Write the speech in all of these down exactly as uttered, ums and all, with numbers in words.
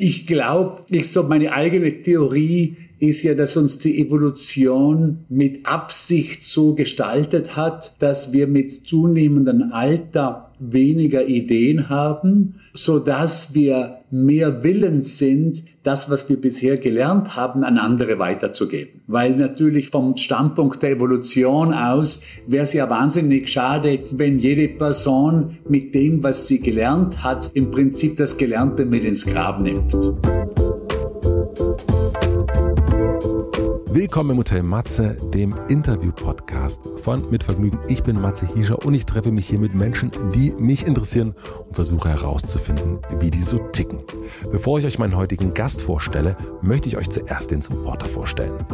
Ich glaube, ich so meine eigene Theorie ist ja, dass uns die Evolution mit Absicht so gestaltet hat, dass wir mit zunehmendem Alter weniger Ideen haben, so dass wir mehr willens sind, das, was wir bisher gelernt haben, an andere weiterzugeben. Weil natürlich vom Standpunkt der Evolution aus wäre es ja wahnsinnig schade, wenn jede Person mit dem, was sie gelernt hat, im Prinzip das Gelernte mit ins Grab nimmt. Willkommen im Hotel Matze, dem Interview-Podcast von Mit Vergnügen. Ich bin Matze Hiescher und ich treffe mich hier mit Menschen, die mich interessieren und versuche herauszufinden, wie die so ticken. Bevor ich euch meinen heutigen Gast vorstelle, möchte ich euch zuerst den Supporter vorstellen.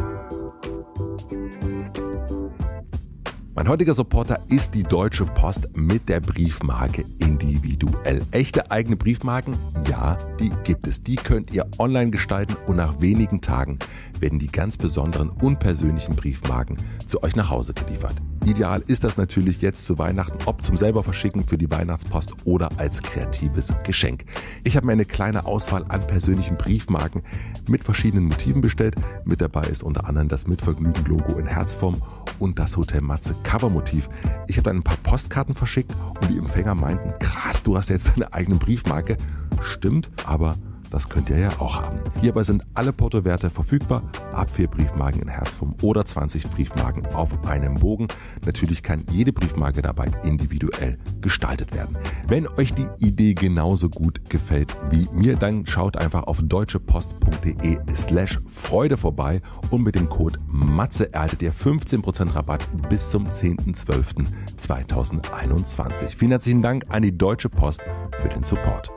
Mein heutiger Supporter ist die Deutsche Post mit der Briefmarke Individuell. Echte eigene Briefmarken? Ja, die gibt es. Die könnt ihr online gestalten und nach wenigen Tagen werden die ganz besonderen und persönlichen Briefmarken zu euch nach Hause geliefert. Ideal ist das natürlich jetzt zu Weihnachten, ob zum selber verschicken für die Weihnachtspost oder als kreatives Geschenk. Ich habe mir eine kleine Auswahl an persönlichen Briefmarken mit verschiedenen Motiven bestellt. Mit dabei ist unter anderem das Mitvergnügen-Logo in Herzform und das Hotel Matze Covermotiv. Ich habe dann ein paar Postkarten verschickt und die Empfänger meinten, krass, du hast jetzt deine eigene Briefmarke. Stimmt, aber das könnt ihr ja auch haben. Hierbei sind alle Portowerte verfügbar, ab vier Briefmarken in Herzform oder zwanzig Briefmarken auf einem Bogen. Natürlich kann jede Briefmarke dabei individuell gestaltet werden. Wenn euch die Idee genauso gut gefällt wie mir, dann schaut einfach auf deutschepost.de slash Freude vorbei und mit dem Code MATZE erhaltet ihr fünfzehn Prozent Rabatt bis zum zehnten zwölften zweitausendeinundzwanzig. Vielen herzlichen Dank an die Deutsche Post für den Support.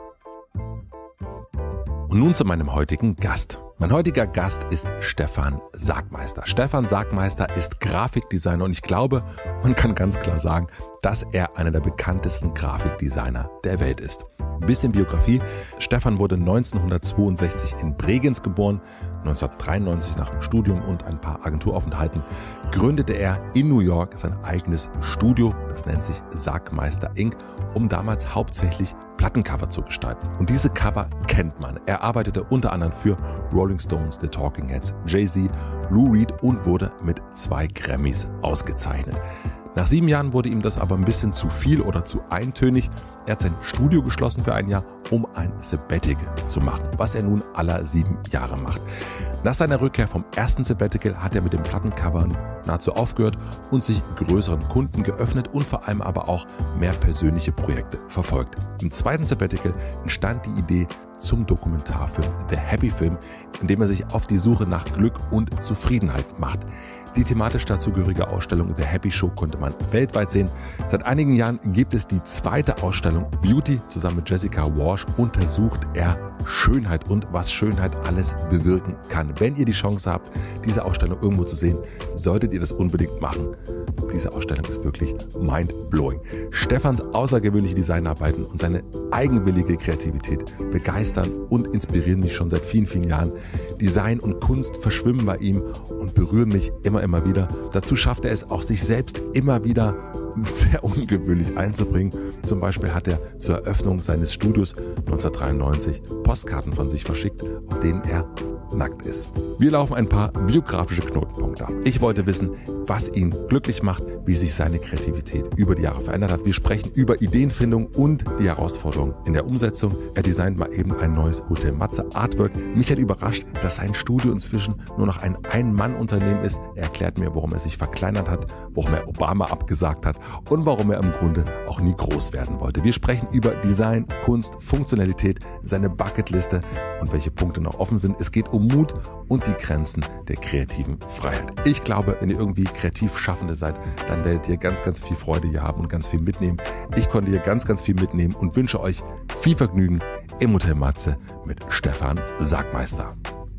Und nun zu meinem heutigen Gast. Mein heutiger Gast ist Stefan Sagmeister. Stefan Sagmeister ist Grafikdesigner und ich glaube, man kann ganz klar sagen, dass er einer der bekanntesten Grafikdesigner der Welt ist. Ein bisschen Biografie. Stefan wurde neunzehnhundertzweiundsechzig in Bregenz geboren. neunzehnhundertdreiundneunzig nach dem Studium und ein paar Agenturaufenthalten gründete er in New York sein eigenes Studio, das nennt sich Sagmeister Incorporated, um damals hauptsächlich Plattencover zu gestalten. Und diese Cover kennt man. Er arbeitete unter anderem für Rolling Stones, The Talking Heads, Jay-Z, Lou Reed und wurde mit zwei Grammys ausgezeichnet. Nach sieben Jahren wurde ihm das aber ein bisschen zu viel oder zu eintönig. Er hat sein Studio geschlossen für ein Jahr, um ein Sabbatical zu machen, was er nun aller sieben Jahre macht. Nach seiner Rückkehr vom ersten Sabbatical hat er mit dem Plattencovern nahezu aufgehört und sich größeren Kunden geöffnet und vor allem aber auch mehr persönliche Projekte verfolgt. Im zweiten Sabbatical entstand die Idee zum Dokumentarfilm The Happy Film, in dem er sich auf die Suche nach Glück und Zufriedenheit macht. Die thematisch dazugehörige Ausstellung The Happy Show konnte man weltweit sehen. Seit einigen Jahren gibt es die zweite Ausstellung Beauty. Zusammen mit Jessica Walsh untersucht er Schönheit und was Schönheit alles bewirken kann. Wenn ihr die Chance habt, diese Ausstellung irgendwo zu sehen, solltet ihr das unbedingt machen. Diese Ausstellung ist wirklich mind-blowing. Stefans außergewöhnliche Designarbeiten und seine eigenwillige Kreativität begeistern und inspirieren mich schon seit vielen, vielen Jahren. Design und Kunst verschwimmen bei ihm und berühren mich immer, immer wieder. Dazu schafft er es auch, sich selbst immer wieder sehr ungewöhnlich einzubringen. Zum Beispiel hat er zur Eröffnung seines Studios neunzehnhundertdreiundneunzig Postkarten von sich verschickt, auf denen er nackt ist. Wir laufen ein paar biografische Knotenpunkte ab. Ich wollte wissen, was ihn glücklich macht, wie sich seine Kreativität über die Jahre verändert hat. Wir sprechen über Ideenfindung und die Herausforderungen in der Umsetzung. Er designt mal eben ein neues Hotel Matze Artwork. Mich hat überrascht, dass sein Studio inzwischen nur noch ein Ein-Mann-Unternehmen ist. Er erklärt mir, warum er sich verkleinert hat, warum er Obama abgesagt hat und warum er im Grunde auch nie groß werden wollte. Wir sprechen über Design, Kunst, Funktionalität, seine Bucketliste und welche Punkte noch offen sind. Es geht um Mut und die Grenzen der kreativen Freiheit. Ich glaube, wenn ihr irgendwie kreativ Schaffende seid, dann werdet ihr ganz, ganz viel Freude hier haben und ganz viel mitnehmen. Ich konnte hier ganz, ganz viel mitnehmen und wünsche euch viel Vergnügen im Hotel Matze mit Stefan Sagmeister.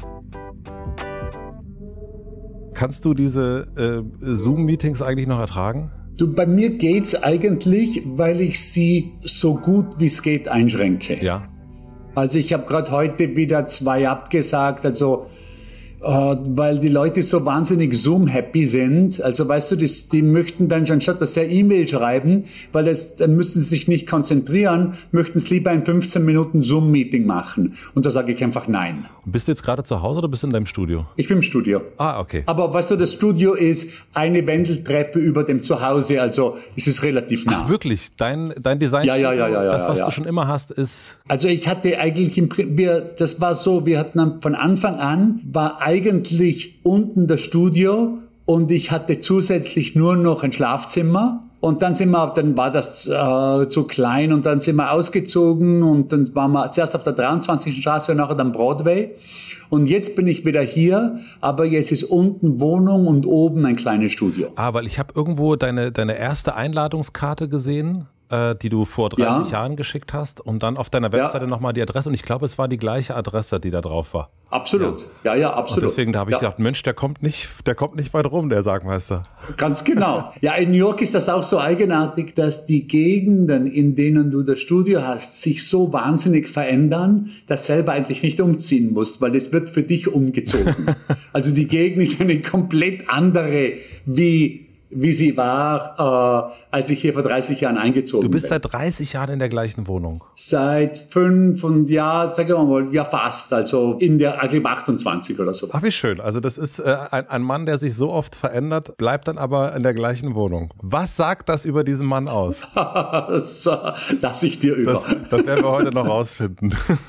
Kannst du diese äh, Zoom-Meetings eigentlich noch ertragen? Du, bei mir geht's eigentlich, weil ich sie so gut wie es geht einschränke. Ja. Also ich habe gerade heute wieder zwei abgesagt, also Uh, weil die Leute so wahnsinnig Zoom-happy sind. Also weißt du, die, die möchten dann schon statt dass sie E-Mail schreiben, weil das, dann müssen sie sich nicht konzentrieren, möchten es lieber ein fünfzehn Minuten Zoom-Meeting machen. Und da sage ich einfach nein. Bist du jetzt gerade zu Hause oder bist du in deinem Studio? Ich bin im Studio. Ah, okay. Aber weißt du, das Studio ist eine Wendeltreppe über dem Zuhause, also ist es relativ nah. Ach, wirklich? Dein, dein Design? Ja, ja, ja, ja. Das, was ja, ja. du schon immer hast, ist... Also ich hatte eigentlich, im, wir, das war so, wir hatten von Anfang an, war eigentlich unten das Studio und ich hatte zusätzlich nur noch ein Schlafzimmer. Und dann sind wir, dann war das äh, zu klein und dann sind wir ausgezogen und dann waren wir zuerst auf der dreiundzwanzigsten Straße und nachher dann Broadway. Und jetzt bin ich wieder hier, aber jetzt ist unten Wohnung und oben ein kleines Studio. Ah, weil ich habe irgendwo deine, deine erste Einladungskarte gesehen, äh, die du vor dreißig ja. Jahren geschickt hast und dann auf deiner Webseite ja. nochmal die Adresse und ich glaube, es war die gleiche Adresse, die da drauf war. Absolut, ja, ja, ja absolut. Und deswegen da habe ich ja. gedacht, Mensch, der kommt nicht, der kommt nicht weit rum, der Sargmeister. Ganz genau. Ja, in New York ist das auch so eigenartig, dass die Gegenden, in denen du das Studio hast, sich so wahnsinnig verändern, dass selber eigentlich nicht umziehen musst, weil es wird für dich umgezogen. Also die Gegend ist eine komplett andere, wie wie sie war, äh, als ich hier vor dreißig Jahren eingezogen bin. Du bist bin. seit dreißig Jahren in der gleichen Wohnung? Seit fünf und ja, sagen wir mal, ja fast, also in der Aglim achtundzwanzig oder so. Ach, wie schön. Also das ist äh, ein, ein Mann, der sich so oft verändert, bleibt dann aber in der gleichen Wohnung. Was sagt das über diesen Mann aus? Das äh, lasse ich dir über. Das, das werden wir heute noch rausfinden.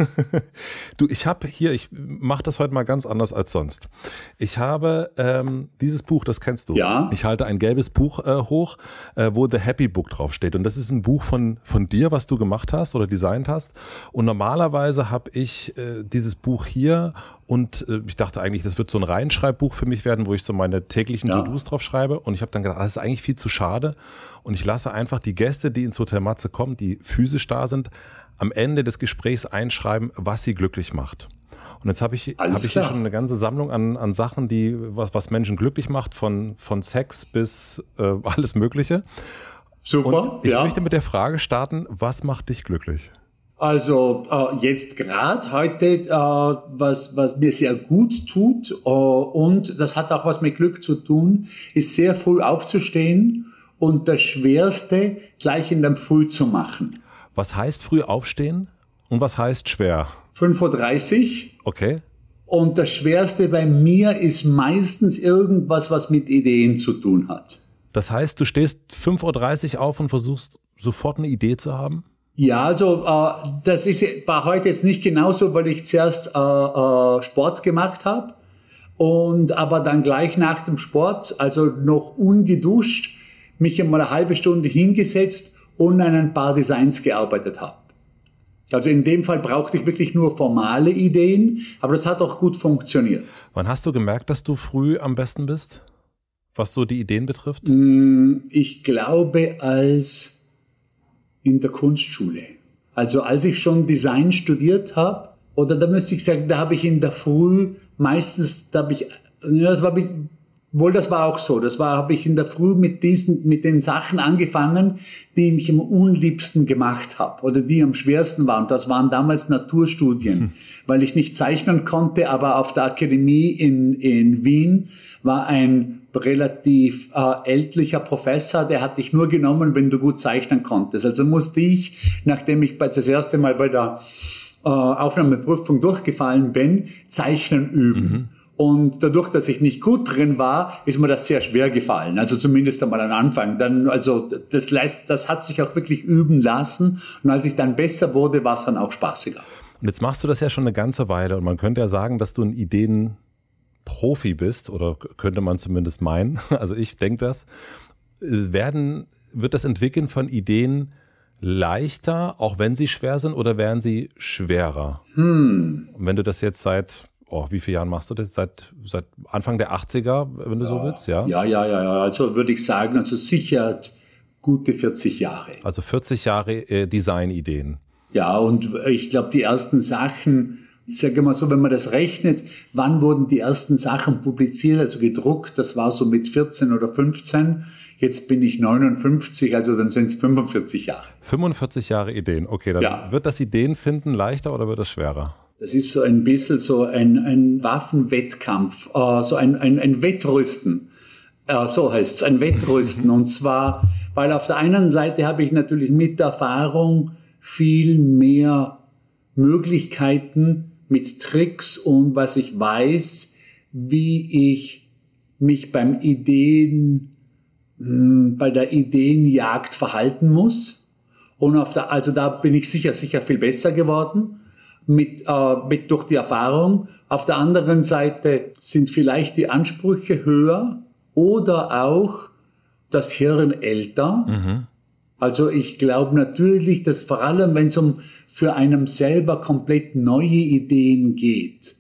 Du, ich habe hier, ich mache das heute mal ganz anders als sonst. Ich habe ähm, dieses Buch, das kennst du. Ja. Ich halte ein gelbes Buch äh, hoch, äh, wo The Happy Book draufsteht. Und das ist ein Buch von, von dir, was du gemacht hast oder designt hast. Und normalerweise habe ich äh, dieses Buch hier und äh, ich dachte eigentlich, das wird so ein Reinschreibbuch für mich werden, wo ich so meine täglichen ja. To-Dos drauf schreibe. Und ich habe dann gedacht, das ist eigentlich viel zu schade. Und ich lasse einfach die Gäste, die ins Hotel Matze kommen, die physisch da sind, am Ende des Gesprächs einschreiben, was sie glücklich macht. Und jetzt habe ich, hab ich hier schon eine ganze Sammlung an, an Sachen, die was, was Menschen glücklich macht, von, von Sex bis äh, alles Mögliche. Super, und ich ja. möchte mit der Frage starten, was macht dich glücklich? Also äh, jetzt gerade heute, äh, was, was mir sehr gut tut äh, und das hat auch was mit Glück zu tun, ist sehr früh aufzustehen und das Schwerste gleich in der Früh zu machen. Was heißt früh aufstehen und was heißt schwer? fünf Uhr dreißig. Okay. Und das Schwerste bei mir ist meistens irgendwas, was mit Ideen zu tun hat. Das heißt, du stehst fünf Uhr dreißig auf und versuchst sofort eine Idee zu haben? Ja, also äh, das ist, war heute jetzt nicht genauso, weil ich zuerst äh, äh, Sport gemacht habe und aber dann gleich nach dem Sport, also noch ungeduscht, mich einmal eine halbe Stunde hingesetzt und an ein paar Designs gearbeitet habe. Also in dem Fall brauchte ich wirklich nur formale Ideen, aber das hat auch gut funktioniert. Wann hast du gemerkt, dass du früh am besten bist, was so die Ideen betrifft? Ich glaube, als in der Kunstschule. Also als ich schon Design studiert habe, oder da müsste ich sagen, da habe ich in der Früh meistens, da habe ich, ja, das war wohl, das war auch so. Das war, habe ich in der Früh mit diesen, mit den Sachen angefangen, die ich am unliebsten gemacht habe oder die am schwersten waren. Das waren damals Naturstudien, hm. weil ich nicht zeichnen konnte, aber auf der Akademie in, in Wien war ein relativ äh, ältlicher Professor, der hat dich nur genommen, wenn du gut zeichnen konntest. Also musste ich, nachdem ich das erste Mal bei der äh, Aufnahmeprüfung durchgefallen bin, Zeichnen üben. Mhm. Und dadurch, dass ich nicht gut drin war, ist mir das sehr schwer gefallen. Also zumindest einmal am Anfang. Dann, also das, das hat sich auch wirklich üben lassen. Und als ich dann besser wurde, war es dann auch spaßiger. Und jetzt machst du das ja schon eine ganze Weile. Und man könnte ja sagen, dass du ein Ideenprofi bist. Oder könnte man zumindest meinen. Also ich denke das. Werden, wird das Entwickeln von Ideen leichter, auch wenn sie schwer sind? Oder werden sie schwerer? Hm. Und wenn du das jetzt seit... Oh, wie viele Jahren machst du das? Seit, seit Anfang der achtziger, wenn du ja, so willst, ja? Ja, ja, ja, ja. Also würde ich sagen, also sicher gute vierzig Jahre. Also vierzig Jahre äh, Designideen. Ja, und ich glaube, die ersten Sachen, sage mal so, wenn man das rechnet, wann wurden die ersten Sachen publiziert, also gedruckt, das war so mit vierzehn oder fünfzehn. Jetzt bin ich neunundfünfzig, also dann sind es fünfundvierzig Jahre. fünfundvierzig Jahre Ideen, okay. Dann ja. Wird das Ideenfinden leichter oder wird das schwerer? Das ist so ein bisschen so ein, ein Waffenwettkampf, äh, so ein, ein, ein Wettrüsten. Äh, so heißt es, ein Wettrüsten. Und zwar, weil auf der einen Seite habe ich natürlich mit Erfahrung viel mehr Möglichkeiten mit Tricks und was ich weiß, wie ich mich beim Ideen, mh, bei der Ideenjagd verhalten muss. Und auf der, also da bin ich sicher, sicher viel besser geworden. Mit, äh, mit durch die Erfahrung. Auf der anderen Seite sind vielleicht die Ansprüche höher oder auch das Hirn älter. Mhm. Also ich glaube natürlich, dass vor allem, wenn es um für einen selber komplett neue Ideen geht,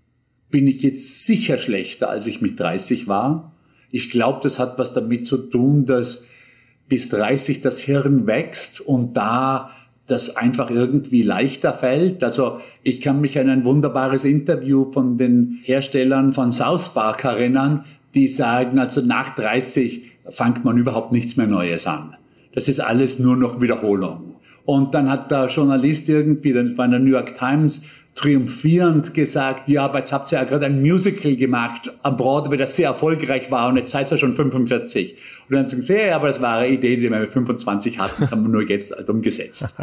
bin ich jetzt sicher schlechter, als ich mit dreißig war. Ich glaube, das hat was damit zu tun, dass bis dreißig das Hirn wächst und da das einfach irgendwie leichter fällt. Also ich kann mich an ein wunderbares Interview von den Herstellern von South Park erinnern, die sagen, also nach dreißig fängt man überhaupt nichts mehr Neues an. Das ist alles nur noch Wiederholung. Und dann hat der Journalist irgendwie, das war in der New York Times, triumphierend gesagt, ja, aber jetzt habt ihr ja gerade ein Musical gemacht am Broadway, das sehr erfolgreich war und jetzt seid ihr schon fünfundvierzig. Und dann haben sie gesagt, ja, aber das war eine Idee, die wir mit fünfundzwanzig hatten, das haben wir nur jetzt halt umgesetzt.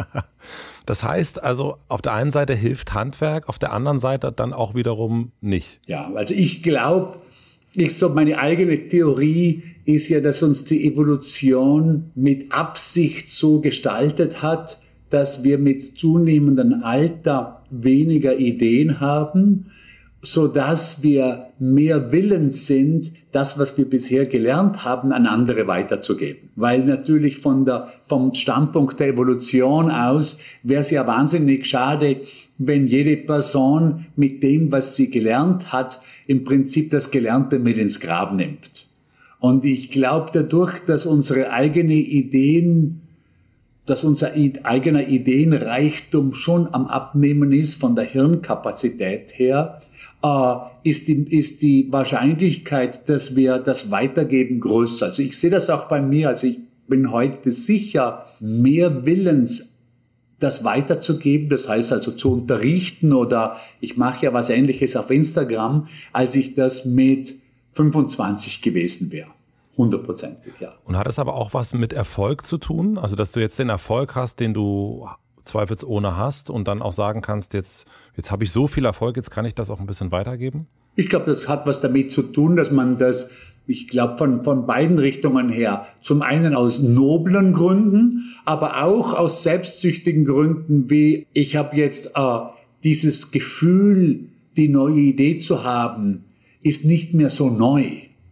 Das heißt also, auf der einen Seite hilft Handwerk, auf der anderen Seite dann auch wiederum nicht. Ja, also ich glaube, ich so meine eigene Theorie ist ja, dass uns die Evolution mit Absicht so gestaltet hat, dass wir mit zunehmendem Alter weniger Ideen haben, so dass wir mehr willens sind, das, was wir bisher gelernt haben, an andere weiterzugeben. Weil natürlich von der, vom Standpunkt der Evolution aus wäre es ja wahnsinnig schade, wenn jede Person mit dem, was sie gelernt hat, im Prinzip das Gelernte mit ins Grab nimmt. Und ich glaube dadurch, dass unsere eigene Ideen dass unser eigener Ideenreichtum schon am Abnehmen ist von der Hirnkapazität her, äh, ist, die, ist die Wahrscheinlichkeit, dass wir das weitergeben, größer. Also ich sehe das auch bei mir. Also ich bin heute sicher mehr willens, das weiterzugeben, das heißt also zu unterrichten, oder ich mache ja was Ähnliches auf Instagram, als ich das mit fünfundzwanzig gewesen wäre. Hundertprozentig, ja. Und hat es aber auch was mit Erfolg zu tun? Also, dass du jetzt den Erfolg hast, den du zweifelsohne hast und dann auch sagen kannst, jetzt, jetzt habe ich so viel Erfolg, jetzt kann ich das auch ein bisschen weitergeben? Ich glaube, das hat was damit zu tun, dass man das, ich glaube, von, von beiden Richtungen her, zum einen aus noblen Gründen, aber auch aus selbstsüchtigen Gründen, wie ich habe jetzt äh, dieses Gefühl, die neue Idee zu haben, ist nicht mehr so neu.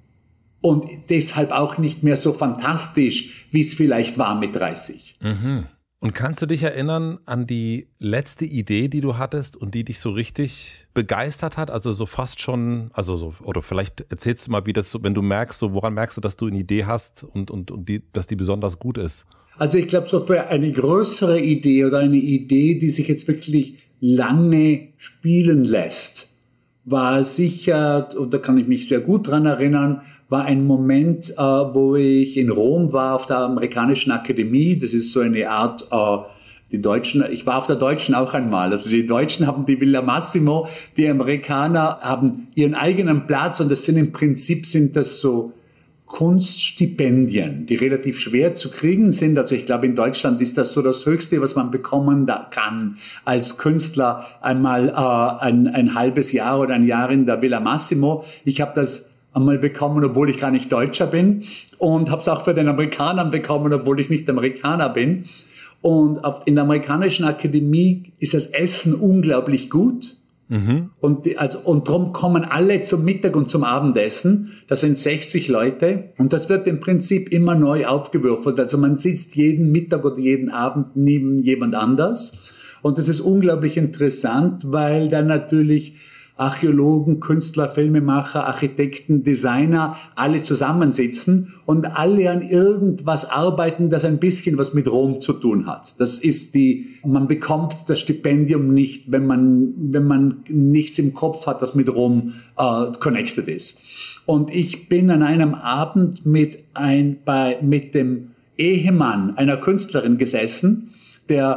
Und deshalb auch nicht mehr so fantastisch, wie es vielleicht war mit dreißig. Mhm. Und kannst du dich erinnern an die letzte Idee, die du hattest und die dich so richtig begeistert hat? Also so fast schon, also so, oder vielleicht erzählst du mal, wie das so, wenn du merkst, so woran merkst du, dass du eine Idee hast und, und, und die, dass die besonders gut ist? Also ich glaube, so für eine größere Idee oder eine Idee, die sich jetzt wirklich lange spielen lässt, war sicher, und da kann ich mich sehr gut dran erinnern, war ein Moment, äh, wo ich in Rom war, auf der amerikanischen Akademie. Das ist so eine Art, äh, die Deutschen, ich war auf der Deutschen auch einmal. Also die Deutschen haben die Villa Massimo, die Amerikaner haben ihren eigenen Platz, und das sind im Prinzip sind das so Kunststipendien, die relativ schwer zu kriegen sind. Also ich glaube, in Deutschland ist das so das Höchste, was man bekommen kann als Künstler, einmal äh, ein, ein halbes Jahr oder ein Jahr in der Villa Massimo. Ich habe das einmal bekommen, obwohl ich gar nicht Deutscher bin, und habe es auch für den Amerikanern bekommen, obwohl ich nicht Amerikaner bin. Und auf, in der amerikanischen Akademie ist das Essen unglaublich gut. Mhm. Und, die, also, und darum kommen alle zum Mittag und zum Abendessen. Das sind sechzig Leute. Und das wird im Prinzip immer neu aufgewürfelt. Also man sitzt jeden Mittag oder jeden Abend neben jemand anders. Und das ist unglaublich interessant, weil dann natürlich Archäologen, Künstler, Filmemacher, Architekten, Designer, alle zusammensitzen und alle an irgendwas arbeiten, das ein bisschen was mit Rom zu tun hat. Das ist die, man bekommt das Stipendium nicht, wenn man, wenn man nichts im Kopf hat, das mit Rom äh, connected ist. Und ich bin an einem Abend mit ein, bei, mit dem Ehemann einer Künstlerin gesessen, der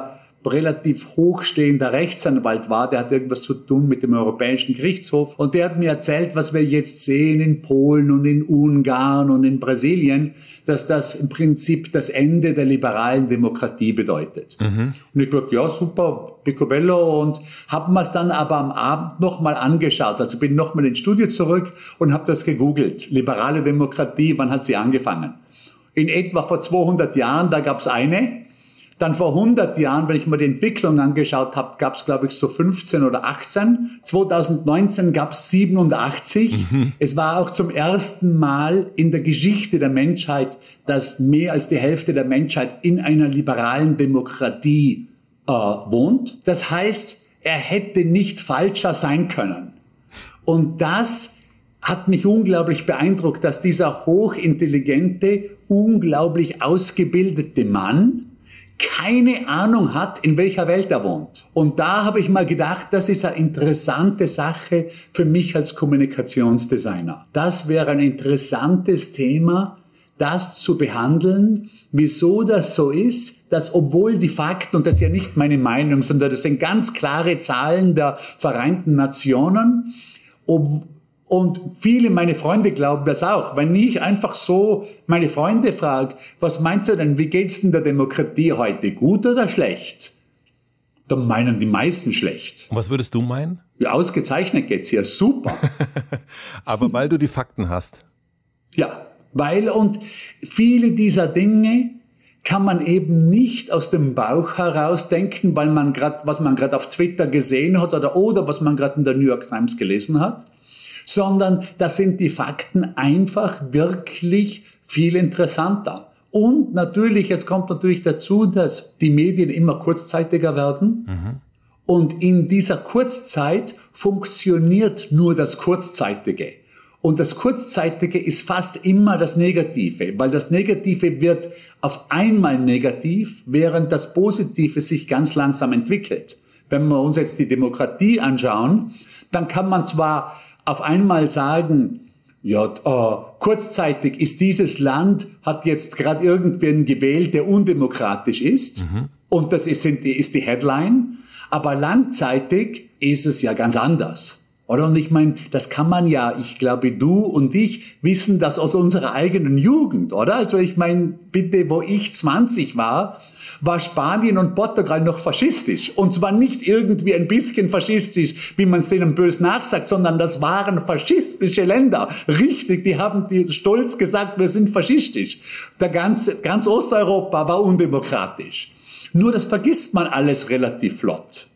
relativ hochstehender Rechtsanwalt war, der hat irgendwas zu tun mit dem Europäischen Gerichtshof und der hat mir erzählt, was wir jetzt sehen in Polen und in Ungarn und in Brasilien, dass das im Prinzip das Ende der liberalen Demokratie bedeutet. Mhm. Und ich dachte, ja super, picobello, und habe mir es dann aber am Abend nochmal angeschaut, also bin nochmal ins Studio zurück und habe das gegoogelt, liberale Demokratie, wann hat sie angefangen? In etwa vor zweihundert Jahren, da gab es eine. Dann vor hundert Jahren, wenn ich mir die Entwicklung angeschaut habe, gab es, glaube ich, so fünfzehn oder achtzehn. zweitausendneunzehn gab es siebenundachtzig. Mhm. Es war auch zum ersten Mal in der Geschichte der Menschheit, dass mehr als die Hälfte der Menschheit in einer liberalen Demokratie äh, wohnt. Das heißt, er hätte nicht falscher sein können. Und das hat mich unglaublich beeindruckt, dass dieser hochintelligente, unglaublich ausgebildete Mann keine Ahnung hat, in welcher Welt er wohnt. Und da habe ich mal gedacht, das ist eine interessante Sache für mich als Kommunikationsdesigner. Das wäre ein interessantes Thema, das zu behandeln, wieso das so ist, dass obwohl die Fakten, und das ist ja nicht meine Meinung, sondern das sind ganz klare Zahlen der Vereinten Nationen, ob Und viele meine Freunde glauben das auch. Wenn ich einfach so meine Freunde frage, was meinst du denn, wie geht's denn der Demokratie heute, gut oder schlecht? Dann meinen die meisten schlecht. Und was würdest du meinen? Ja, ausgezeichnet geht's hier, super. Aber weil du die Fakten hast. Ja, weil und viele dieser Dinge kann man eben nicht aus dem Bauch heraus denken, weil man gerade, was man gerade auf Twitter gesehen hat oder, oder was man gerade in der New York Times gelesen hat, sondern da sind die Fakten einfach wirklich viel interessanter. Und natürlich, es kommt natürlich dazu, dass die Medien immer kurzzeitiger werden. Mhm. Und in dieser Kurzzeit funktioniert nur das Kurzzeitige. Und das Kurzzeitige ist fast immer das Negative, weil das Negative wird auf einmal negativ, während das Positive sich ganz langsam entwickelt. Wenn wir uns jetzt die Demokratie anschauen, dann kann man zwar auf einmal sagen, ja, äh, kurzzeitig ist dieses Land, hat jetzt gerade irgendwen gewählt, der undemokratisch ist. Mhm. Und das ist, ist die Headline. Aber langzeitig ist es ja ganz anders. Oder? Und ich meine, das kann man ja, ich glaube, du und ich wissen das aus unserer eigenen Jugend, oder? Also ich meine, bitte, wo ich zwanzig war, war Spanien und Portugal noch faschistisch. Und zwar nicht irgendwie ein bisschen faschistisch, wie man es denen böse nachsagt, sondern das waren faschistische Länder. Richtig, die haben die stolz gesagt, wir sind faschistisch. Der ganze, ganz Osteuropa war undemokratisch. Nur das vergisst man alles relativ flott.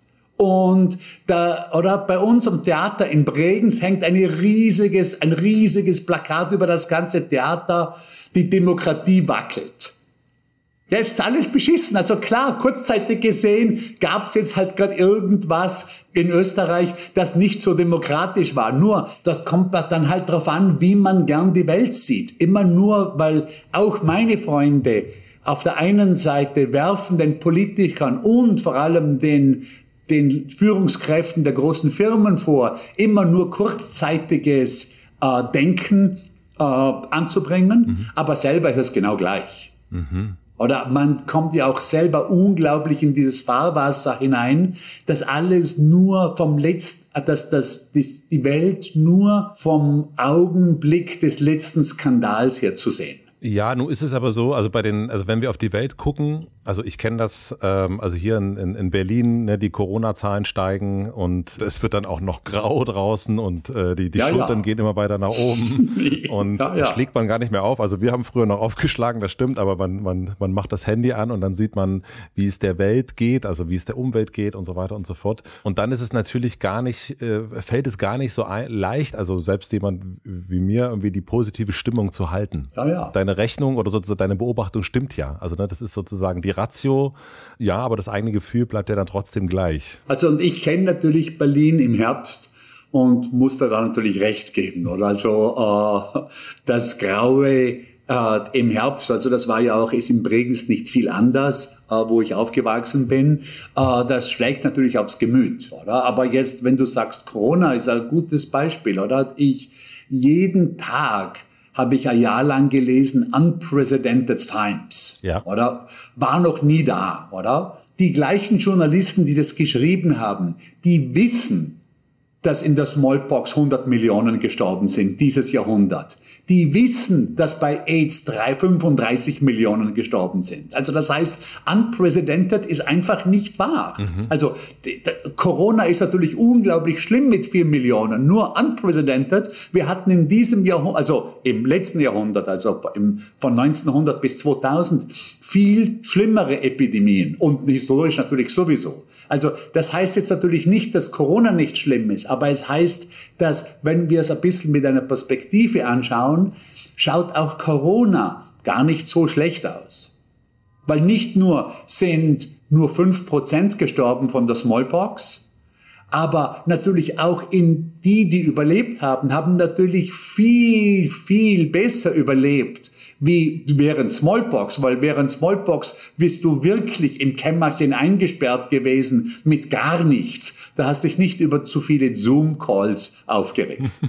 Und da, oder bei uns am Theater in Bregenz hängt ein riesiges, ein riesiges Plakat über das ganze Theater, die Demokratie wackelt. Ja, es ist alles beschissen. Also klar, kurzzeitig gesehen gab es jetzt halt gerade irgendwas in Österreich, das nicht so demokratisch war. Nur, das kommt dann halt drauf an, wie man gern die Welt sieht. Immer nur, weil auch meine Freunde auf der einen Seite werfen den Politikern und vor allem den den Führungskräften der großen Firmen vor, immer nur kurzzeitiges äh, Denken äh, anzubringen, mhm. aber selber ist es genau gleich. Mhm. Oder man kommt ja auch selber unglaublich in dieses Fahrwasser hinein, dass alles nur vom letzten, dass das, das die Welt nur vom Augenblick des letzten Skandals her zu sehen. Ja, nun ist es aber so, also bei den, also wenn wir auf die Welt gucken, also ich kenne das, ähm, also hier in, in, in Berlin, ne, die Corona-Zahlen steigen und es wird dann auch noch grau draußen und äh, die, die ja, Schultern ja. gehen immer weiter nach oben und ja, ja. schlägt man gar nicht mehr auf. Also wir haben früher noch aufgeschlagen, das stimmt, aber man, man, man macht das Handy an und dann sieht man, wie es der Welt geht, also wie es der Umwelt geht und so weiter und so fort. Und dann ist es natürlich gar nicht, äh, fällt es gar nicht so ein, leicht, also selbst jemand wie mir, irgendwie die positive Stimmung zu halten. Ja, ja. Deine Rechnung oder sozusagen deine Beobachtung stimmt ja. Also ne, das ist sozusagen die Ratio, ja, aber das eigene Gefühl bleibt ja dann trotzdem gleich. Also und ich kenne natürlich Berlin im Herbst und muss da dann natürlich recht geben. Oder? Also äh, das Graue äh, im Herbst, also das war ja auch, ist in Bregenz nicht viel anders, äh, wo ich aufgewachsen bin. Äh, das schlägt natürlich aufs Gemüt. Oder? Aber jetzt, wenn du sagst, Corona ist ein gutes Beispiel, oder? Ich jeden Tag habe ich ein Jahr lang gelesen, Unprecedented Times, ja. oder? War noch nie da, oder? die gleichen Journalisten, die das geschrieben haben, die wissen, dass in der Smallpox hundert Millionen gestorben sind dieses Jahrhundert. Die wissen, dass bei AIDS fünfunddreißig Millionen gestorben sind. Also das heißt, unprecedented ist einfach nicht wahr. Mhm. Also die, die, Corona ist natürlich unglaublich schlimm mit vier Millionen. Nur unprecedented. Wir hatten in diesem Jahrhundert, also im letzten Jahrhundert, also im, von neunzehnhundert bis zweitausend, viel schlimmere Epidemien. Und historisch natürlich sowieso. Also das heißt jetzt natürlich nicht, dass Corona nicht schlimm ist, aber es heißt, dass wenn wir es ein bisschen mit einer Perspektive anschauen, schaut auch Corona gar nicht so schlecht aus. Weil nicht nur sind nur fünf Prozent gestorben von der Smallpox, aber natürlich auch in die, die überlebt haben, haben natürlich viel, viel besser überlebt wie während Smallpox, weil während Smallpox bist du wirklich im Kämmerchen eingesperrt gewesen mit gar nichts. Da hast dich nicht über zu viele Zoom-Calls aufgeregt.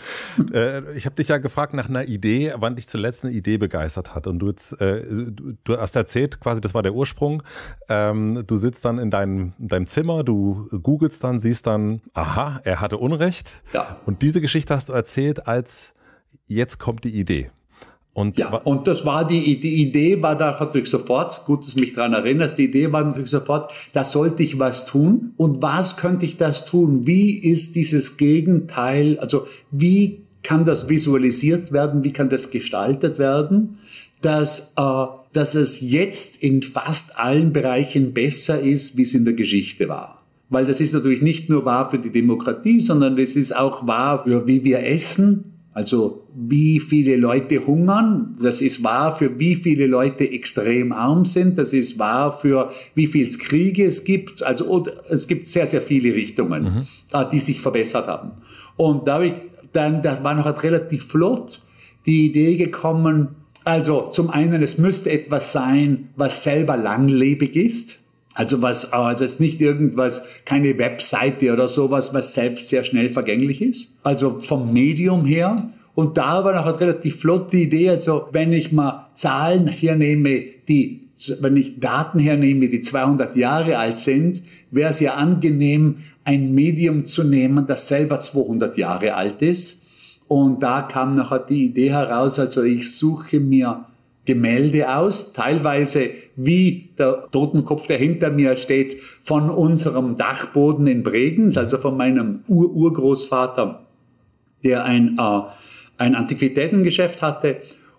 Ich habe dich ja gefragt nach einer Idee, wann dich zuletzt eine Idee begeistert hat. Und du, jetzt, äh, du, du hast erzählt, quasi, das war der Ursprung. Ähm, du sitzt dann in deinem, in deinem Zimmer, du googelst dann, siehst dann, aha, er hatte Unrecht. Ja. Und diese Geschichte hast du erzählt als, jetzt kommt die Idee. Und ja, und das war die, die Idee war da natürlich sofort, gut, dass du mich daran erinnerst, die Idee war natürlich sofort, da sollte ich was tun. Und was könnte ich das tun? Wie ist dieses Gegenteil, also wie kann das visualisiert werden, wie kann das gestaltet werden, dass, äh, dass es jetzt in fast allen Bereichen besser ist, wie es in der Geschichte war. Weil das ist natürlich nicht nur wahr für die Demokratie, sondern es ist auch wahr für wie wir essen. Also wie viele Leute hungern, das ist wahr für wie viele Leute extrem arm sind, das ist wahr für wie viel Kriege es gibt. Also und es gibt sehr, sehr viele Richtungen, mhm. die sich verbessert haben. Und da, ich, dann, da war noch halt relativ flott die Idee gekommen, also zum einen, es müsste etwas sein, was selber langlebig ist. Also was, also es ist nicht irgendwas, keine Webseite oder sowas, was selbst sehr schnell vergänglich ist. Also vom Medium her. Und da war noch eine relativ flotte Idee. Also wenn ich mal Zahlen hernehme, die, wenn ich Daten hernehme, die zweihundert Jahre alt sind, wäre es ja angenehm, ein Medium zu nehmen, das selber zweihundert Jahre alt ist. Und da kam nachher die Idee heraus, also ich suche mir Gemälde aus, teilweise wie der Totenkopf, der hinter mir steht, von unserem Dachboden in Bregenz, also von meinem Ur-Urgroßvater, der ein, äh, ein Antiquitätengeschäft hatte,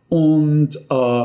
und äh,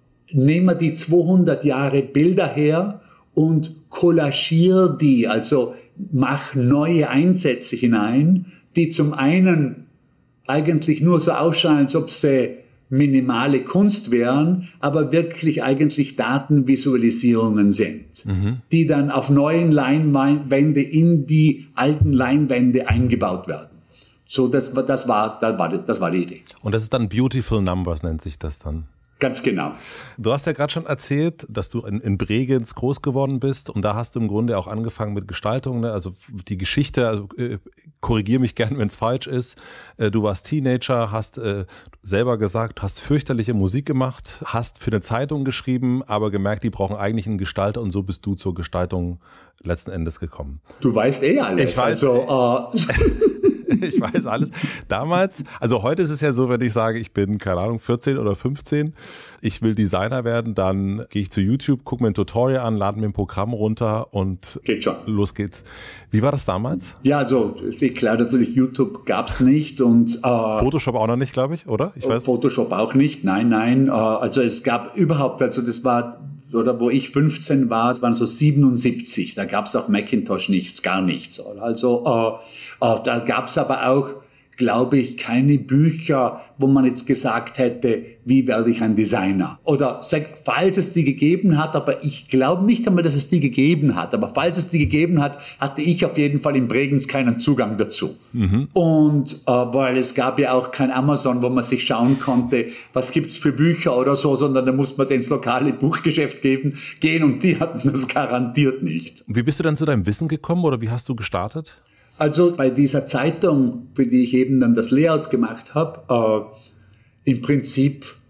nehme die zweihundert Jahre Bilder her und collagiere die, also mach neue Einsätze hinein, die zum einen eigentlich nur so ausschauen, als ob sie minimale Kunst wären, aber wirklich eigentlich Datenvisualisierungen sind, mhm. die dann auf neuen Leinwände in die alten Leinwände eingebaut werden. So, das, das, war, das, war, das war die Idee. Und das ist dann Beautiful Numbers, nennt sich das dann? Ganz genau. Du hast ja gerade schon erzählt, dass du in, in Bregenz groß geworden bist, und da hast du im Grunde auch angefangen mit Gestaltung, ne? Also die Geschichte, also, äh, korrigiere mich gern, wenn es falsch ist. Äh, du warst Teenager, hast äh, selber gesagt, hast fürchterliche Musik gemacht, hast für eine Zeitung geschrieben, aber gemerkt, die brauchen eigentlich einen Gestalter, und so bist du zur Gestaltung letzten Endes gekommen. Du weißt eh alles. Ich weiß. Also, äh Ich weiß alles. Damals, also heute ist es ja so, wenn ich sage, ich bin, keine Ahnung, vierzehn oder fünfzehn, ich will Designer werden, dann gehe ich zu YouTube, gucke mir ein Tutorial an, lade mir ein Programm runter und geht schon. Los geht's. Wie war das damals? Ja, also ist eh klar, natürlich YouTube gab's nicht, und äh, Photoshop auch noch nicht, glaube ich, oder? Ich weiß. Photoshop auch nicht, nein, nein. Äh, also es gab überhaupt, also das war, oder wo ich fünfzehn war, es waren so siebenundsiebzig, da gab's auch Macintosh nichts, gar nichts. Also äh, äh, da gab's aber auch, glaube ich, keine Bücher, wo man jetzt gesagt hätte, wie werde ich ein Designer? Oder falls es die gegeben hat, aber ich glaube nicht einmal, dass es die gegeben hat, aber falls es die gegeben hat, hatte ich auf jeden Fall in Bregenz keinen Zugang dazu. Mhm. Und äh, weil es gab ja auch kein Amazon, wo man sich schauen konnte, was gibt's für Bücher oder so, sondern da musste man ins lokale Buchgeschäft geben, gehen, und die hatten das garantiert nicht. Wie bist du dann zu deinem Wissen gekommen, oder wie hast du gestartet? Also bei dieser Zeitung, für die ich eben dann das Layout gemacht habe, äh, im Prinzip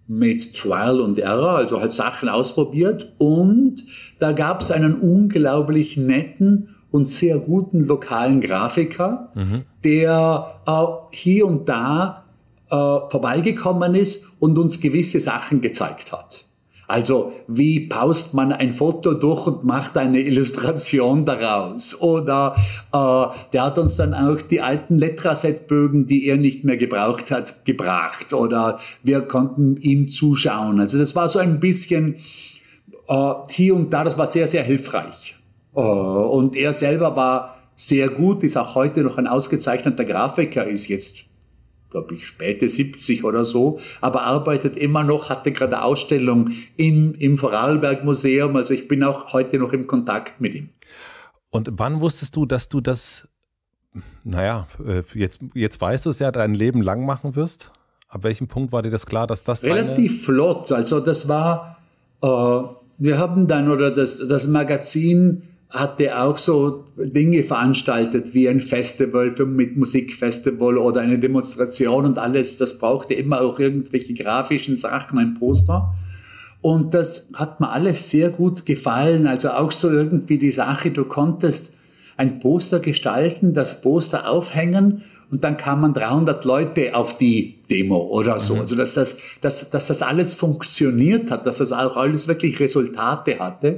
mit Trial und Error, also halt Sachen ausprobiert. Und da gab es einen unglaublich netten und sehr guten lokalen Grafiker, mhm. der äh, hier und da äh, vorbeigekommen ist und uns gewisse Sachen gezeigt hat. Also wie paust man ein Foto durch und macht eine Illustration daraus? Oder äh, der hat uns dann auch die alten Letraset-Bögen, die er nicht mehr gebraucht hat, gebracht. Oder wir konnten ihm zuschauen. Also das war so ein bisschen äh, hier und da, das war sehr, sehr hilfreich. Äh, und er selber war sehr gut, ist auch heute noch ein ausgezeichneter Grafiker, ist jetzt glaube ich, späte siebzig oder so, aber arbeitet immer noch, hatte gerade eine Ausstellung im, im Vorarlberg-Museum, also ich bin auch heute noch im Kontakt mit ihm. Und wann wusstest du, dass du das, naja, jetzt, jetzt weißt du es ja, dein Leben lang machen wirst? Ab welchem Punkt war dir das klar, dass das relativ deine... flott, also das war, äh, wir haben dann, oder das, das Magazin hatte auch so Dinge veranstaltet wie ein Festival für, mit Musikfestival oder eine Demonstration und alles. Das brauchte immer auch irgendwelche grafischen Sachen, ein Poster. Und das hat mir alles sehr gut gefallen. Also auch so irgendwie die Sache, du konntest ein Poster gestalten, das Poster aufhängen und dann kamen dreihundert Leute auf die Demo oder so. Mhm. Also dass das, dass, dass das alles funktioniert hat, dass das auch alles wirklich Resultate hatte.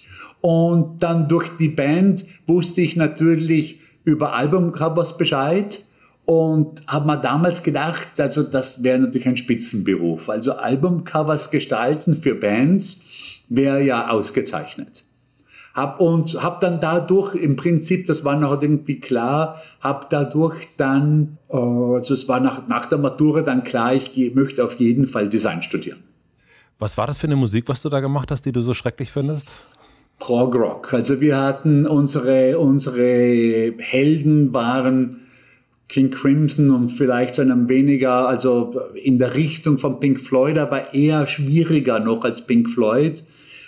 Und dann durch die Band wusste ich natürlich über Albumcovers Bescheid und habe mir damals gedacht, also das wäre natürlich ein Spitzenberuf. Also Albumcovers gestalten für Bands wäre ja ausgezeichnet. Hab und habe dann dadurch im Prinzip, das war noch irgendwie klar, habe dadurch dann, also es war nach, nach der Matura dann klar, ich möchte auf jeden Fall Design studieren. Was war das für eine Musik, was du da gemacht hast, die du so schrecklich findest? Prog Rock. Also wir hatten unsere, unsere Helden waren King Crimson und vielleicht so einem weniger, also in der Richtung von Pink Floyd, aber eher schwieriger noch als Pink Floyd.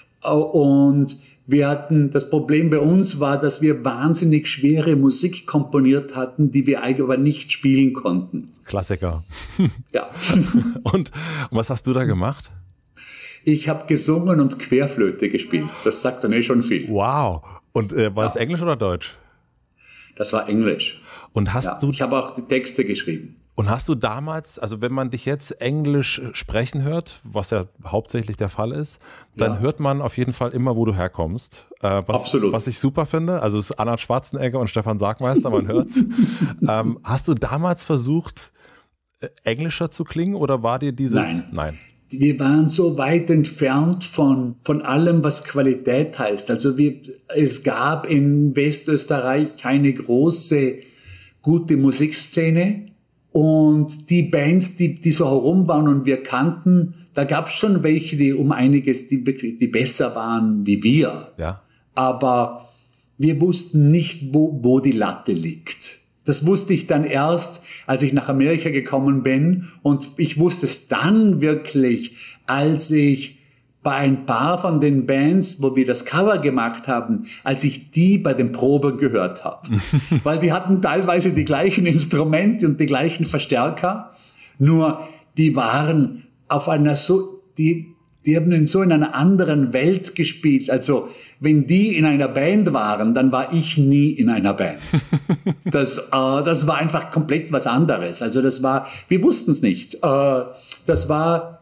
Und wir hatten, das Problem bei uns war, dass wir wahnsinnig schwere Musik komponiert hatten, die wir eigentlich aber nicht spielen konnten. Klassiker. Ja. und, und was hast du da gemacht? Ich habe gesungen und Querflöte gespielt. Das sagt dann eh schon viel. Wow. Und äh, war es ja. Englisch oder Deutsch? Das war Englisch. Und hast ja. du? Ich habe auch die Texte geschrieben. Und hast du damals, also wenn man dich jetzt Englisch sprechen hört, was ja hauptsächlich der Fall ist, dann ja. hört man auf jeden Fall immer, wo du herkommst. Äh, was, Absolut. Was ich super finde. Also es ist Arnold Schwarzenegger und Stefan Sagmeister, man hört's. ähm, hast du damals versucht, englischer zu klingen oder war dir dieses? Nein. Nein. Wir waren so weit entfernt von, von allem, was Qualität heißt. Also wir, es gab in Westösterreich keine große, gute Musikszene. Und die Bands, die, die so herum waren und wir kannten, da gab es schon welche, die um einiges, die, die besser waren wie wir. Ja. Aber wir wussten nicht, wo, wo die Latte liegt. Das wusste ich dann erst, als ich nach Amerika gekommen bin. Und ich wusste es dann wirklich, als ich bei ein paar von den Bands, wo wir das Cover gemacht haben, als ich die bei den Proben gehört habe. Weil die hatten teilweise die gleichen Instrumente und die gleichen Verstärker. Nur die waren auf einer so, die, die haben in so in einer anderen Welt gespielt. Also, wenn die in einer Band waren, dann war ich nie in einer Band. Das, äh, das war einfach komplett was anderes. Also das war, wir wussten es nicht. Äh, das war,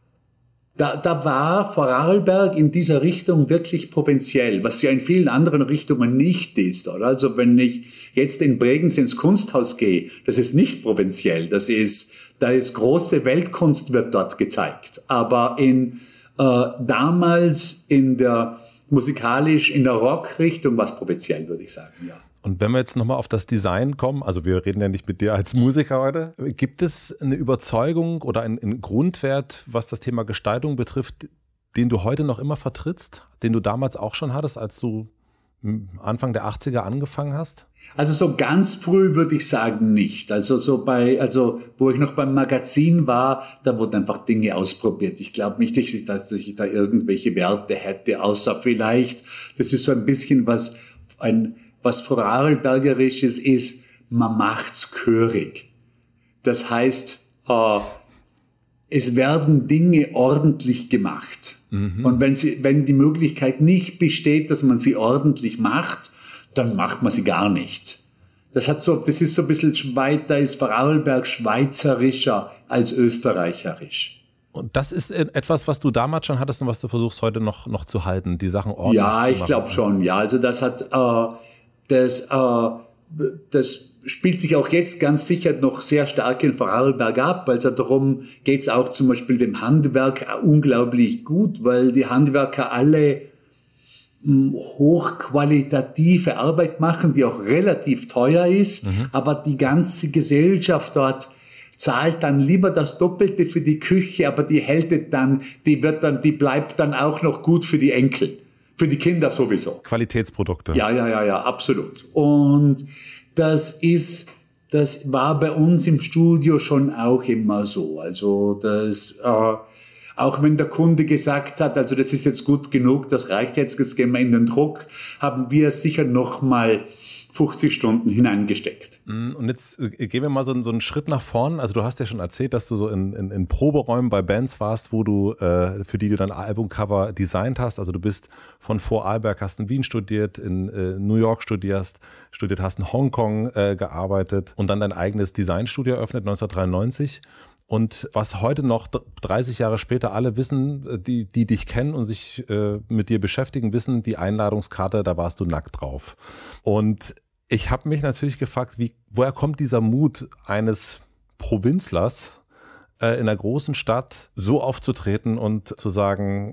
da, da war Vorarlberg in dieser Richtung wirklich provinziell, was ja in vielen anderen Richtungen nicht ist. Oder? Also wenn ich jetzt in Bregenz ins Kunsthaus gehe, das ist nicht provinziell. Das ist, da ist große Weltkunst wird dort gezeigt. Aber in äh, damals in der musikalisch in der Rock-Richtung was provinziell, würde ich sagen, ja. Und wenn wir jetzt nochmal auf das Design kommen, also wir reden ja nicht mit dir als Musiker heute, gibt es eine Überzeugung oder einen, einen Grundwert, was das Thema Gestaltung betrifft, den du heute noch immer vertrittst, den du damals auch schon hattest, als du Anfang der achtziger angefangen hast? Also so ganz früh würde ich sagen nicht. Also so bei, also wo ich noch beim Magazin war, da wurden einfach Dinge ausprobiert. Ich glaube nicht, dass ich da irgendwelche Werte hätte, außer vielleicht, das ist so ein bisschen was, ein, was Vorarlbergerisches ist, man macht's chörig. Das heißt, äh, es werden Dinge ordentlich gemacht. Mhm. Und wenn sie, wenn die Möglichkeit nicht besteht, dass man sie ordentlich macht, dann macht man sie gar nicht. Das hat so, das ist so ein bisschen Schweiz, da ist Vorarlberg schweizerischer als österreicherisch. Und das ist etwas, was du damals schon hattest und was du versuchst heute noch, noch zu halten, die Sachen ordentlich ja, zu machen? Ja, ich glaube schon, ja. Also das hat, äh, das, äh, das spielt sich auch jetzt ganz sicher noch sehr stark in Vorarlberg ab. Also darum geht es auch zum Beispiel dem Handwerk unglaublich gut, weil die Handwerker alle mh, hochqualitative Arbeit machen, die auch relativ teuer ist, mhm. aber die ganze Gesellschaft dort zahlt dann lieber das Doppelte für die Küche, aber die hält dann, die wird dann, die bleibt dann auch noch gut für die Enkel. Für die Kinder sowieso. Qualitätsprodukte. Ja, ja, ja, ja, absolut. Und das ist, das war bei uns im Studio schon auch immer so. Also das, äh, auch wenn der Kunde gesagt hat, also das ist jetzt gut genug, das reicht jetzt, jetzt gehen wir in den Druck, haben wir sicher noch mal fünfzig Stunden hineingesteckt. Und jetzt äh, gehen wir mal so, so einen Schritt nach vorn. Also du hast ja schon erzählt, dass du so in, in, in Proberäumen bei Bands warst, wo du, äh, für die du dein Albumcover designt hast. Also du bist von Vorarlberg, hast in Wien studiert, in äh, New York studierst, studiert hast in Hongkong äh, gearbeitet und dann dein eigenes Designstudio eröffnet neunzehnhundertdreiundneunzig. Und was heute noch dreißig Jahre später alle wissen, die, die dich kennen und sich äh, mit dir beschäftigen, wissen, die Einladungskarte, da warst du nackt drauf. Und ich habe mich natürlich gefragt, wie, woher kommt dieser Mut eines Provinzlers äh, in einer großen Stadt so aufzutreten und zu sagen,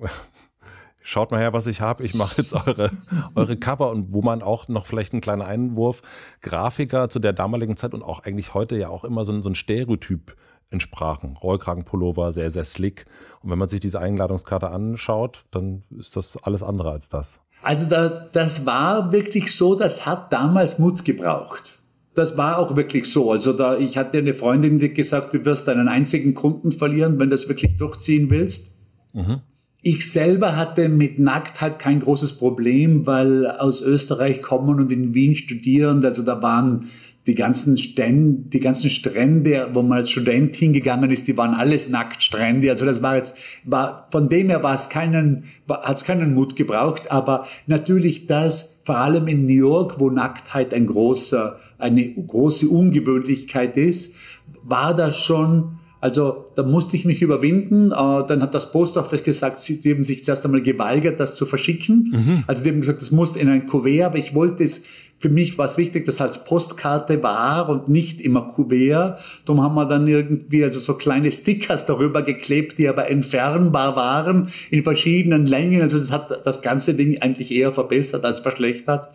schaut mal her, was ich habe, ich mache jetzt eure, eure Cover, und wo man auch noch vielleicht ein kleiner Einwurf, Grafiker zu der damaligen Zeit und auch eigentlich heute ja auch immer so ein, so ein Stereotyp entsprachen. Rollkragenpullover, sehr, sehr slick. Und wenn man sich diese Einladungskarte anschaut, dann ist das alles andere als das. Also da, das war wirklich so, das hat damals Mut gebraucht. Das war auch wirklich so. Also da, ich hatte eine Freundin, die gesagt, du wirst einen einzigen Kunden verlieren, wenn du das wirklich durchziehen willst. Mhm. Ich selber hatte mit Nacktheit kein großes Problem, weil aus Österreich kommen und in Wien studieren. Also da waren die ganzen Stände, die ganzen Strände, wo man als Student hingegangen ist, die waren alles Nacktstrände. Also das war jetzt, war, von dem her war es keinen, hat es keinen Mut gebraucht. Aber natürlich das, vor allem in New York, wo Nacktheit ein großer, eine große Ungewöhnlichkeit ist, war das schon, also da musste ich mich überwinden. Dann hat das Postoffice gesagt, sie haben sich zuerst einmal geweigert, das zu verschicken. Mhm. Also die haben gesagt, das muss in ein Kuvert, aber ich wollte es, für mich war es wichtig, dass es als Postkarte war und nicht immer Kuvert. Darum haben wir dann irgendwie also so kleine Stickers darüber geklebt, die aber entfernbar waren in verschiedenen Längen. Also das hat das ganze Ding eigentlich eher verbessert als verschlechtert.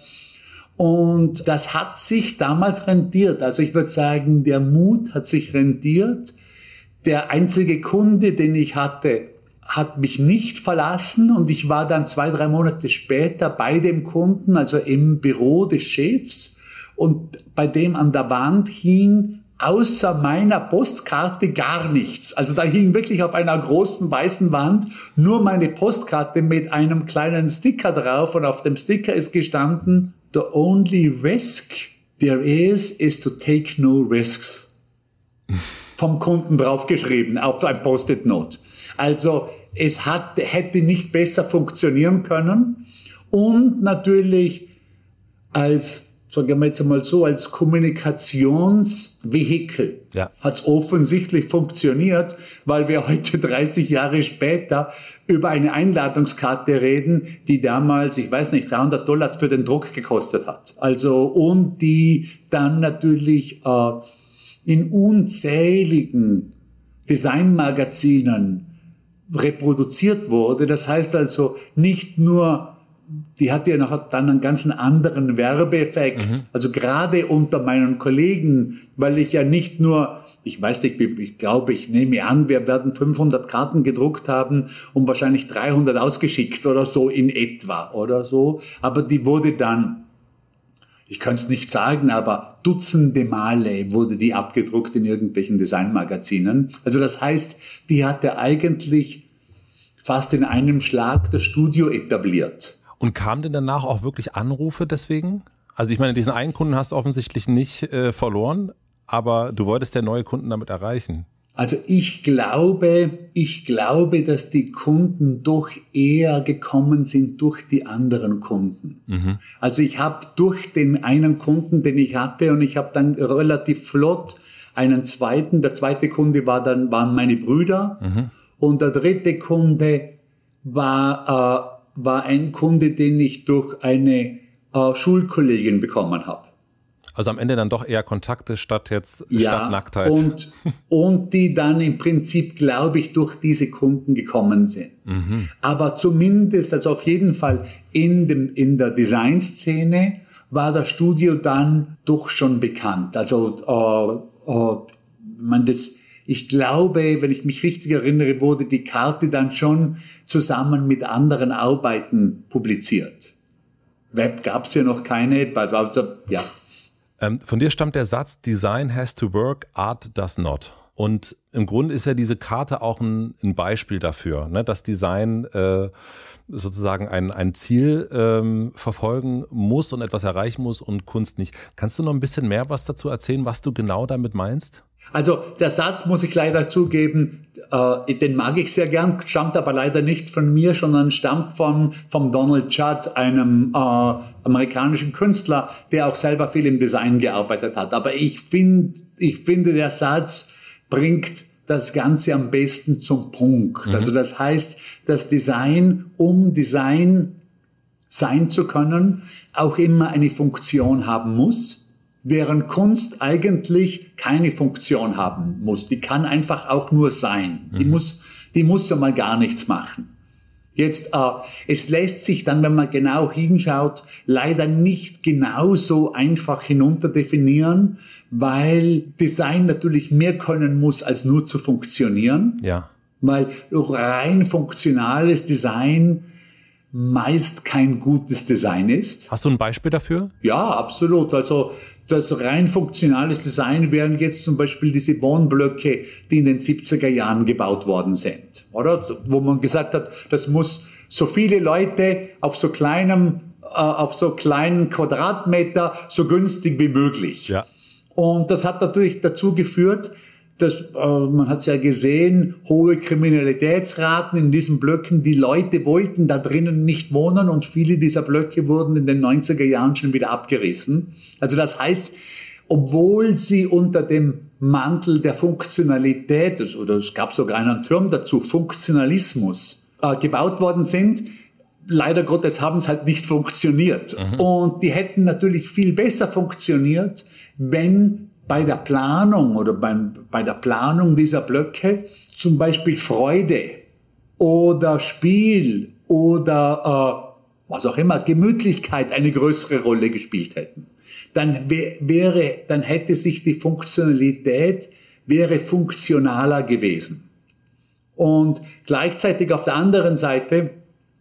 Und das hat sich damals rentiert. Also ich würde sagen, der Mut hat sich rentiert. Der einzige Kunde, den ich hatte, hat mich nicht verlassen, und ich war dann zwei, drei Monate später bei dem Kunden, also im Büro des Chefs, und bei dem an der Wand hing außer meiner Postkarte gar nichts. Also da hing wirklich auf einer großen weißen Wand nur meine Postkarte mit einem kleinen Sticker drauf, und auf dem Sticker ist gestanden: The only risk there is is to take no risks. Vom Kunden draufgeschrieben auf ein Post-it-Note. Also es hat, hätte nicht besser funktionieren können. Und natürlich als, sagen wir jetzt einmal so, als Kommunikationsvehikel ja. hat es offensichtlich funktioniert, weil wir heute dreißig Jahre später über eine Einladungskarte reden, die damals, ich weiß nicht, dreihundert Dollar für den Druck gekostet hat. Also, und die dann natürlich äh, in unzähligen Designmagazinen reproduziert wurde. Das heißt also nicht nur, die hatte ja noch dann einen ganz anderen Werbeeffekt. Mhm. Also gerade unter meinen Kollegen, weil ich ja nicht nur, ich weiß nicht, ich glaube, ich nehme an, wir werden fünfhundert Karten gedruckt haben und wahrscheinlich dreihundert ausgeschickt oder so in etwa oder so. Aber die wurde dann, ich kann es nicht sagen, aber Dutzende Male wurde die abgedruckt in irgendwelchen Designmagazinen. Also das heißt, die hatte eigentlich fast in einem Schlag das Studio etabliert. Und kamen denn danach auch wirklich Anrufe deswegen? Also ich meine, diesen einen Kunden hast du offensichtlich nicht äh, verloren, aber du wolltest ja neue Kunden damit erreichen. Also ich glaube, ich glaube, dass die Kunden doch eher gekommen sind durch die anderen Kunden. Mhm. Also ich habe durch den einen Kunden, den ich hatte, und ich habe dann relativ flott einen zweiten, der zweite Kunde war dann, waren meine Brüder, mhm. und der dritte Kunde war, äh, war ein Kunde, den ich durch eine äh, Schulkollegin bekommen habe. Also am Ende dann doch eher Kontakte statt jetzt ja, statt Nacktheit. Und, und die dann im Prinzip, glaube ich, durch diese Kunden gekommen sind. Mhm. Aber zumindest, also auf jeden Fall in, dem, in der Designszene war das Studio dann doch schon bekannt. Also äh, äh, man das, ich glaube, wenn ich mich richtig erinnere, wurde die Karte dann schon zusammen mit anderen Arbeiten publiziert. Web gab es ja noch keine, also ja. Von dir stammt der Satz, Design has to work, Art does not. Und im Grunde ist ja diese Karte auch ein, ein Beispiel dafür, ne, dass Design äh, sozusagen ein, ein Ziel ähm, verfolgen muss und etwas erreichen muss und Kunst nicht. Kannst du noch ein bisschen mehr was dazu erzählen, was du genau damit meinst? Also der Satz, muss ich leider zugeben, äh, den mag ich sehr gern, stammt aber leider nicht von mir, sondern stammt von, von Donald Judd, einem äh, amerikanischen Künstler, der auch selber viel im Design gearbeitet hat. Aber ich, find, ich finde, der Satz bringt das Ganze am besten zum Punkt. Mhm. Also das heißt, das Design, um Design sein zu können, auch immer eine Funktion haben muss. Während Kunst eigentlich keine Funktion haben muss. Die kann einfach auch nur sein. Mhm. Die muss, die muss ja mal gar nichts machen. Jetzt, äh, es lässt sich dann, wenn man genau hinschaut, leider nicht genauso einfach hinunterdefinieren, weil Design natürlich mehr können muss, als nur zu funktionieren. Ja. Weil rein funktionales Design meist kein gutes Design ist. Hast du ein Beispiel dafür? Ja, absolut. Also das rein funktionales Design wären jetzt zum Beispiel diese Wohnblöcke, die in den siebziger Jahren gebaut worden sind, oder? Wo man gesagt hat, das muss so viele Leute auf so kleinem, äh, auf so kleinen Quadratmeter so günstig wie möglich. Ja. Und das hat natürlich dazu geführt, dass, äh, man hat es ja gesehen, hohe Kriminalitätsraten in diesen Blöcken. Die Leute wollten da drinnen nicht wohnen und viele dieser Blöcke wurden in den neunziger Jahren schon wieder abgerissen. Also das heißt, obwohl sie unter dem Mantel der Funktionalität, oder es gab sogar einen Term dazu, Funktionalismus, äh, gebaut worden sind, leider Gottes haben es halt nicht funktioniert. Mhm. Und die hätten natürlich viel besser funktioniert, wenn bei der Planung oder beim, bei der Planung dieser Blöcke zum Beispiel Freude oder Spiel oder äh, was auch immer, Gemütlichkeit eine größere Rolle gespielt hätten. Dann wäre, dann hätte sich die Funktionalität wäre funktionaler gewesen. Und gleichzeitig auf der anderen Seite,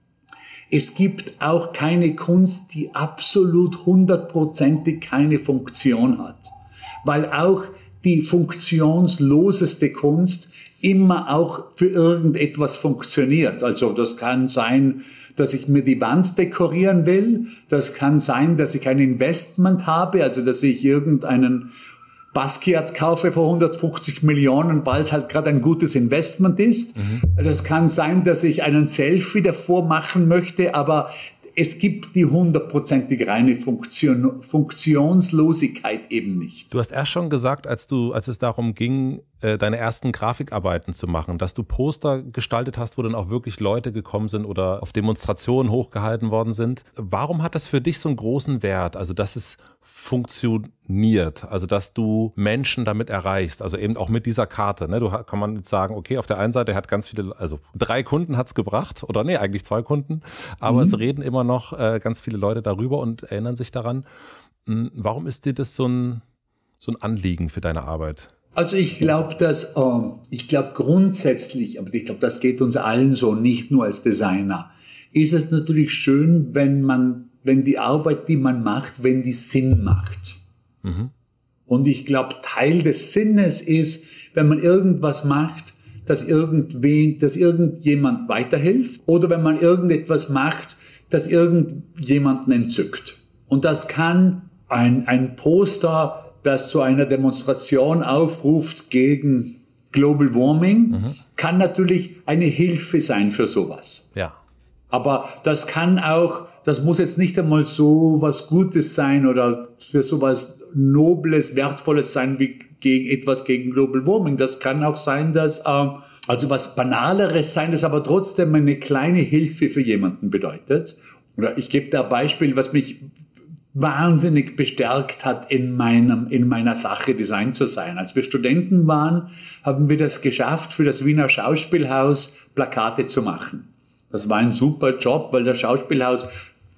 es gibt auch keine Kunst, die absolut hundertprozentig keine Funktion hat. Weil auch die funktionsloseste Kunst immer auch für irgendetwas funktioniert. Also das kann sein, dass ich mir die Wand dekorieren will. Das kann sein, dass ich ein Investment habe, also dass ich irgendeinen Basquiat kaufe für hundertfünfzig Millionen, weil es halt gerade ein gutes Investment ist. Mhm. Das kann sein, dass ich einen Selfie davor machen möchte, aber es gibt die hundertprozentig reine Funktion, Funktionslosigkeit eben nicht. Du hast erst schon gesagt, als du, als es darum ging, deine ersten Grafikarbeiten zu machen, dass du Poster gestaltet hast, wo dann auch wirklich Leute gekommen sind oder auf Demonstrationen hochgehalten worden sind. Warum hat das für dich so einen großen Wert? Also, dass es funktioniert, also dass du Menschen damit erreichst, also eben auch mit dieser Karte. Ne? Du kann man jetzt sagen, okay, auf der einen Seite hat ganz viele, also drei Kunden hat es gebracht, oder nee, eigentlich zwei Kunden, aber mhm. es reden immer noch äh, ganz viele Leute darüber und erinnern sich daran. Warum ist dir das so ein, so ein Anliegen für deine Arbeit? Also ich glaube, dass äh, ich glaube grundsätzlich, aber ich glaube, das geht uns allen so, nicht nur als Designer, ist es natürlich schön, wenn man, wenn die Arbeit, die man macht, wenn die Sinn macht. Mhm. Und ich glaube, Teil des Sinnes ist, wenn man irgendwas macht, dass irgendwen, dass irgendjemand weiterhilft, oder wenn man irgendetwas macht, das irgendjemanden entzückt. Und das kann ein, ein Poster, das zu einer Demonstration aufruft gegen Global Warming mhm. kann natürlich eine Hilfe sein für sowas. Ja. Aber das kann auch, das muss jetzt nicht einmal so was Gutes sein oder für sowas Nobles, Wertvolles sein wie gegen etwas gegen Global Warming. Das kann auch sein, dass äh, also was Banaleres sein, das aber trotzdem eine kleine Hilfe für jemanden bedeutet. Oder ich gebe da ein Beispiel, was mich wahnsinnig bestärkt hat, in meinem, in meiner Sache Design zu sein. Als wir Studenten waren, haben wir das geschafft, für das Wiener Schauspielhaus Plakate zu machen. Das war ein super Job, weil das Schauspielhaus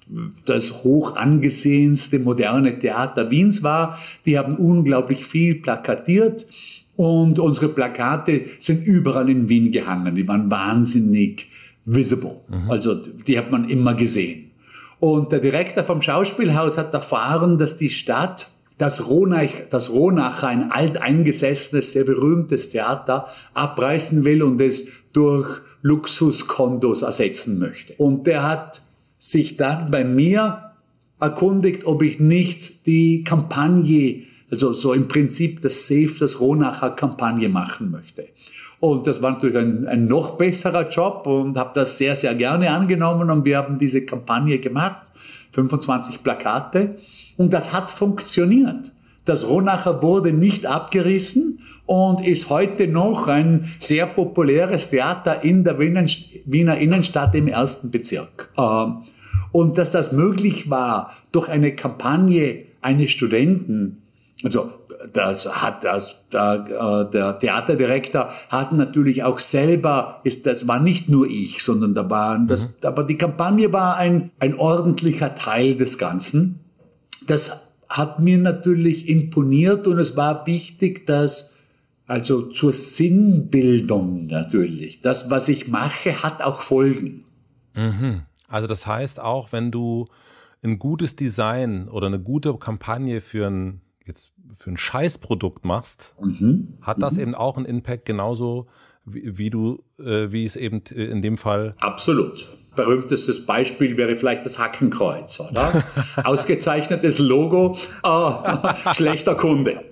das hoch angesehenste moderne Theater Wiens war. Die haben unglaublich viel plakatiert und unsere Plakate sind überall in Wien gehangen. Die waren wahnsinnig visible. Mhm. Also die hat man immer gesehen. Und der Direktor vom Schauspielhaus hat erfahren, dass die Stadt das Ronach, das Ronacher, ein alteingesessenes, sehr berühmtes Theater, abreißen will und es durch Luxuskondos ersetzen möchte. Und der hat sich dann bei mir erkundigt, ob ich nicht die Kampagne, also so im Prinzip das Save das Ronacher Kampagne machen möchte. Und das war natürlich ein, ein noch besserer Job und habe das sehr, sehr gerne angenommen und wir haben diese Kampagne gemacht, fünfundzwanzig Plakate und das hat funktioniert. Das Ronacher wurde nicht abgerissen und ist heute noch ein sehr populäres Theater in der Wiener Innenstadt im ersten Bezirk. Und dass das möglich war durch eine Kampagne eines Studenten, also das hat das, der, der Theaterdirektor hat natürlich auch selber, ist, das war nicht nur ich, sondern da waren das, mhm. aber die Kampagne war ein, ein ordentlicher Teil des Ganzen. Das hat mir natürlich imponiert und es war wichtig, dass, also zur Sinnbildung natürlich, das, was ich mache, hat auch Folgen. Mhm. Also das heißt auch, wenn du ein gutes Design oder eine gute Kampagne für ein, jetzt für ein Scheißprodukt machst, mhm. hat das mhm. eben auch einen Impact genauso, wie, wie du, äh, wie es eben in dem Fall... Absolut. Berühmtestes Beispiel wäre vielleicht das Hackenkreuz, oder? Ausgezeichnetes Logo, oh, schlechter Kunde.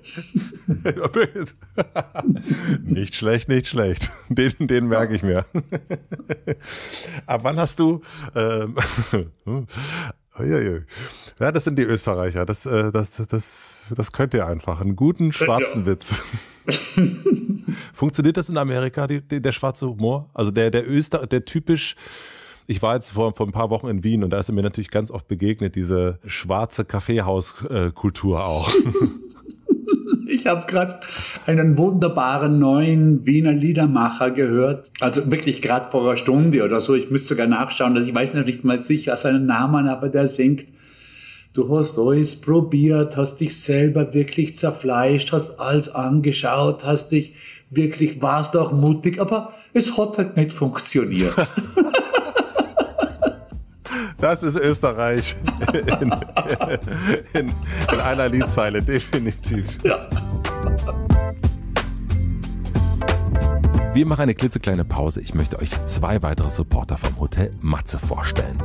Nicht schlecht, nicht schlecht. Den, den merke ich mir. Aber wann hast du... Ähm, ja, das sind die Österreicher. Das, das, das, das könnt ihr einfach. Einen guten schwarzen ja. Witz. Funktioniert das in Amerika, die, die, der schwarze Humor? Also der, der Öster, der typisch... Ich war jetzt vor, vor ein paar Wochen in Wien und da ist mir natürlich ganz oft begegnet, diese schwarze Kaffeehauskultur auch. Ich habe gerade einen wunderbaren neuen Wiener Liedermacher gehört. Also wirklich gerade vor einer Stunde oder so. Ich müsste sogar nachschauen. Ich weiß noch nicht mal sicher seinen Namen, aber der singt: Du hast alles probiert, hast dich selber wirklich zerfleischt, hast alles angeschaut, hast dich wirklich, warst auch mutig, aber es hat halt nicht funktioniert. Das ist Österreich in, in, in einer Liedzeile, definitiv. Ja. Wir machen eine klitzekleine Pause. Ich möchte euch zwei weitere Supporter vom Hotel Matze vorstellen.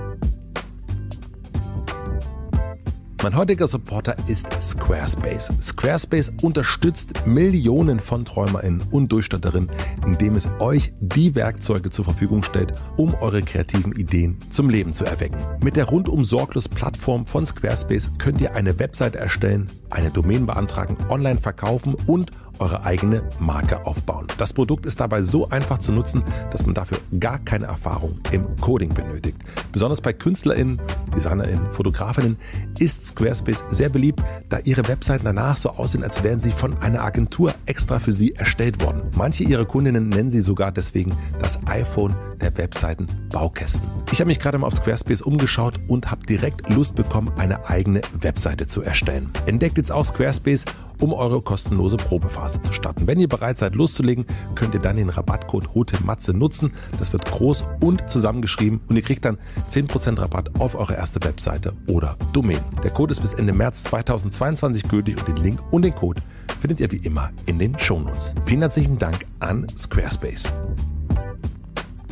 Mein heutiger Supporter ist Squarespace. Squarespace unterstützt Millionen von TräumerInnen und DurchstarterInnen, indem es euch die Werkzeuge zur Verfügung stellt, um eure kreativen Ideen zum Leben zu erwecken. Mit der rundum sorglos Plattform von Squarespace könnt ihr eine Webseite erstellen, eine Domain beantragen, online verkaufen und eure eigene Marke aufbauen. Das Produkt ist dabei so einfach zu nutzen, dass man dafür gar keine Erfahrung im Coding benötigt. Besonders bei KünstlerInnen, DesignerInnen, FotografInnen ist Squarespace sehr beliebt, da ihre Webseiten danach so aussehen, als wären sie von einer Agentur extra für sie erstellt worden. Manche ihrer Kundinnen nennen sie sogar deswegen das iPhone der Webseiten-Baukästen. Ich habe mich gerade mal auf Squarespace umgeschaut und habe direkt Lust bekommen, eine eigene Webseite zu erstellen. Entdeckt jetzt auch Squarespace, um eure kostenlose Probephase zu starten. Wenn ihr bereit seid loszulegen, könnt ihr dann den Rabattcode HOTEMATZE nutzen. Das wird groß und zusammengeschrieben und ihr kriegt dann zehn Prozent Rabatt auf eure erste Webseite oder Domain. Der Code ist bis Ende März zweitausendzweiundzwanzig gültig und den Link und den Code findet ihr wie immer in den Shownotes. Vielen herzlichen Dank an Squarespace.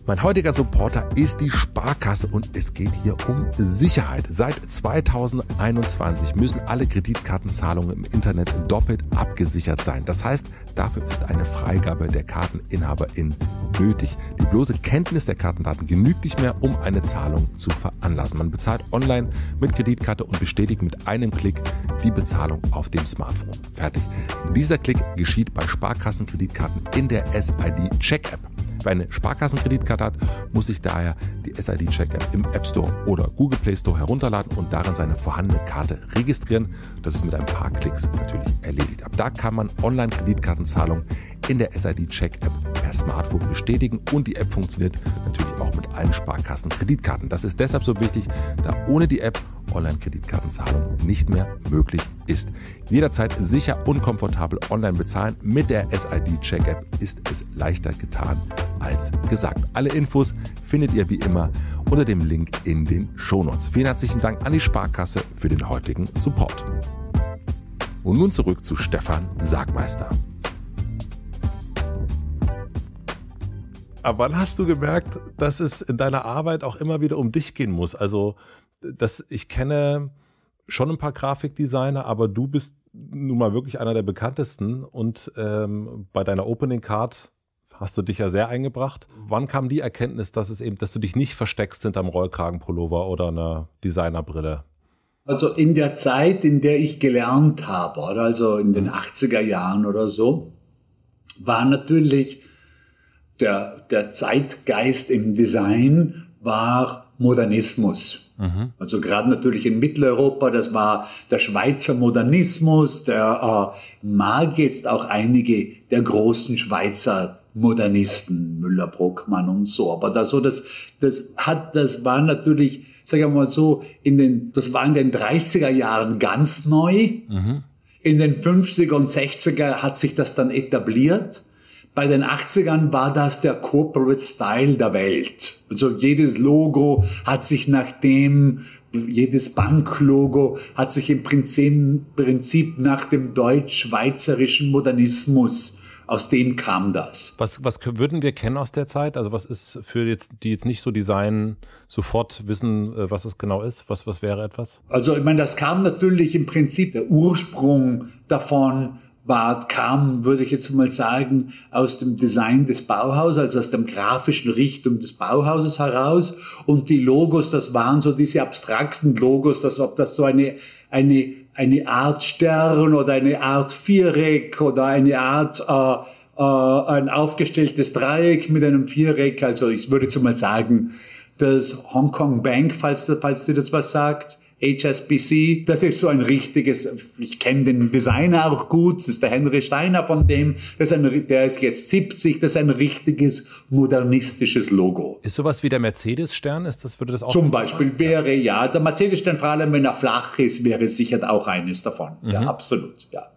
Mein heutiger Supporter ist die Sparkasse und es geht hier um Sicherheit. Seit zweitausendeinundzwanzig müssen alle Kreditkartenzahlungen im Internet doppelt abgesichert sein. Das heißt, dafür ist eine Freigabe der Karteninhaberin nötig. Die bloße Kenntnis der Kartendaten genügt nicht mehr, um eine Zahlung zu veranlassen. Man bezahlt online mit Kreditkarte und bestätigt mit einem Klick die Bezahlung auf dem Smartphone. Fertig. Dieser Klick geschieht bei Sparkassenkreditkarten in der S I D-Check-App. Wer eine Sparkassenkreditkarte hat, muss sich daher die S I D-Check-App im App Store oder Google Play Store herunterladen und darin seine vorhandene Karte registrieren. Das ist mit ein paar Klicks natürlich erledigt. Ab da kann man Online-Kreditkartenzahlungen in der S I D-Check-App per Smartphone bestätigen und die App funktioniert natürlich auch mit allen Sparkassen-Kreditkarten. Das ist deshalb so wichtig, da ohne die App Online-Kreditkartenzahlung nicht mehr möglich ist. Jederzeit sicher und komfortabel online bezahlen. Mit der S I D-Check-App ist es leichter getan als gesagt. Alle Infos findet ihr wie immer unter dem Link in den Shownotes. Vielen herzlichen Dank an die Sparkasse für den heutigen Support. Und nun zurück zu Stefan Sagmeister. Aber wann hast du gemerkt, dass es in deiner Arbeit auch immer wieder um dich gehen muss? Also, dass ich kenne schon ein paar Grafikdesigner, aber du bist nun mal wirklich einer der bekanntesten und ähm, bei deiner Opening Card hast du dich ja sehr eingebracht. Wann kam die Erkenntnis, dass es eben, dass du dich nicht versteckst hinterm Rollkragenpullover oder einer Designerbrille? Also in der Zeit, in der ich gelernt habe, oder also in den achtziger Jahren oder so, war natürlich der, der Zeitgeist im Design war Modernismus. Mhm. Also gerade natürlich in Mitteleuropa, das war der Schweizer Modernismus, der äh, mag jetzt auch einige der großen Schweizer Modernisten, Müller, Brockmann und so. Aber das, so, das, das hat, das war natürlich, sag ich mal so, in den, das war in den dreißiger Jahren ganz neu. Mhm. In den fünfziger und sechziger hat sich das dann etabliert. Bei den achtzigern war das der Corporate Style der Welt. Also jedes Logo hat sich nach dem, jedes Banklogo hat sich im Prinzip, Prinzip nach dem deutsch-schweizerischen Modernismus, aus dem kam das. Was, was würden wir kennen aus der Zeit? Also was ist für jetzt, die jetzt nicht so Design sofort wissen, was es genau ist? Was, was wäre etwas? Also ich meine, das kam natürlich im Prinzip, der Ursprung davon war, kam, würde ich jetzt mal sagen, aus dem Design des Bauhauses, also aus der grafischen Richtung des Bauhauses heraus. Und die Logos, das waren so diese abstrakten Logos, dass ob das so eine, eine, eine Art Stern oder eine Art Viereck oder eine Art, äh, äh, ein aufgestelltes Dreieck mit einem Viereck. Also ich würde jetzt mal sagen, das Hong Kong Bank, falls, falls dir das was sagt, H S B C, das ist so ein richtiges, ich kenne den Designer auch gut, das ist der Henry Steiner von dem, das ist ein, der ist jetzt siebzig, das ist ein richtiges modernistisches Logo. Ist sowas wie der Mercedes-Stern, ist das, würde das auch? Zum Beispiel wäre, ja, der Mercedes-Stern, vor allem wenn er flach ist, wäre sicher auch eines davon. Mhm. Ja, absolut, ja.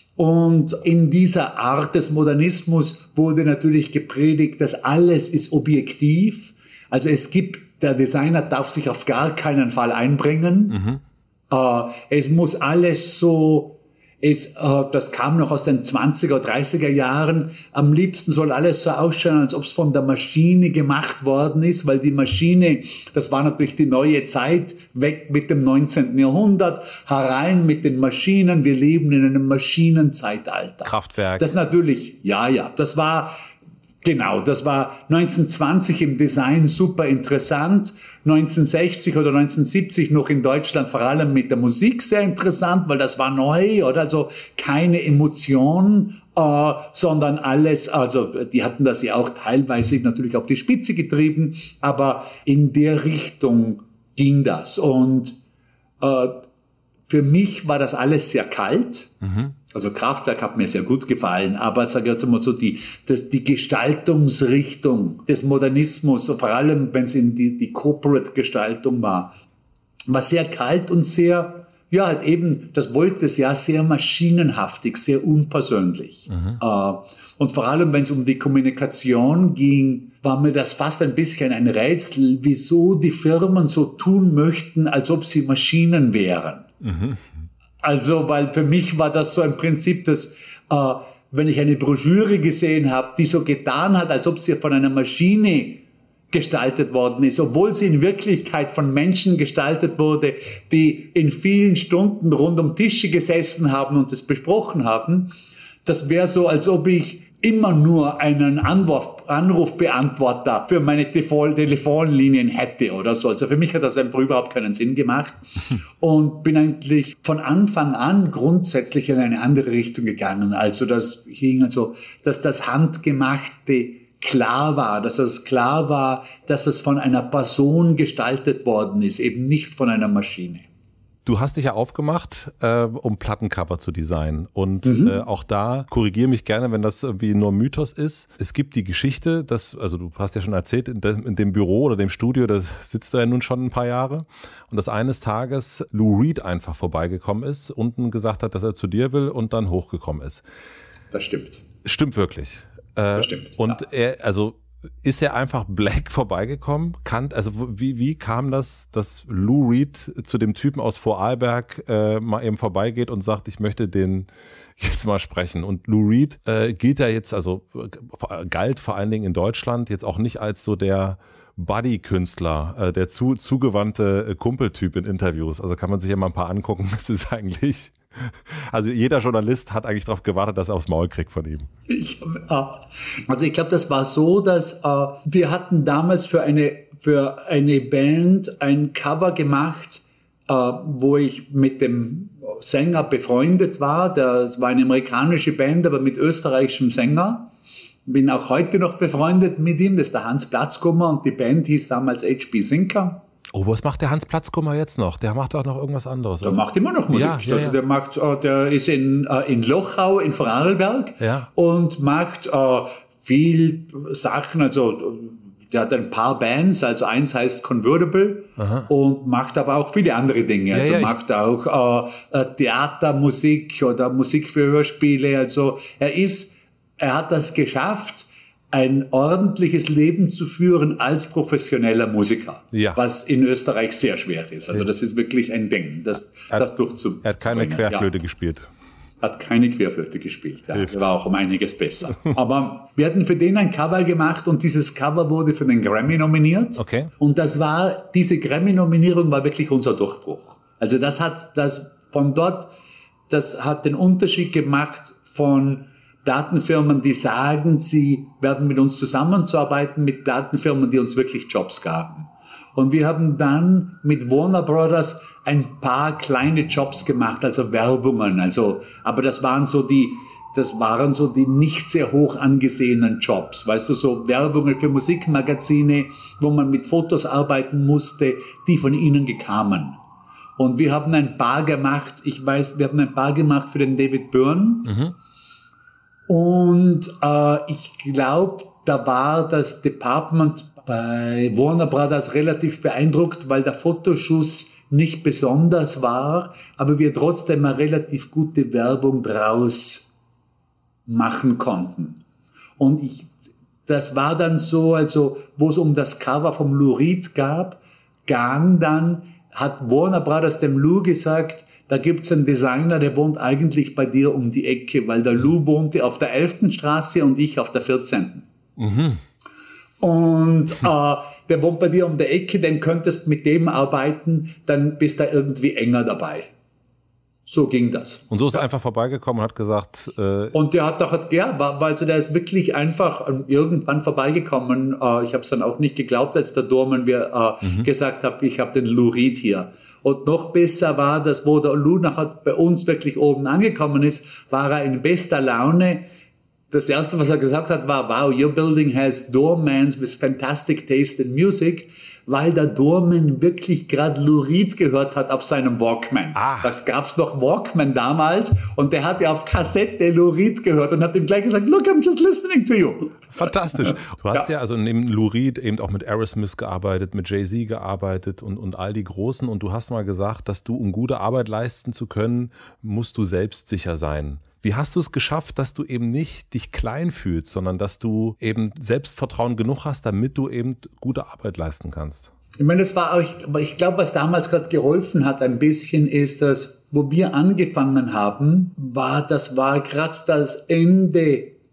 Und in dieser Art des Modernismus wurde natürlich gepredigt, dass alles ist objektiv, also es gibt, der Designer darf sich auf gar keinen Fall einbringen. Mhm. Äh, es muss alles so, es, äh, das kam noch aus den zwanziger, dreißiger Jahren. Am liebsten soll alles so ausschauen, als ob es von der Maschine gemacht worden ist, weil die Maschine, das war natürlich die neue Zeit, weg mit dem neunzehnten Jahrhundert, herein mit den Maschinen. Wir leben in einem Maschinenzeitalter. Kraftwerk. Das natürlich, ja, ja, das war, genau, das war neunzehnhundertzwanzig im Design super interessant, neunzehnhundertsechzig oder neunzehnhundertsiebzig noch in Deutschland vor allem mit der Musik sehr interessant, weil das war neu, oder? Also keine Emotion, äh, sondern alles, also die hatten das ja auch teilweise natürlich auf die Spitze getrieben, aber in der Richtung ging das. Und äh, für mich war das alles sehr kalt. Mhm. Also Kraftwerk hat mir sehr gut gefallen, aber sag ich jetzt mal so, die, das, die Gestaltungsrichtung des Modernismus, vor allem wenn es in die, die Corporate-Gestaltung war, war sehr kalt und sehr, ja, halt eben, das wollte es ja, sehr maschinenhaftig, sehr unpersönlich. Mhm. Äh, und vor allem, wenn es um die Kommunikation ging, war mir das fast ein bisschen ein Rätsel, wieso die Firmen so tun möchten, als ob sie Maschinen wären. Mhm. Also, weil für mich war das so ein Prinzip, dass, äh, wenn ich eine Broschüre gesehen habe, die so getan hat, als ob sie von einer Maschine gestaltet worden ist, obwohl sie in Wirklichkeit von Menschen gestaltet wurde, die in vielen Stunden rund um Tische gesessen haben und das besprochen haben. Das wäre so, als ob ich immer nur einen Anruf, Anrufbeantworter für meine Telefonlinien hätte oder so. Also für mich hat das einfach überhaupt keinen Sinn gemacht und bin eigentlich von Anfang an grundsätzlich in eine andere Richtung gegangen. Also das hing also, dass das Handgemachte klar war, dass es klar war, dass es von einer Person gestaltet worden ist, eben nicht von einer Maschine. Du hast dich ja aufgemacht, äh, um Plattencover zu designen und mhm. äh, auch da, korrigiere mich gerne, wenn das irgendwie nur Mythos ist. Es gibt die Geschichte, dass, also du hast ja schon erzählt, in, de, in dem Büro oder dem Studio, da sitzt du ja nun schon ein paar Jahre und dass eines Tages Lou Reed einfach vorbeigekommen ist, unten gesagt hat, dass er zu dir will und dann hochgekommen ist. Das stimmt. Stimmt wirklich. Äh, das stimmt. Und ja. er, also ist er einfach Black vorbeigekommen? Kann, also wie, wie kam das, dass Lou Reed zu dem Typen aus Vorarlberg äh, mal eben vorbeigeht und sagt, ich möchte den jetzt mal sprechen? Und Lou Reed äh, gilt ja jetzt, also galt vor allen Dingen in Deutschland jetzt auch nicht als so der Buddy-Künstler, äh, der zu, zugewandte äh, Kumpeltyp in Interviews. Also kann man sich ja mal ein paar angucken. Das ist eigentlich, also jeder Journalist hat eigentlich darauf gewartet, dass er aufs Maul kriegt von ihm. Ich, also ich glaube, das war so, dass äh, wir hatten damals für eine, für eine Band ein Cover gemacht, äh, wo ich mit dem Sänger befreundet war. Das war eine amerikanische Band, aber mit österreichischem Sänger. Bin auch heute noch befreundet mit ihm, das ist der Hans Platzkummer und die Band hieß damals H B Zinker. Oh, was macht der Hans Platzkummer jetzt noch? Der macht auch noch irgendwas anderes. Der oder? macht immer noch Musik. Ja, ja, also der macht, der ist in, in Lochau in Vorarlberg ja. und macht äh, viel Sachen, also der hat ein paar Bands, also eins heißt Convertible. Aha. Und macht aber auch viele andere Dinge. Also ja, ja, macht auch äh, Theatermusik oder Musik für Hörspiele. Also er ist Er hat das geschafft, ein ordentliches Leben zu führen als professioneller Musiker, ja. was in Österreich sehr schwer ist. Also das ist wirklich ein Ding, das, er, das durchzubringen. Er hat keine Querflöte ja. gespielt. Hat keine Querflöte gespielt. Ja. Er war auch um einiges besser. Aber wir hatten für den ein Cover gemacht und dieses Cover wurde für den Grammy nominiert. Okay. Und das war, diese Grammy-Nominierung war wirklich unser Durchbruch. Also das hat, das von dort, das hat den Unterschied gemacht von Plattenfirmen, die sagen, sie werden mit uns zusammenzuarbeiten, mit Plattenfirmen, die uns wirklich Jobs gaben. Und wir haben dann mit Warner Brothers ein paar kleine Jobs gemacht, also Werbungen, also, aber das waren so die, das waren so die nicht sehr hoch angesehenen Jobs, weißt du, so Werbungen für Musikmagazine, wo man mit Fotos arbeiten musste, die von ihnen kamen. Und wir haben ein paar gemacht, ich weiß, wir haben ein paar gemacht für den David Byrne. Mhm. Und äh, ich glaube, da war das Department bei Warner Brothers relativ beeindruckt, weil der Fotoschuss nicht besonders war, aber wir trotzdem eine relativ gute Werbung draus machen konnten. Und ich, das war dann so, also wo es um das Cover vom Lou Reed gab, gang dann, hat Warner Brothers dem Lou gesagt, da gibt's einen Designer, der wohnt eigentlich bei dir um die Ecke, weil der Lou wohnte auf der elften Straße und ich auf der vierzehnten Mhm. Und äh, der wohnt bei dir um der Ecke, dann könntest mit dem arbeiten, dann bist du irgendwie enger dabei. So ging das. Und so ist er einfach vorbeigekommen und hat gesagt... Äh und der hat doch, ja, war, also der ist wirklich einfach irgendwann vorbeigekommen. Äh, ich habe es dann auch nicht geglaubt, als der Dorman mir äh, mhm. gesagt hat, ich habe den Lou Reed hier. Und noch besser war das, wo der Lou nachher bei uns wirklich oben angekommen ist, war er in bester Laune. Das Erste, was er gesagt hat, war, wow, your building has doormans with fantastic taste in music, weil der Doorman wirklich gerade Lou Reed gehört hat auf seinem Walkman. Ah. Das gab's noch Walkman damals und der hat ja auf Kassette Lou Reed gehört und hat ihm gleich gesagt, look, I'm just listening to you. Fantastisch. Du hast ja, ja also neben Lou Reed eben auch mit Aerosmith gearbeitet, mit Jay-Z gearbeitet und, und all die Großen und du hast mal gesagt, dass du, um gute Arbeit leisten zu können, musst du selbstsicher sein. Wie hast du es geschafft, dass du eben nicht dich klein fühlst, sondern dass du eben Selbstvertrauen genug hast, damit du eben gute Arbeit leisten kannst? Ich meine, das war auch, aber ich glaube, was damals gerade geholfen hat ein bisschen, ist, dass, wo wir angefangen haben, war, das war gerade das Ende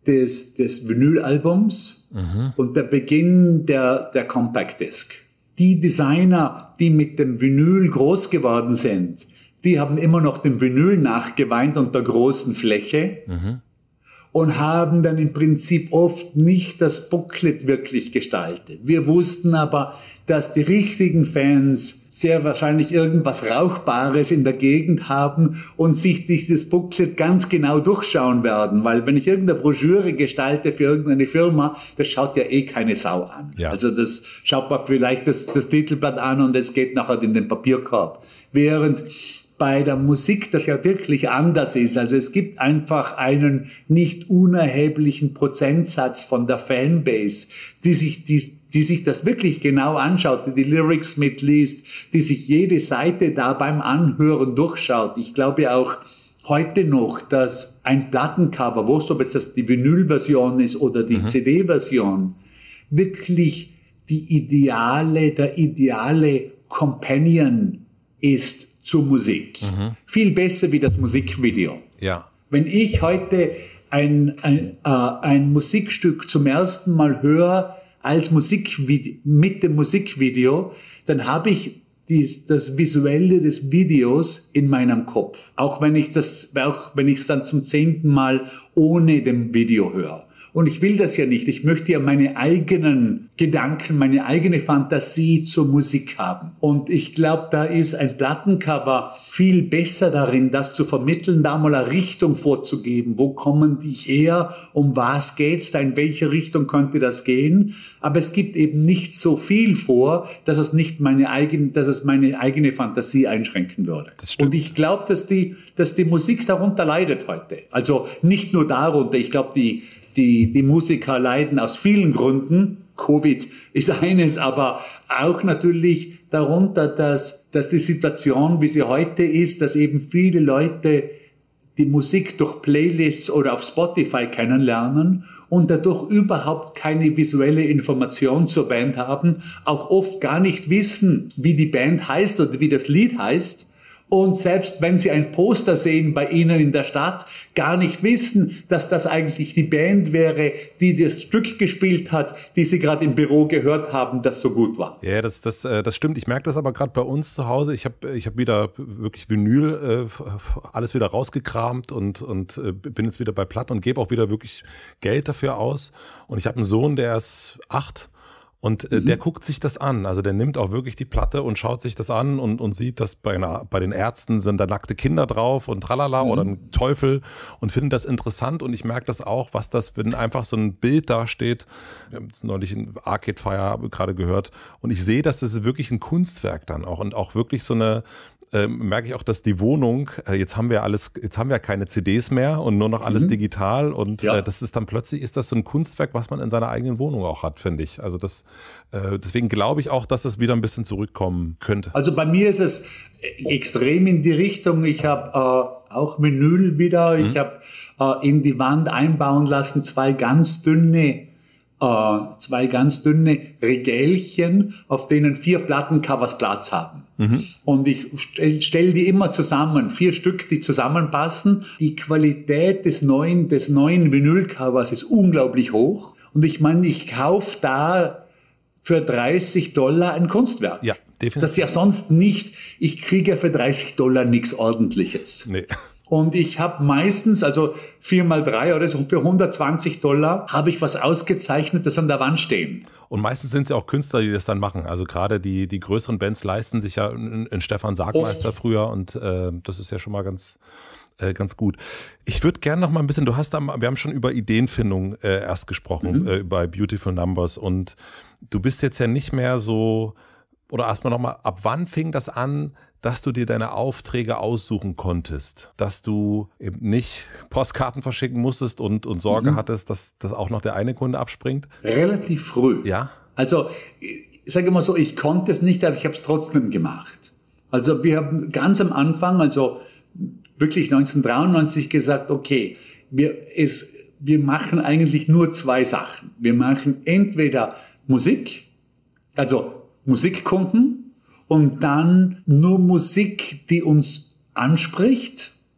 des, des Vinylalbums mhm. und der Beginn der, der Compact Disc. Die Designer, die mit dem Vinyl groß geworden sind, die haben immer noch dem Vinyl nachgeweint und der großen Fläche mhm. und haben dann im Prinzip oft nicht das Booklet wirklich gestaltet. Wir wussten aber, dass die richtigen Fans sehr wahrscheinlich irgendwas Rauchbares in der Gegend haben und sich dieses Booklet ganz genau durchschauen werden. Weil wenn ich irgendeine Broschüre gestalte für irgendeine Firma, das schaut ja eh keine Sau an. Ja. Also das schaut man vielleicht das, das Titelblatt an und es geht nachher in den Papierkorb. Während bei der Musik das ja wirklich anders ist. Also es gibt einfach einen nicht unerheblichen Prozentsatz von der Fanbase, die sich, die, die sich das wirklich genau anschaut, die die Lyrics mitliest, die sich jede Seite da beim Anhören durchschaut. Ich glaube auch heute noch, dass ein Plattencover, wurscht ob jetzt das die Vinyl-Version ist oder die mhm. C D-Version, wirklich die ideale, der ideale Companion ist zur Musik. Mhm. Viel besser wie das Musikvideo. Ja. Wenn ich heute ein, ein, äh, ein Musikstück zum ersten Mal höre als Musikvideo, mit dem Musikvideo, dann habe ich dies, das Visuelle des Videos in meinem Kopf. Auch wenn ich das, auch wenn ich es dann zum zehnten Mal ohne dem Video höre. Und ich will das ja nicht. Ich möchte ja meine eigenen Gedanken, meine eigene Fantasie zur Musik haben. Und ich glaube, da ist ein Plattencover viel besser darin, das zu vermitteln, da mal eine Richtung vorzugeben. Wo kommen die her? Um was geht's da? In welche Richtung könnte das gehen? Aber es gibt eben nicht so viel vor, dass es nicht meine eigene, dass es meine eigene Fantasie einschränken würde. Das stimmt. Und ich glaube, dass die, dass die Musik darunter leidet heute. Also nicht nur darunter. Ich glaube, die Die, die Musiker leiden aus vielen Gründen. Covid ist eines, aber auch natürlich darunter, dass, dass die Situation, wie sie heute ist, dass eben viele Leute die Musik durch Playlists oder auf Spotify kennenlernen und dadurch überhaupt keine visuelle Information zur Band haben, auch oft gar nicht wissen, wie die Band heißt oder wie das Lied heißt. Und selbst wenn sie ein Poster sehen bei ihnen in der Stadt, gar nicht wissen, dass das eigentlich die Band wäre, die das Stück gespielt hat, die sie gerade im Büro gehört haben, das so gut war. Ja, das, das, das stimmt. Ich merke das aber gerade bei uns zu Hause. Ich habe ich hab wieder wirklich Vinyl, äh, alles wieder rausgekramt und, und äh, bin jetzt wieder bei Platten und gebe auch wieder wirklich Geld dafür aus. Und ich habe einen Sohn, der ist acht. Und äh, mhm. der guckt sich das an, also der nimmt auch wirklich die Platte und schaut sich das an und, und sieht, dass bei, einer, bei den Ärzten sind da nackte Kinder drauf und tralala mhm. oder ein Teufel und findet das interessant und ich merke das auch, was das, wenn einfach so ein Bild da steht, wir haben es neulich in Arcade Fire gerade gehört und ich sehe, dass das ist wirklich ein Kunstwerk dann auch und auch wirklich so eine, äh, merke ich auch, dass die Wohnung, äh, jetzt haben wir alles, jetzt haben wir keine C Ds mehr und nur noch alles mhm. digital und ja. äh, das ist dann plötzlich, ist das so ein Kunstwerk, was man in seiner eigenen Wohnung auch hat, finde ich. Also das Deswegen glaube ich auch, dass es wieder ein bisschen zurückkommen könnte. Also bei mir ist es extrem in die Richtung. Ich habe äh, auch Vinyl wieder. Mhm. Ich habe äh, in die Wand einbauen lassen zwei ganz dünne, äh, zwei ganz dünne Regälchen, auf denen vier Plattencovers Platz haben. Mhm. Und ich stelle stell die immer zusammen, vier Stück, die zusammenpassen. Die Qualität des neuen, des neuen Vinylcovers ist unglaublich hoch. Und ich meine, ich kaufe da für dreißig Dollar ein Kunstwerk. Ja, definitiv. Das ist ja sonst nicht, ich kriege ja für dreißig Dollar nichts Ordentliches. Nee. Und ich habe meistens, also vier mal drei oder so, für hundertzwanzig Dollar habe ich was Ausgezeichnetes an der Wand stehen. Und meistens sind es ja auch Künstler, die das dann machen. Also gerade die, die größeren Bands leisten sich ja in Stefan Sargmeister Oft. früher und äh, das ist ja schon mal ganz... Äh, ganz gut. Ich würde gerne noch mal ein bisschen, du hast da, wir haben schon über Ideenfindung äh, erst gesprochen, mhm. äh, bei Beautiful Numbers und du bist jetzt ja nicht mehr so, oder erstmal noch mal, ab wann fing das an, dass du dir deine Aufträge aussuchen konntest, dass du eben nicht Postkarten verschicken musstest und, und Sorge mhm. hattest, dass, dass auch noch der eine Kunde abspringt? Relativ früh. Ja? Also, ich sage immer so, ich konnte es nicht, aber ich habe es trotzdem gemacht. Also wir haben ganz am Anfang, also wirklich neunzehnhundertdreiundneunzig gesagt, okay, wir, es, wir machen eigentlich nur zwei Sachen. Wir machen entweder Musik, also Musikkunden und dann nur Musik, die uns anspricht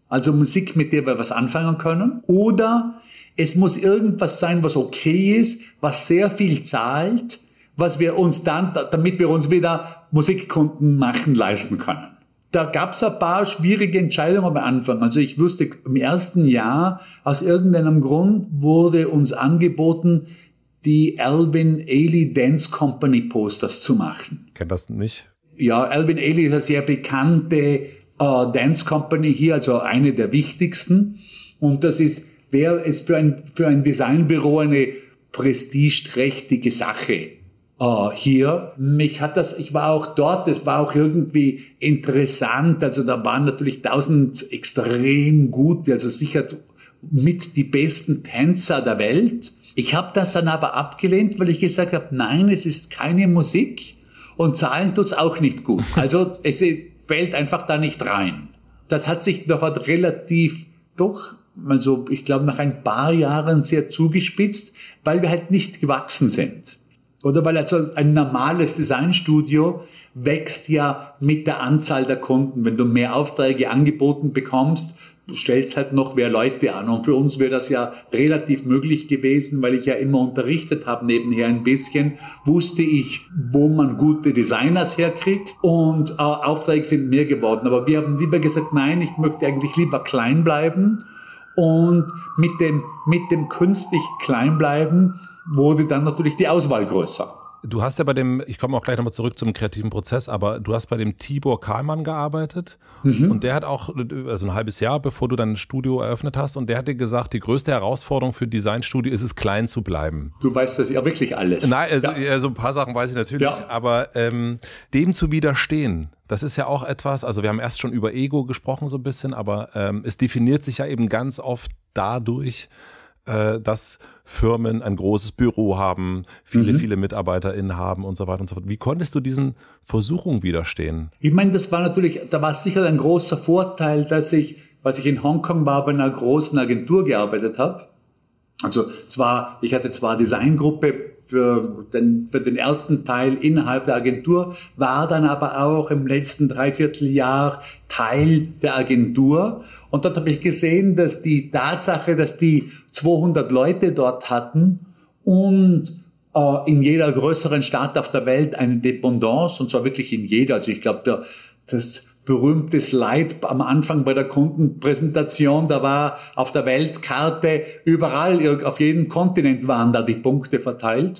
Also Musik, mit der wir was anfangen können. Oder es muss irgendwas sein, was okay ist, was sehr viel zahlt, was wir uns dann, damit wir uns wieder Musikkunden machen leisten können. Da gab es ein paar schwierige Entscheidungen am Anfang. Also ich wusste, im ersten Jahr, aus irgendeinem Grund wurde uns angeboten, die Alvin Ailey Dance Company Posters zu machen. Kennt das nicht? Ja, Alvin Ailey ist eine sehr bekannte äh, Dance Company hier, also eine der wichtigsten. Und das ist, wäre es für ein, für ein Designbüro eine prestigeträchtige Sache. Uh, hier. Mich hat das, ich war auch dort, es war auch irgendwie interessant, also da waren natürlich tausend extrem gute, also sicher mit die besten Tänzer der Welt. Ich habe das dann aber abgelehnt, weil ich gesagt habe, nein, es ist keine Musik und zahlen tut's auch nicht gut. Also es fällt einfach da nicht rein. Das hat sich doch halt relativ, doch, also ich glaube nach ein paar Jahren sehr zugespitzt, weil wir halt nicht gewachsen sind. Oder weil also ein normales Designstudio wächst ja mit der Anzahl der Kunden. Wenn du mehr Aufträge angeboten bekommst, du stellst halt noch mehr Leute an. Und für uns wäre das ja relativ möglich gewesen, weil ich ja immer unterrichtet habe nebenher ein bisschen, wusste ich, wo man gute Designers herkriegt und äh, Aufträge sind mehr geworden. Aber wir haben lieber gesagt, nein, ich möchte eigentlich lieber klein bleiben. Und mit dem, mit dem künstlich klein bleiben wurde dann natürlich die Auswahl größer. Du hast ja bei dem, ich komme auch gleich nochmal zurück zum kreativen Prozess, aber du hast bei dem Tibor Kahlmann gearbeitet mhm. und der hat auch, also ein halbes Jahr, bevor du dein Studio eröffnet hast, und der hat dir gesagt, die größte Herausforderung für Designstudio ist es, klein zu bleiben. Du weißt das ja wirklich alles. Nein, also, ja. ja, so ein paar Sachen weiß ich natürlich, ja. aber ähm, dem zu widerstehen, das ist ja auch etwas, also wir haben erst schon über Ego gesprochen so ein bisschen, aber ähm, es definiert sich ja eben ganz oft dadurch, dass Firmen ein großes Büro haben, viele, mhm. viele MitarbeiterInnen haben und so weiter und so fort. Wie konntest du diesen Versuchungen widerstehen? Ich meine, das war natürlich, da war sicher ein großer Vorteil, dass ich, als ich in Hongkong war, bei einer großen Agentur gearbeitet habe. Also zwar, ich hatte zwar Designgruppe für den, für den ersten Teil innerhalb der Agentur, war dann aber auch im letzten Dreivierteljahr Teil der Agentur. Und dort habe ich gesehen, dass die Tatsache, dass die zweihundert Leute dort hatten und äh, in jeder größeren Stadt auf der Welt eine Dependance, und zwar wirklich in jeder, also ich glaube, das berühmte Slide am Anfang bei der Kundenpräsentation, da war auf der Weltkarte überall, auf jedem Kontinent waren da die Punkte verteilt.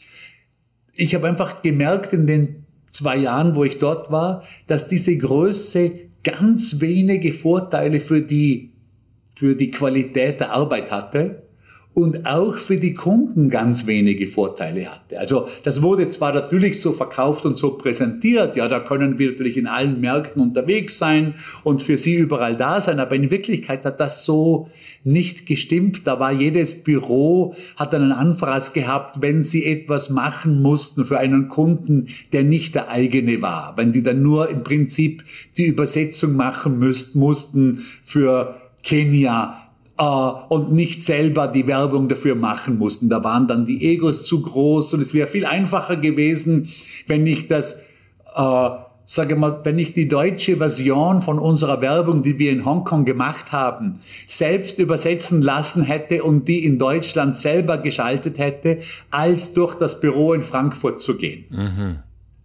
Ich habe einfach gemerkt in den zwei Jahren, wo ich dort war, dass diese Größe ganz wenige Vorteile für die, für die Qualität der Arbeit hatte und auch für die Kunden ganz wenige Vorteile hatte. Also das wurde zwar natürlich so verkauft und so präsentiert, ja, da können wir natürlich in allen Märkten unterwegs sein und für sie überall da sein, aber in Wirklichkeit hat das so nicht gestimmt. Da war jedes Büro, hat einen Anfraß gehabt, wenn sie etwas machen mussten für einen Kunden, der nicht der eigene war. Wenn die dann nur im Prinzip die Übersetzung machen müssten, mussten für Kenia, und nicht selber die Werbung dafür machen mussten. Da waren dann die Egos zu groß und es wäre viel einfacher gewesen, wenn ich das, äh, sage mal, wenn ich die deutsche Version von unserer Werbung, die wir in Hongkong gemacht haben, selbst übersetzen lassen hätte und die in Deutschland selber geschaltet hätte, als durch das Büro in Frankfurt zu gehen. Mhm.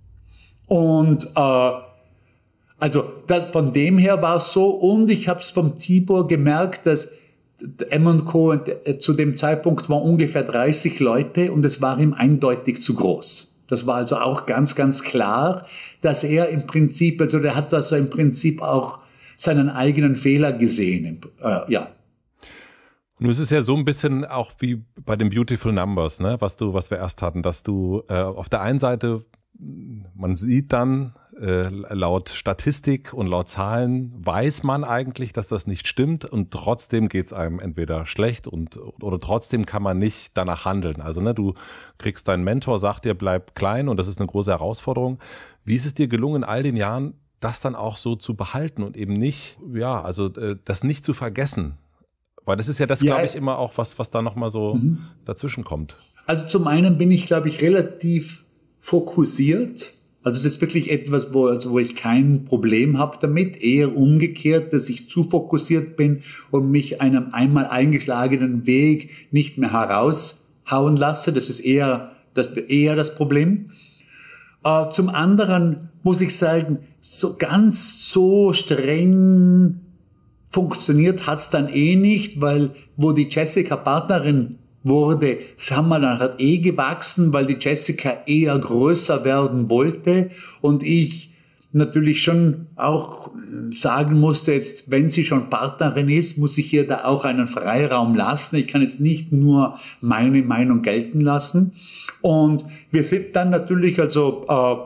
Und äh, also das, von dem her war es so, und ich habe es vom Tibor gemerkt, dass M und Co. zu dem Zeitpunkt war ungefähr dreißig Leute und es war ihm eindeutig zu groß. Das war also auch ganz, ganz klar, dass er im Prinzip, also der hat also im Prinzip auch seinen eigenen Fehler gesehen. Äh, ja. Nun ist es ja so ein bisschen auch wie bei den Beautiful Numbers, ne, was du, was wir erst hatten, dass du äh, auf der einen Seite, man sieht dann, Äh, laut Statistik und laut Zahlen weiß man eigentlich, dass das nicht stimmt, und trotzdem geht es einem entweder schlecht und oder trotzdem kann man nicht danach handeln. Also ne, du kriegst deinen Mentor, sagt dir, bleib klein, und das ist eine große Herausforderung. Wie ist es dir gelungen, in all den Jahren das dann auch so zu behalten und eben nicht, ja, also äh, das nicht zu vergessen? Weil das ist ja das, ja, glaube ich, immer auch was, was da nochmal so mhm. dazwischen kommt. Also zum einen bin ich, glaube ich, relativ fokussiert. Also das ist wirklich etwas, wo, also wo ich kein Problem habe damit. Eher umgekehrt, dass ich zu fokussiert bin und mich einem einmal eingeschlagenen Weg nicht mehr heraushauen lasse. Das ist eher das, eher das Problem. Äh, zum anderen muss ich sagen, so ganz so streng funktioniert hat's dann eh nicht, weil wo die Jessica Partnerin wurde, das haben wir dann halt eh gewachsen, weil die Jessica eher größer werden wollte und ich natürlich schon auch sagen musste, jetzt, wenn sie schon Partnerin ist, muss ich ihr da auch einen Freiraum lassen. Ich kann jetzt nicht nur meine Meinung gelten lassen. Und wir sind dann natürlich, also äh,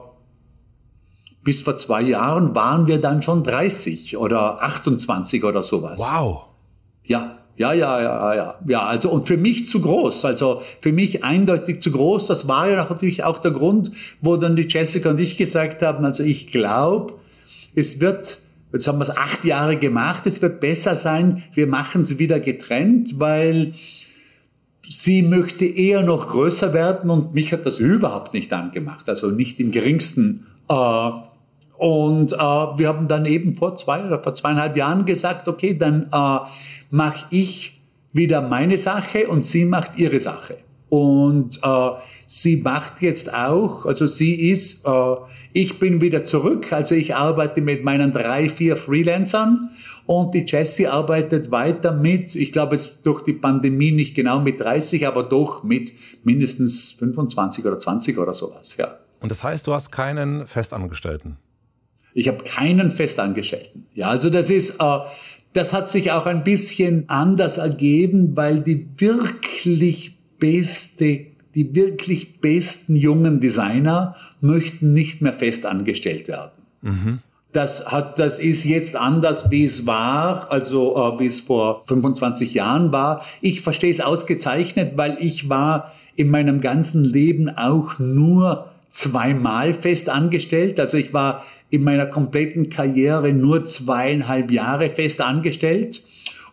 bis vor zwei Jahren waren wir dann schon dreißig oder achtundzwanzig oder sowas. Wow. Ja. Ja, ja, ja, ja, ja, also und für mich zu groß, also für mich eindeutig zu groß. Das war ja natürlich auch der Grund, wo dann die Jessica und ich gesagt haben, also ich glaube, es wird, jetzt haben wir es acht Jahre gemacht, es wird besser sein, wir machen es wieder getrennt, weil sie möchte eher noch größer werden und mich hat das überhaupt nicht angemacht, also nicht im geringsten. Äh, Und äh, wir haben dann eben vor zwei oder vor zweieinhalb Jahren gesagt, okay, dann äh, mache ich wieder meine Sache und sie macht ihre Sache. Und äh, sie macht jetzt auch, also sie ist, äh, ich bin wieder zurück, also ich arbeite mit meinen drei, vier Freelancern und die Jessie arbeitet weiter mit, ich glaube jetzt durch die Pandemie nicht genau mit dreißig, aber doch mit mindestens fünfundzwanzig oder zwanzig oder sowas, ja. Und das heißt, du hast keinen Festangestellten? Ich habe keinen Festangestellten. Ja, also das ist, äh, das hat sich auch ein bisschen anders ergeben, weil die wirklich beste, die wirklich besten jungen Designer möchten nicht mehr festangestellt werden. Mhm. Das hat, das ist jetzt anders, wie es war, also äh, wie es vor fünfundzwanzig Jahren war. Ich verstehe es ausgezeichnet, weil ich war in meinem ganzen Leben auch nur zweimal festangestellt. Also ich war in meiner kompletten Karriere nur zweieinhalb Jahre fest angestellt.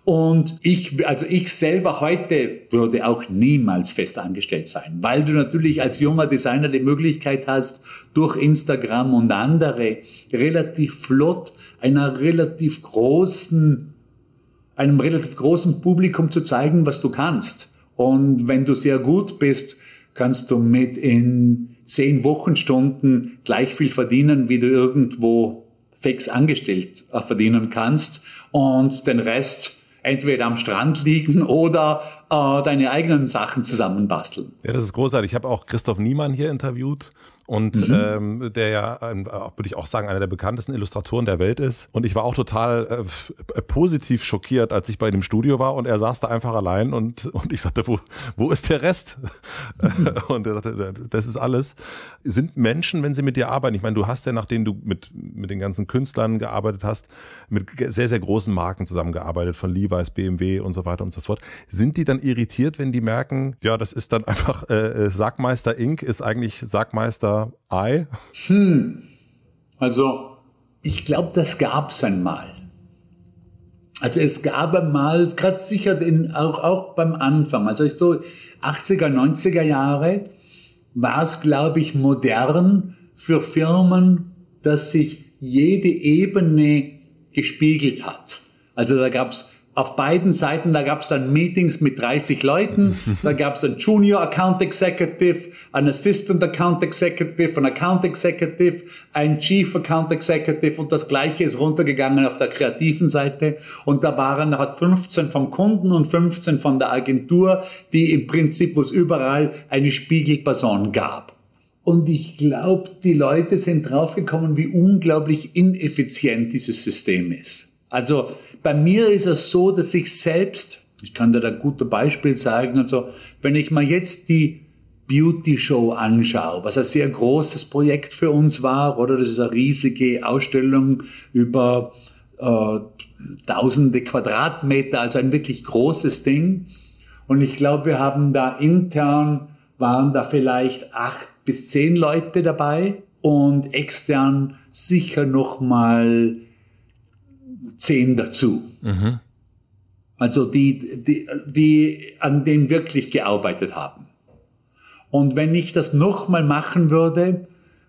Und ich, also ich selber heute würde auch niemals fest angestellt sein, weil du natürlich als junger Designer die Möglichkeit hast, durch Instagram und andere relativ flott einer relativ großen, einem relativ großen Publikum zu zeigen, was du kannst. Und wenn du sehr gut bist, kannst du mit in zehn Wochenstunden gleich viel verdienen, wie du irgendwo fix angestellt verdienen kannst und den Rest entweder am Strand liegen oder äh, deine eigenen Sachen zusammenbasteln. Ja, das ist großartig. Ich habe auch Christoph Niemann hier interviewt. Und mhm. ähm, der ja, ähm, würde ich auch sagen, einer der bekanntesten Illustratoren der Welt ist. Und ich war auch total äh, positiv schockiert, als ich bei ihm im Studio war und er saß da einfach allein und, und ich sagte, wo, wo ist der Rest? Mhm. Und er sagte, das ist alles. Sind Menschen, wenn sie mit dir arbeiten, ich meine, du hast ja, nachdem du mit, mit den ganzen Künstlern gearbeitet hast, mit sehr, sehr großen Marken zusammengearbeitet, von Levi's, B M W und so weiter und so fort. Sind die dann irritiert, wenn die merken, ja, das ist dann einfach, äh, Sackmeister Incorporated ist eigentlich Sackmeister I? Hm, also ich glaube, das gab es einmal. Also es gab einmal, gerade sicher den, auch, auch beim Anfang, also so achtziger, neunziger Jahre, war es, glaube ich, modern für Firmen, dass sich jede Ebene gespiegelt hat. Also da gab es auf beiden Seiten, da gab es dann Meetings mit dreißig Leuten, da gab es einen Junior Account Executive, einen Assistant Account Executive, einen Account Executive, einen Chief Account Executive und das Gleiche ist runtergegangen auf der kreativen Seite und da waren halt fünfzehn vom Kunden und fünfzehn von der Agentur, die im Prinzip, wo es überall eine Spiegelperson gab. Und ich glaube, die Leute sind draufgekommen, wie unglaublich ineffizient dieses System ist. Also bei mir ist es so, dass ich selbst, ich kann dir da ein gutes Beispiel sagen, also wenn ich mal jetzt die Beauty Show anschaue, was ein sehr großes Projekt für uns war, oder das ist eine riesige Ausstellung über äh, tausende Quadratmeter, also ein wirklich großes Ding. Und ich glaube, wir haben da intern, waren da vielleicht acht bis zehn Leute dabei und extern sicher nochmal zehn dazu. Mhm. Also die, die, die an dem wirklich gearbeitet haben. Und wenn ich das nochmal machen würde,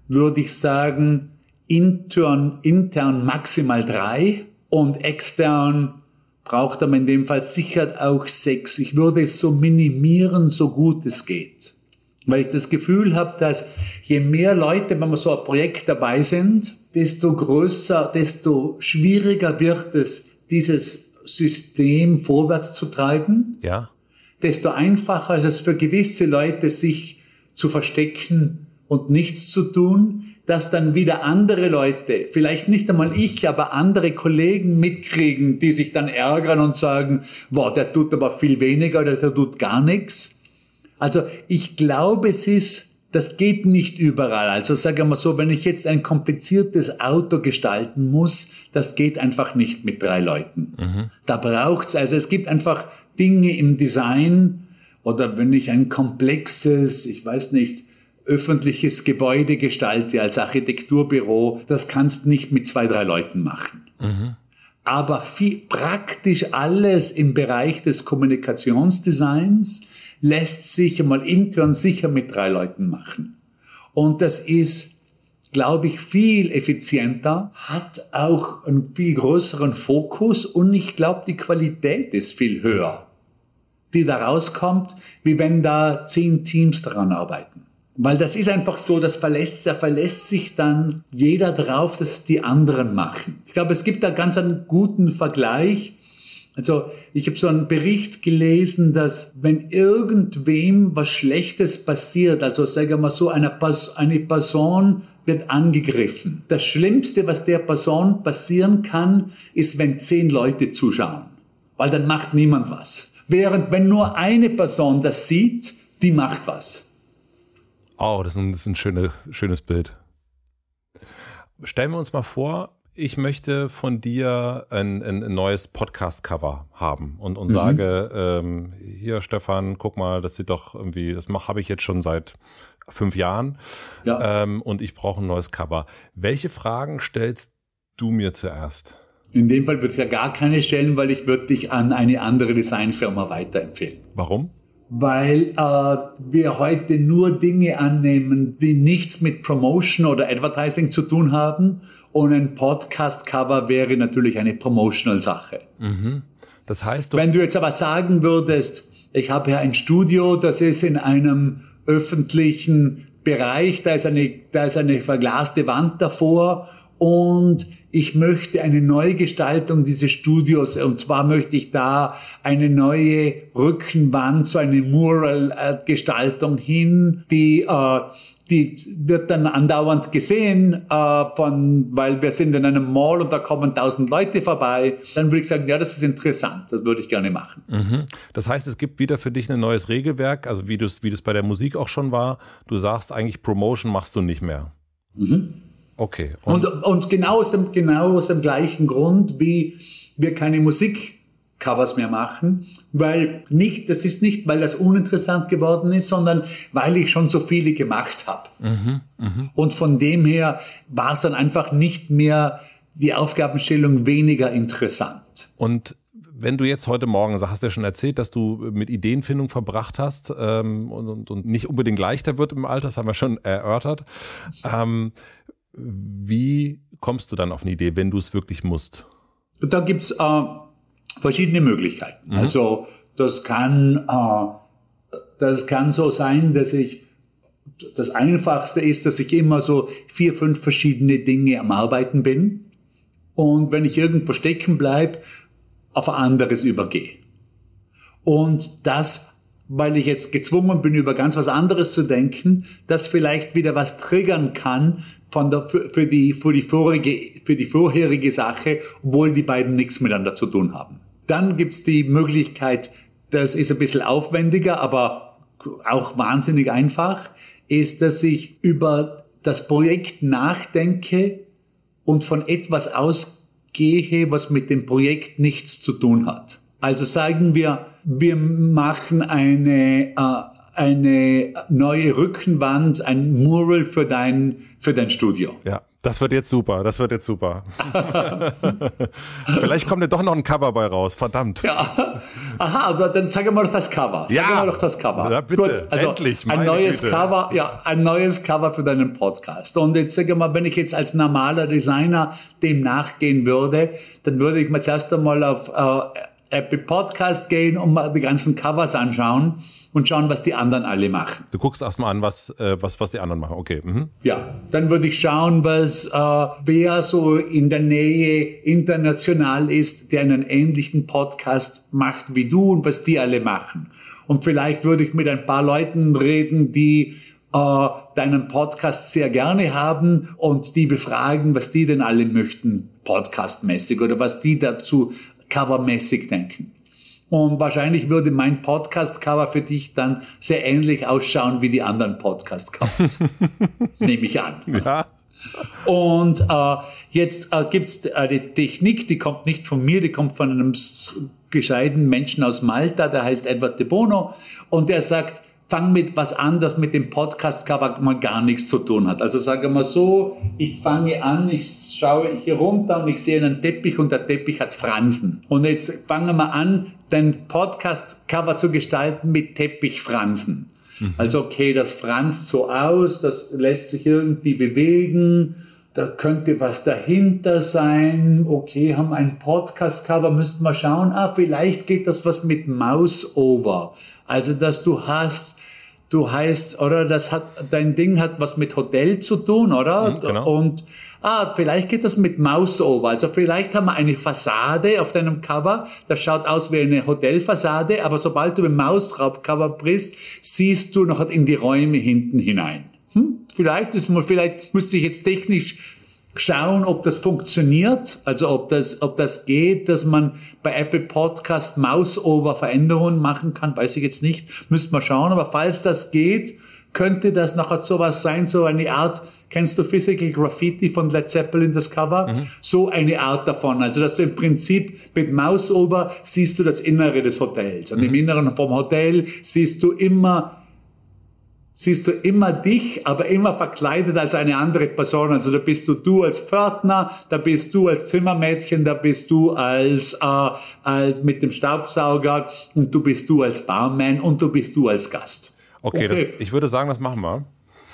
würde ich sagen, intern, intern maximal drei und extern braucht man in dem Fall sicher auch sechs. Ich würde es so minimieren, so gut es geht. Weil ich das Gefühl habe, dass je mehr Leute, wenn wir so ein Projekt dabei sind, desto größer, desto schwieriger wird es, dieses System vorwärts zu treiben. Ja. Desto einfacher ist es für gewisse Leute, sich zu verstecken und nichts zu tun, dass dann wieder andere Leute, vielleicht nicht einmal ich, aber andere Kollegen mitkriegen, die sich dann ärgern und sagen, wow, der tut aber viel weniger oder der tut gar nichts. Also ich glaube, es ist, das geht nicht überall. Also sagen wir mal so, wenn ich jetzt ein kompliziertes Auto gestalten muss, das geht einfach nicht mit drei Leuten. Mhm. Da braucht's, also es gibt einfach Dinge im Design oder wenn ich ein komplexes, ich weiß nicht, öffentliches Gebäude gestalte als Architekturbüro, das kannst nicht mit zwei, drei Leuten machen. Mhm. Aber viel, praktisch alles im Bereich des Kommunikationsdesigns lässt sich einmal intern sicher mit drei Leuten machen. Und das ist, glaube ich, viel effizienter, hat auch einen viel größeren Fokus und ich glaube, die Qualität ist viel höher, die da rauskommt, wie wenn da zehn Teams daran arbeiten. Weil das ist einfach so, das verlässt, da verlässt sich dann jeder drauf, dass die anderen machen. Ich glaube, es gibt da ganz einen guten Vergleich. Also ich habe so einen Bericht gelesen, dass wenn irgendwem was Schlechtes passiert, also sagen wir mal so, eine, Pers- eine Person wird angegriffen. Das Schlimmste, was der Person passieren kann, ist, wenn zehn Leute zuschauen. Weil dann macht niemand was. Während wenn nur eine Person das sieht, die macht was. Oh, das ist ein, das ist ein schöne, schönes Bild. Stellen wir uns mal vor, ich möchte von dir ein, ein neues Podcast-Cover haben und, und mhm. sage, ähm, hier Stefan, guck mal, das sieht doch irgendwie, das habe ich jetzt schon seit fünf Jahren ja. ähm, und ich brauche ein neues Cover. Welche Fragen stellst du mir zuerst? In dem Fall würde ich ja gar keine stellen, weil ich würde dich an eine andere Designfirma weiterempfehlen. Warum? Weil äh, wir heute nur Dinge annehmen, die nichts mit Promotion oder Advertising zu tun haben. Und ein Podcast-Cover wäre natürlich eine Promotional-Sache. Mhm. Das heißt, du wenn du jetzt aber sagen würdest, ich habe ja ein Studio, das ist in einem öffentlichen Bereich, da ist eine, da ist eine verglaste Wand davor und ich möchte eine Neugestaltung dieses Studios und zwar möchte ich da eine neue Rückenwand, so eine Mural-Gestaltung hin, die äh, die wird dann andauernd gesehen, äh, von, weil wir sind in einem Mall und da kommen tausend Leute vorbei. Dann würde ich sagen, ja, das ist interessant, das würde ich gerne machen. Mhm. Das heißt, es gibt wieder für dich ein neues Regelwerk, also wie das wie das bei der Musik auch schon war. Du sagst eigentlich, Promotion machst du nicht mehr. Mhm. Okay. Und, und, und genau, aus dem, genau aus dem gleichen Grund, wie wir keine Musikcovers mehr machen, weil nicht, das ist nicht, weil das uninteressant geworden ist, sondern weil ich schon so viele gemacht habe. Mhm, mh. Und von dem her war es dann einfach nicht mehr die Aufgabenstellung weniger interessant. Und wenn du jetzt heute Morgen, hast du ja schon erzählt, dass du mit Ideenfindung verbracht hast ähm, und, und, und nicht unbedingt leichter wird im Alter, das haben wir schon erörtert. Ähm, Wie kommst du dann auf eine Idee, wenn du es wirklich musst? Da gibt's äh, verschiedene Möglichkeiten. Mhm. Also das kann, äh, das kann so sein, dass ich, das Einfachste ist, dass ich immer so vier, fünf verschiedene Dinge am Arbeiten bin und wenn ich irgendwo stecken bleibe, auf ein anderes übergehe. Und das, weil ich jetzt gezwungen bin, über ganz was anderes zu denken, das vielleicht wieder was triggern kann, Von der, für, für, die, für, die vorige, für die vorherige Sache, obwohl die beiden nichts miteinander zu tun haben. Dann gibt's die Möglichkeit, das ist ein bisschen aufwendiger, aber auch wahnsinnig einfach, ist, dass ich über das Projekt nachdenke und von etwas ausgehe, was mit dem Projekt nichts zu tun hat. Also sagen wir, wir machen eine... Äh, eine neue Rückenwand, ein Mural für dein, für dein Studio. Ja. Das wird jetzt super, das wird jetzt super. Vielleicht kommt ja doch noch ein Cover bei raus, verdammt. Ja. Aha, aber dann sagen wir doch das Cover. Sagen ja. wir doch das Cover. Ja, bitte, gut, also endlich, ein neues Güte. Cover, ja, ein neues Cover für deinen Podcast. Und jetzt sage mal, wenn ich jetzt als normaler Designer dem nachgehen würde, dann würde ich mir zuerst einmal auf äh, Apple Podcast gehen und mal die ganzen Covers anschauen und schauen, was die anderen alle machen. Du guckst erstmal an, was, äh, was, was die anderen machen. Okay. Mhm. Ja, dann würde ich schauen, was äh, wer so in der Nähe international ist, der einen ähnlichen Podcast macht wie du und was die alle machen. Und vielleicht würde ich mit ein paar Leuten reden, die äh, deinen Podcast sehr gerne haben und die befragen, was die denn alle möchten, podcastmäßig oder was die dazu covermäßig denken. Und wahrscheinlich würde mein Podcast-Cover für dich dann sehr ähnlich ausschauen wie die anderen Podcast-Covers. Nehme ich an. Ja. Und äh, jetzt äh, gibt es eine Technik, die kommt nicht von mir, die kommt von einem gescheiten Menschen aus Malta, der heißt Edward de Bono. Und der sagt, fang mit was an, das mit dem Podcast-Cover mal gar nichts zu tun hat. Also sage mal so, ich fange an, ich schaue hier runter und ich sehe einen Teppich und der Teppich hat Fransen. Und jetzt fangen wir an, dein Podcast-Cover zu gestalten mit Teppichfransen. Mhm. Also okay, das franst so aus, das lässt sich irgendwie bewegen, da könnte was dahinter sein. Okay, haben ein Podcast-Cover, müssten wir schauen, ah, vielleicht geht das was mit Mouse-Over. Also, dass du hast, du heißt, oder das hat, dein Ding hat was mit Hotel zu tun, oder? Mhm, genau. Und, ah, vielleicht geht das mit Mouse-Over. Also, vielleicht haben wir eine Fassade auf deinem Cover, das schaut aus wie eine Hotelfassade, aber sobald du mit Maus drauf Cover bist, siehst du noch in die Räume hinten hinein. Hm? Vielleicht ist man, vielleicht müsste ich jetzt technisch schauen, ob das funktioniert, also ob das, ob das geht, dass man bei Apple Podcast Mouse-Over Veränderungen machen kann, weiß ich jetzt nicht, müsste man schauen, aber falls das geht, könnte das nachher sowas sein, so eine Art, kennst du Physical Graffiti von Led Zeppelin, das Cover? Mhm. So eine Art davon, also dass du im Prinzip mit Mouse-Over siehst du das Innere des Hotels und mhm. im Inneren vom Hotel siehst du immer siehst du immer dich, aber immer verkleidet als eine andere Person. Also da bist du du als Pförtner, da bist du als Zimmermädchen, da bist du als, äh, als mit dem Staubsauger und du bist du als Barman und du bist du als Gast. Okay, okay. Das, ich würde sagen, das machen wir.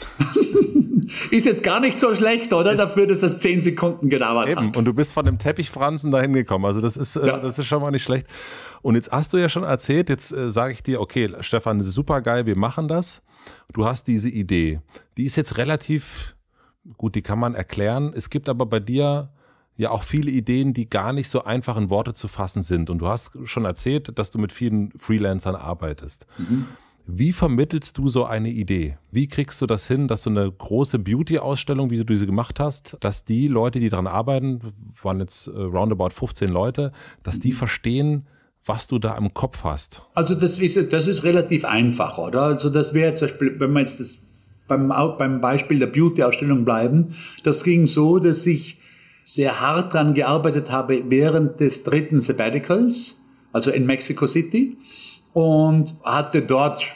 Ist jetzt gar nicht so schlecht, oder? Ist Dafür, dass das zehn Sekunden gedauert eben. hat. Und du bist von dem Teppichfransen dahin gekommen. Also das ist, ja. äh, das ist schon mal nicht schlecht. Und jetzt hast du ja schon erzählt, jetzt äh, sage ich dir, okay, Stefan, das ist super geil, wir machen das. Du hast diese Idee. Die ist jetzt relativ, gut, die kann man erklären. Es gibt aber bei dir ja auch viele Ideen, die gar nicht so einfach in Worte zu fassen sind. Und du hast schon erzählt, dass du mit vielen Freelancern arbeitest. Mhm. Wie vermittelst du so eine Idee? Wie kriegst du das hin, dass so eine große Beauty-Ausstellung, wie du diese gemacht hast, dass die Leute, die daran arbeiten, waren jetzt äh, roundabout fünfzehn Leute, dass die verstehen, was du da im Kopf hast? Also das ist, das ist relativ einfach, oder? Also das wäre zum Beispiel, wenn wir jetzt das beim, beim Beispiel der Beauty-Ausstellung bleiben, das ging so, dass ich sehr hart dran gearbeitet habe während des dritten Sabbaticals, also in Mexico City, und hatte dort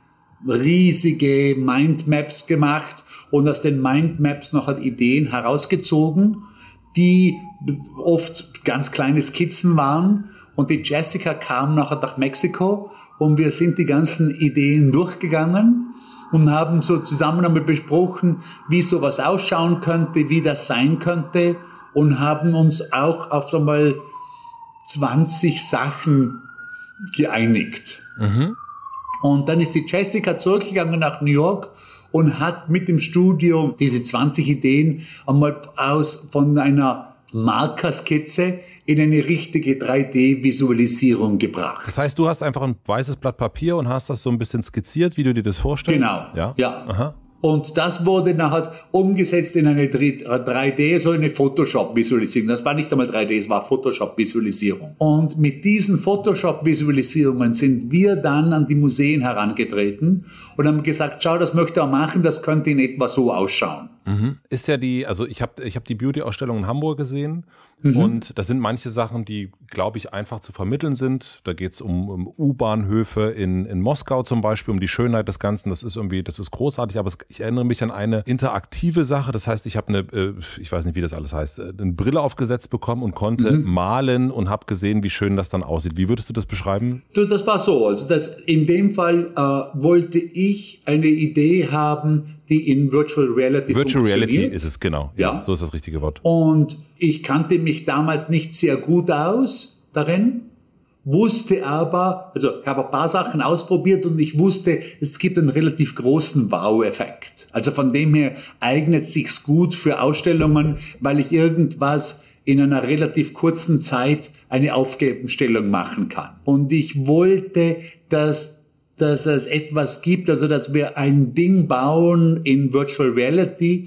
riesige Mindmaps gemacht und aus den Mindmaps noch hat Ideen herausgezogen, die oft ganz kleine Skizzen waren. Und die Jessica kam nachher nach Mexiko und wir sind die ganzen Ideen durchgegangen und haben so zusammen einmal besprochen, wie sowas ausschauen könnte, wie das sein könnte und haben uns auch auf einmal zwanzig Sachen geeinigt. Mhm. Und dann ist die Jessica zurückgegangen nach New York und hat mit dem Studio diese zwanzig Ideen einmal aus von einer Markerskizze in eine richtige drei D-Visualisierung gebracht. Das heißt, du hast einfach ein weißes Blatt Papier und hast das so ein bisschen skizziert, wie du dir das vorstellst? Genau, ja. ja. Aha. Und das wurde nachher umgesetzt in eine drei D, so eine Photoshop-Visualisierung. Das war nicht einmal drei D, es war Photoshop-Visualisierung. Und mit diesen Photoshop-Visualisierungen sind wir dann an die Museen herangetreten und haben gesagt, schau, das möchte er machen, das könnte in etwa so ausschauen. Mhm. Ist ja die, also ich habe ich hab die Beauty-Ausstellung in Hamburg gesehen. Mhm. Und das sind manche Sachen, die, glaube ich, einfach zu vermitteln sind. Da geht es um, um U-Bahnhöfe in, in Moskau zum Beispiel, um die Schönheit des Ganzen. Das ist irgendwie, das ist großartig, aber es, ich erinnere mich an eine interaktive Sache. Das heißt, ich habe eine, äh, ich weiß nicht, wie das alles heißt, eine Brille aufgesetzt bekommen und konnte mhm. malen und habe gesehen, wie schön das dann aussieht. Wie würdest du das beschreiben? Du, das war so. Also das, in dem Fall äh, wollte ich eine Idee haben, die in Virtual Reality Virtual funktioniert. Reality ist es, genau. Ja, ja, so ist das richtige Wort. Und ich kannte mich damals nicht sehr gut aus darin, wusste aber, also ich habe ein paar Sachen ausprobiert und ich wusste, es gibt einen relativ großen Wow-Effekt. Also von dem her eignet sich's gut für Ausstellungen, weil ich irgendwas in einer relativ kurzen Zeit eine Aufgabenstellung machen kann. Und ich wollte, dass dass es etwas gibt, also dass wir ein Ding bauen in Virtual Reality,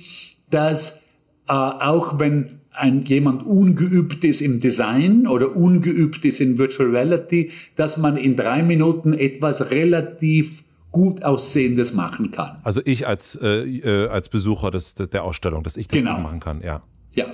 das äh, auch wenn ein, jemand ungeübt ist im Design oder ungeübt ist in Virtual Reality, dass man in drei Minuten etwas relativ gut Aussehendes machen kann. Also ich als, äh, äh, als Besucher des, der Ausstellung, dass ich das genau. machen kann, ja. Ja,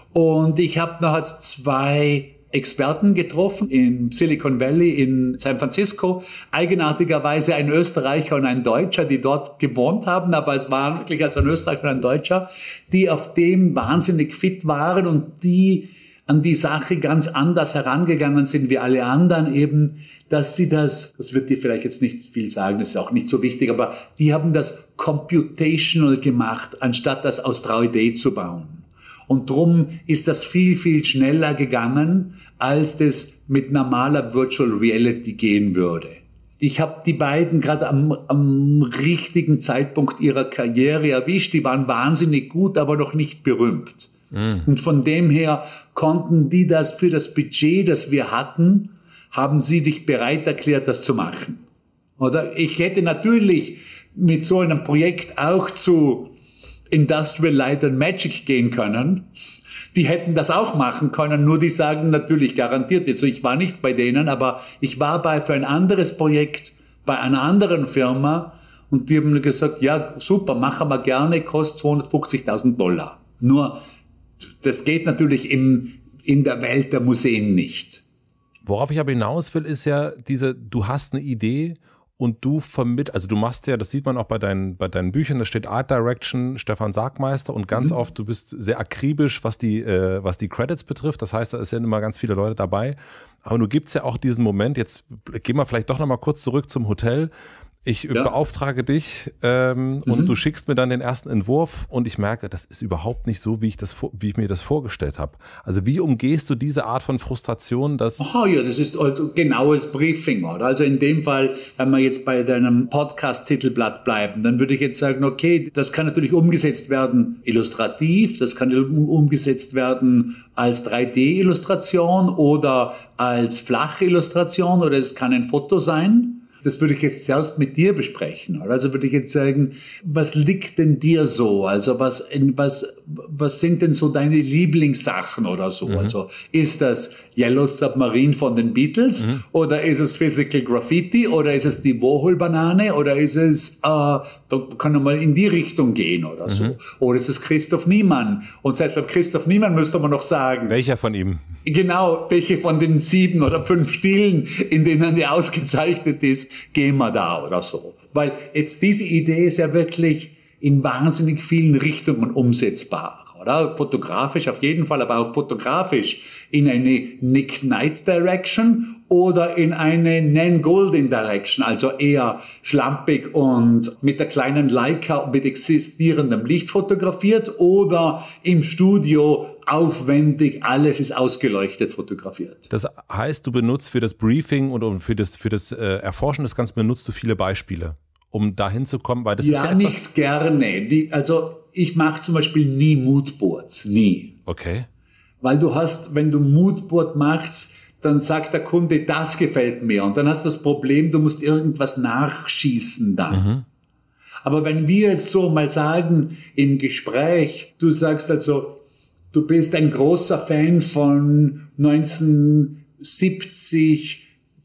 und ich habe noch zwei Experten getroffen in Silicon Valley in San Francisco, eigenartigerweise ein Österreicher und ein Deutscher, die dort gewohnt haben, aber es waren wirklich also ein Österreicher und ein Deutscher, die auf dem wahnsinnig fit waren und die an die Sache ganz anders herangegangen sind wie alle anderen eben, dass sie das, das wird dir vielleicht jetzt nicht viel sagen, das ist auch nicht so wichtig, aber die haben das computational gemacht, anstatt das aus drei D zu bauen. Und drum ist das viel, viel schneller gegangen, als das mit normaler Virtual Reality gehen würde. Ich habe die beiden gerade am, am richtigen Zeitpunkt ihrer Karriere erwischt. Die waren wahnsinnig gut, aber noch nicht berühmt. Mhm. Und von dem her konnten die das für das Budget, das wir hatten, haben sie dich bereit erklärt, das zu machen. Oder ich hätte natürlich mit so einem Projekt auch zu Industrial Light and Magic gehen können. Die hätten das auch machen können, nur die sagen natürlich garantiert jetzt. So, ich war nicht bei denen, aber ich war bei für ein anderes Projekt bei einer anderen Firma und die haben gesagt, ja super, machen wir gerne, kostet zweihundertfünfzigtausend Dollar. Nur das geht natürlich im, in der Welt der Museen nicht. Worauf ich aber hinaus will, ist ja diese, du hast eine Idee und du vermittelst, also du machst ja, das sieht man auch bei deinen, bei deinen Büchern, da steht Art Direction, Stefan Sagmeister und ganz mhm. oft, du bist sehr akribisch, was die, äh, was die Credits betrifft. Das heißt, da sind immer ganz viele Leute dabei. Aber du gibst ja auch diesen Moment, jetzt gehen wir vielleicht doch nochmal kurz zurück zum Hotel. Ich ja. beauftrage dich ähm, mhm. und du schickst mir dann den ersten Entwurf und ich merke, das ist überhaupt nicht so, wie ich, das, wie ich mir das vorgestellt habe. Also wie umgehst du diese Art von Frustration? Dass Aha, ja, das ist also genaues Briefing, oder? Also in dem Fall, wenn wir jetzt bei deinem Podcast-Titelblatt bleiben, dann würde ich jetzt sagen, okay, das kann natürlich umgesetzt werden illustrativ, das kann umgesetzt werden als drei D-Illustration oder als flache Illustration oder es kann ein Foto sein. Das würde ich jetzt selbst mit dir besprechen. Also würde ich jetzt sagen, was liegt denn dir so? Also was, was, was sind denn so deine Lieblingssachen oder so? Mhm. Also ist das Yellow Submarine von den Beatles mhm. oder ist es Physical Graffiti oder ist es die Warhol-Banane oder ist es, äh, da kann man mal in die Richtung gehen oder mhm. so. Oder ist es Christoph Niemann? Und selbst bei Christoph Niemann müsste man noch sagen. Welcher von ihm? Genau, welche von den sieben oder fünf Stilen, in denen er ausgezeichnet ist, gehen wir da oder so. Weil jetzt diese Idee ist ja wirklich in wahnsinnig vielen Richtungen umsetzbar. Oder? Fotografisch auf jeden Fall, aber auch fotografisch in eine Nick Knight Direction oder in eine Nan Goldin Direction, also eher schlampig und mit der kleinen Leica mit existierendem Licht fotografiert oder im Studio aufwendig, alles ist ausgeleuchtet fotografiert. Das heißt, du benutzt für das Briefing und für das, für das äh, Erforschen des Ganzen benutzt du viele Beispiele, um dahin zu kommen, weil das ja, ist ja nicht gerne. Die, also ich mache zum Beispiel nie Moodboards, nie. Okay. Weil du hast, wenn du Moodboard machst, dann sagt der Kunde, das gefällt mir. Und dann hast du das Problem, du musst irgendwas nachschießen dann. Mhm. Aber wenn wir jetzt so mal sagen im Gespräch, du sagst also, du bist ein großer Fan von neunzehnhundertsiebzig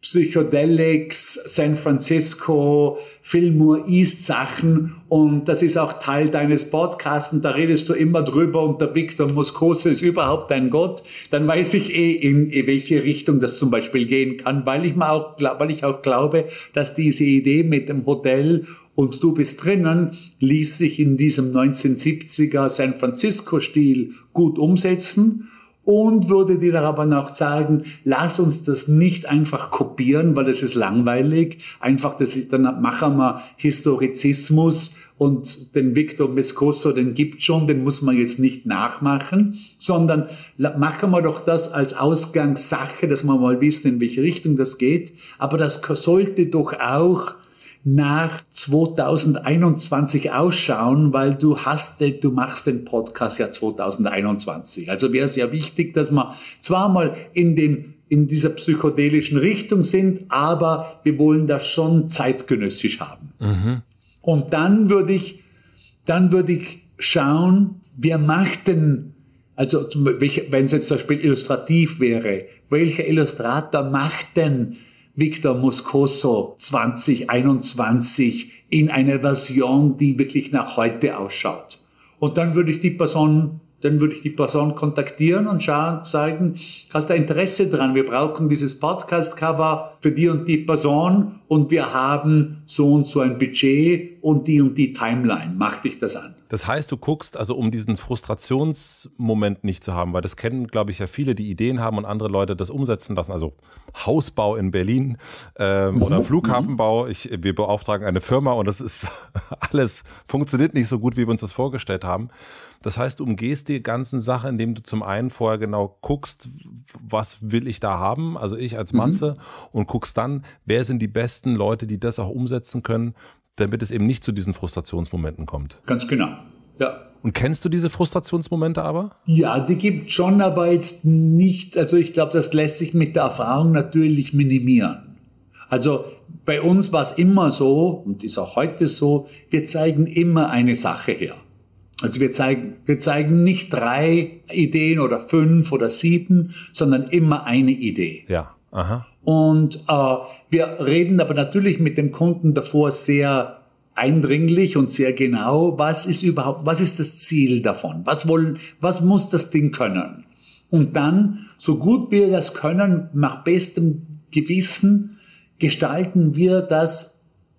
Psychedelics, San Francisco, Fillmore East Sachen und das ist auch Teil deines Podcasts und da redest du immer drüber und der Victor Moscoso ist überhaupt dein Gott, dann weiß ich eh, in welche Richtung das zum Beispiel gehen kann, weil ich, mal auch, weil ich auch glaube, dass diese Idee mit dem Hotel und du bist drinnen, ließ sich in diesem neunzehnhundertsiebziger San Francisco-Stil gut umsetzen. Und würde dir aber noch sagen, lass uns das nicht einfach kopieren, weil das ist langweilig. Einfach, das ist, dann machen wir Historizismus und den Victor Moscoso, den gibt schon, den muss man jetzt nicht nachmachen, sondern machen wir doch das als Ausgangssache, dass wir mal wissen, in welche Richtung das geht. Aber das sollte doch auch nach zweitausendeinundzwanzig ausschauen, weil du hast, du machst den Podcast ja zweitausendeinundzwanzig. Also wäre es ja wichtig, dass wir zwar mal in dem, in dieser psychedelischen Richtung sind, aber wir wollen das schon zeitgenössisch haben. Mhm. Und dann würde ich, dann würde ich schauen, wer macht denn, also wenn es jetzt zum Beispiel illustrativ wäre, welcher Illustrator macht denn Victor Moscoso zwanzig einundzwanzig in einer Version, die wirklich nach heute ausschaut. Und dann würde ich die Person, dann würde ich die Person kontaktieren und schauen, sagen, hast du Interesse dran? Wir brauchen dieses Podcast-Cover für die und die Person und wir haben so und so ein Budget und die und die Timeline. Mach dich das an. Das heißt, du guckst, also um diesen Frustrationsmoment nicht zu haben, weil das kennen, glaube ich, ja viele, die Ideen haben und andere Leute das umsetzen lassen. Also Hausbau in Berlin ähm, oder Flughafenbau. Ich, wir beauftragen eine Firma und das ist alles, funktioniert nicht so gut, wie wir uns das vorgestellt haben. Das heißt, du umgehst die ganzen Sachen, indem du zum einen vorher genau guckst, was will ich da haben, also ich als Matze, mhm. und guckst dann, wer sind die besten Leute, die das auch umsetzen können, damit es eben nicht zu diesen Frustrationsmomenten kommt. Ganz genau, ja. Und kennst du diese Frustrationsmomente aber? Ja, die gibt schon, aber jetzt nicht, also ich glaube, das lässt sich mit der Erfahrung natürlich minimieren. Also bei uns war es immer so, und ist auch heute so, wir zeigen immer eine Sache her. Also wir zeigen, wir zeigen nicht drei Ideen oder fünf oder sieben, sondern immer eine Idee. Ja, aha. Und äh, wir reden aber natürlich mit dem Kunden davor sehr eindringlich und sehr genau, was ist überhaupt, was ist das Ziel davon? Was wollen, was muss das Ding können? Und dann, so gut wir das können, nach bestem Gewissen, gestalten wir das,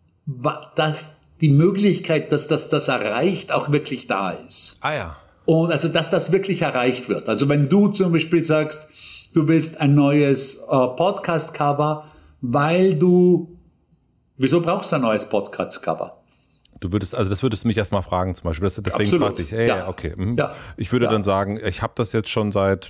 dass die Möglichkeit, dass das, das erreicht, auch wirklich da ist. Ah ja. Und also, dass das wirklich erreicht wird. Also wenn du zum Beispiel sagst, du willst ein neues äh, Podcast-Cover, weil du, wieso brauchst du ein neues Podcast-Cover? Du würdest, also das würdest du mich erstmal fragen zum Beispiel. Das, deswegen fragte ich, hey, ja. okay. Mhm. Ja. Ich würde ja. dann sagen, ich habe das jetzt schon seit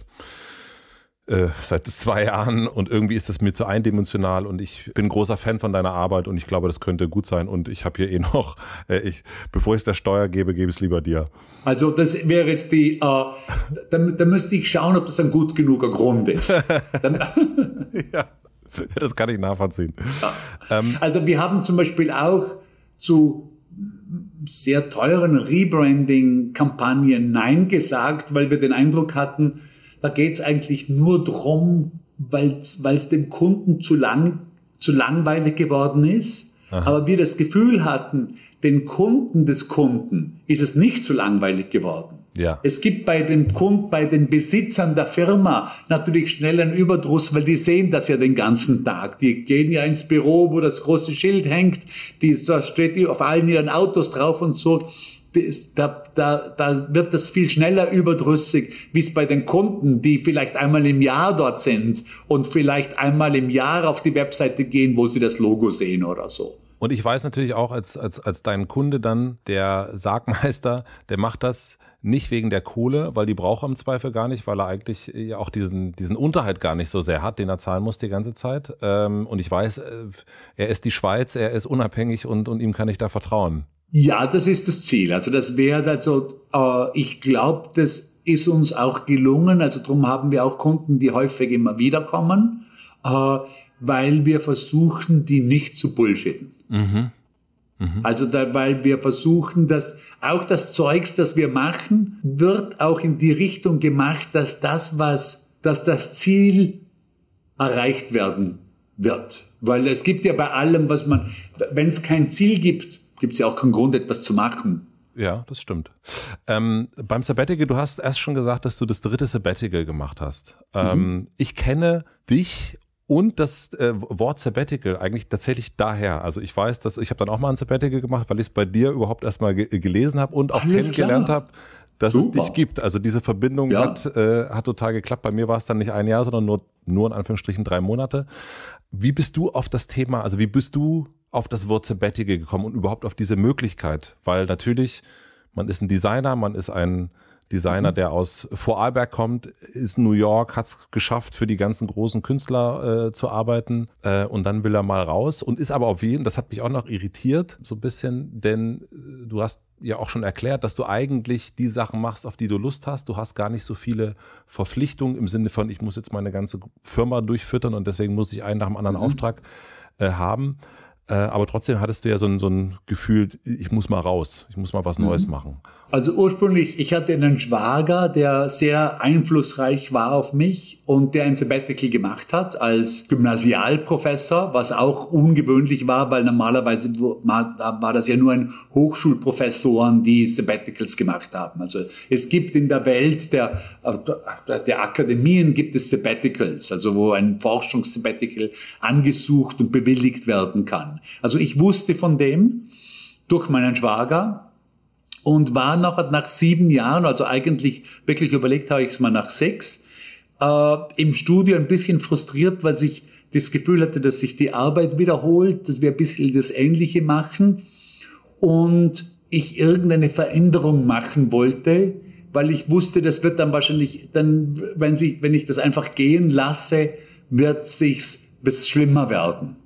äh, seit zwei Jahren und irgendwie ist das mir zu eindimensional und ich bin großer Fan von deiner Arbeit und ich glaube, das könnte gut sein und ich habe hier eh noch, äh, ich, bevor ich es der Steuer gebe, gebe ich es lieber dir. Also das wäre jetzt die, äh, da, da müsste ich schauen, ob das ein gut genuger Grund ist. Dann, ja, das kann ich nachvollziehen. Ja. Ähm, also wir haben zum Beispiel auch zu sehr teuren Rebranding-Kampagnen Nein gesagt, weil wir den Eindruck hatten, da geht es eigentlich nur drum, weil es dem Kunden zu lang, zu langweilig geworden ist. Aha. Aber wir das Gefühl hatten, den Kunden des Kunden ist es nicht zu langweilig geworden. Ja. Es gibt bei den Kunden, bei den Besitzern der Firma natürlich schnell einen Überdruss, weil die sehen das ja den ganzen Tag. Die gehen ja ins Büro, wo das große Schild hängt, die, da steht auf allen ihren Autos drauf und so. Da, da, da wird das viel schneller überdrüssig, wie es bei den Kunden, die vielleicht einmal im Jahr dort sind und vielleicht einmal im Jahr auf die Webseite gehen, wo sie das Logo sehen oder so. Und ich weiß natürlich auch als, als, als dein Kunde dann, der Sargmeister, der macht das nicht wegen der Kohle, weil die braucht er im Zweifel gar nicht, weil er eigentlich ja auch diesen, diesen Unterhalt gar nicht so sehr hat, den er zahlen muss die ganze Zeit. Und ich weiß, er ist die Schweiz, er ist unabhängig und, und ihm kann ich da vertrauen. Ja, das ist das Ziel. Also das wäre also, äh, ich glaube, das ist uns auch gelungen. Also darum haben wir auch Kunden, die häufig immer wieder kommen, äh, weil wir versuchen, die nicht zu bullshitten. Mhm. Mhm. Also da, weil wir versuchen, dass auch das Zeugs, das wir machen, wird auch in die Richtung gemacht, dass das, was, dass das Ziel erreicht werden wird. Weil es gibt ja bei allem, was man, wenn es kein Ziel gibt, gibt es ja auch keinen Grund, etwas zu machen. Ja, das stimmt. Ähm, beim Sabbatical, du hast erst schon gesagt, dass du das dritte Sabbatical gemacht hast. Ähm, mhm. Ich kenne dich und das äh, Wort Sabbatical eigentlich tatsächlich daher. Also ich weiß, dass ich habe dann auch mal ein Sabbatical gemacht, weil ich es bei dir überhaupt erstmal ge- gelesen habe und auch Alles kennengelernt habe, dass Super. es dich gibt. Also diese Verbindung ja. hat, äh, hat total geklappt. Bei mir war es dann nicht ein Jahr, sondern nur, nur in Anführungsstrichen drei Monate. Wie bist du auf das Thema, also wie bist du auf das Wort Sabbatical gekommen und überhaupt auf diese Möglichkeit? Weil natürlich, man ist ein Designer, man ist ein Designer, mhm. der aus Vorarlberg kommt, ist in New York, hat es geschafft, für die ganzen großen Künstler äh, zu arbeiten äh, und dann will er mal raus und ist aber auf jeden, das hat mich auch noch irritiert, so ein bisschen, denn du hast ja auch schon erklärt, dass du eigentlich die Sachen machst, auf die du Lust hast. Du hast gar nicht so viele Verpflichtungen im Sinne von, ich muss jetzt meine ganze Firma durchfüttern und deswegen muss ich einen nach dem anderen mhm. Auftrag äh, haben. Äh, aber trotzdem hattest du ja so ein, so ein Gefühl, ich muss mal raus, ich muss mal was Neues mhm. machen. Also ursprünglich, ich hatte einen Schwager, der sehr einflussreich war auf mich und der ein Sabbatical gemacht hat als Gymnasialprofessor, was auch ungewöhnlich war, weil normalerweise war das ja nur ein Hochschulprofessoren, die Sabbaticals gemacht haben. Also es gibt in der Welt der, der Akademien gibt es Sabbaticals, also wo ein Forschungssabbatical angesucht und bewilligt werden kann. Also ich wusste von dem durch meinen Schwager. Und war noch nach sieben Jahren, also eigentlich wirklich überlegt habe ich es mal nach sechs, äh, im Studio ein bisschen frustriert, weil ich das Gefühl hatte, dass sich die Arbeit wiederholt, dass wir ein bisschen das Ähnliche machen und ich irgendeine Veränderung machen wollte, weil ich wusste, das wird dann wahrscheinlich, dann, wenn, sich, wenn ich das einfach gehen lasse, wird sich's bis schlimmer werden.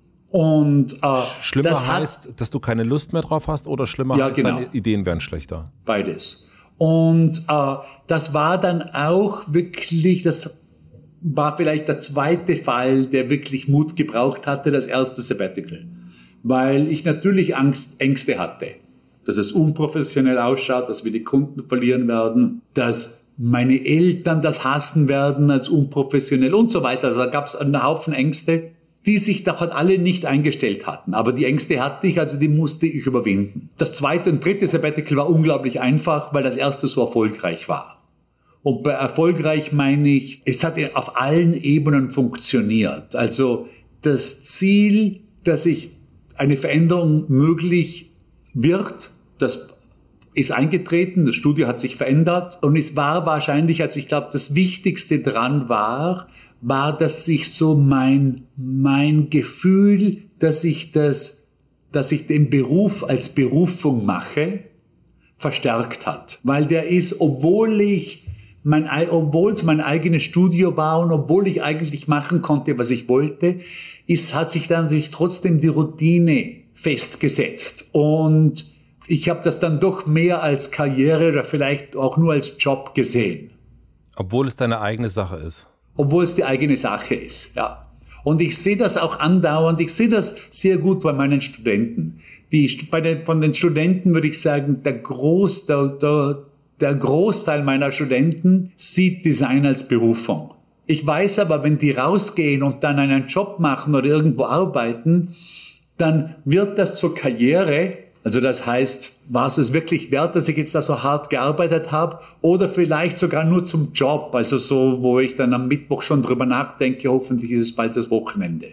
Und, äh, schlimmer das heißt, hat, dass du keine Lust mehr drauf hast oder schlimmer ja, heißt, genau. deine Ideen werden schlechter? Beides. Und äh, das war dann auch wirklich, das war vielleicht der zweite Fall, der wirklich Mut gebraucht hatte, das erste Sabbatical. Weil ich natürlich Angst, Ängste hatte, dass es unprofessionell ausschaut, dass wir die Kunden verlieren werden, dass meine Eltern das hassen werden als unprofessionell und so weiter. Also da gab es einen Haufen Ängste, die sich davon alle nicht eingestellt hatten. Aber die Ängste hatte ich, also die musste ich überwinden. Das zweite und dritte Sabbatical war unglaublich einfach, weil das erste so erfolgreich war. Und bei erfolgreich meine ich, es hat auf allen Ebenen funktioniert. Also das Ziel, dass sich eine Veränderung möglich wird, das ist eingetreten, das Studio hat sich verändert. Und es war wahrscheinlich, also ich glaube, das Wichtigste dran war, war, dass sich so mein, mein Gefühl, dass ich das, dass ich den Beruf als Berufung mache, verstärkt hat. Weil der ist, obwohl ich mein, obwohl es mein eigenes Studio war und obwohl ich eigentlich machen konnte, was ich wollte, ist, hat sich dann natürlich trotzdem die Routine festgesetzt. Und ich habe das dann doch mehr als Karriere oder vielleicht auch nur als Job gesehen. Obwohl es deine eigene Sache ist. Obwohl es die eigene Sache ist, ja. Und ich sehe das auch andauernd, ich sehe das sehr gut bei meinen Studenten. Die, bei den, von den Studenten würde ich sagen, der, Groß, der, der, der Großteil meiner Studenten sieht Design als Berufung. Ich weiß aber, wenn die rausgehen und dann einen Job machen oder irgendwo arbeiten, dann wird das zur Karriere. Also das heißt, war es es wirklich wert, dass ich jetzt da so hart gearbeitet habe? Oder vielleicht sogar nur zum Job, also so, wo ich dann am Mittwoch schon drüber nachdenke, hoffentlich ist es bald das Wochenende.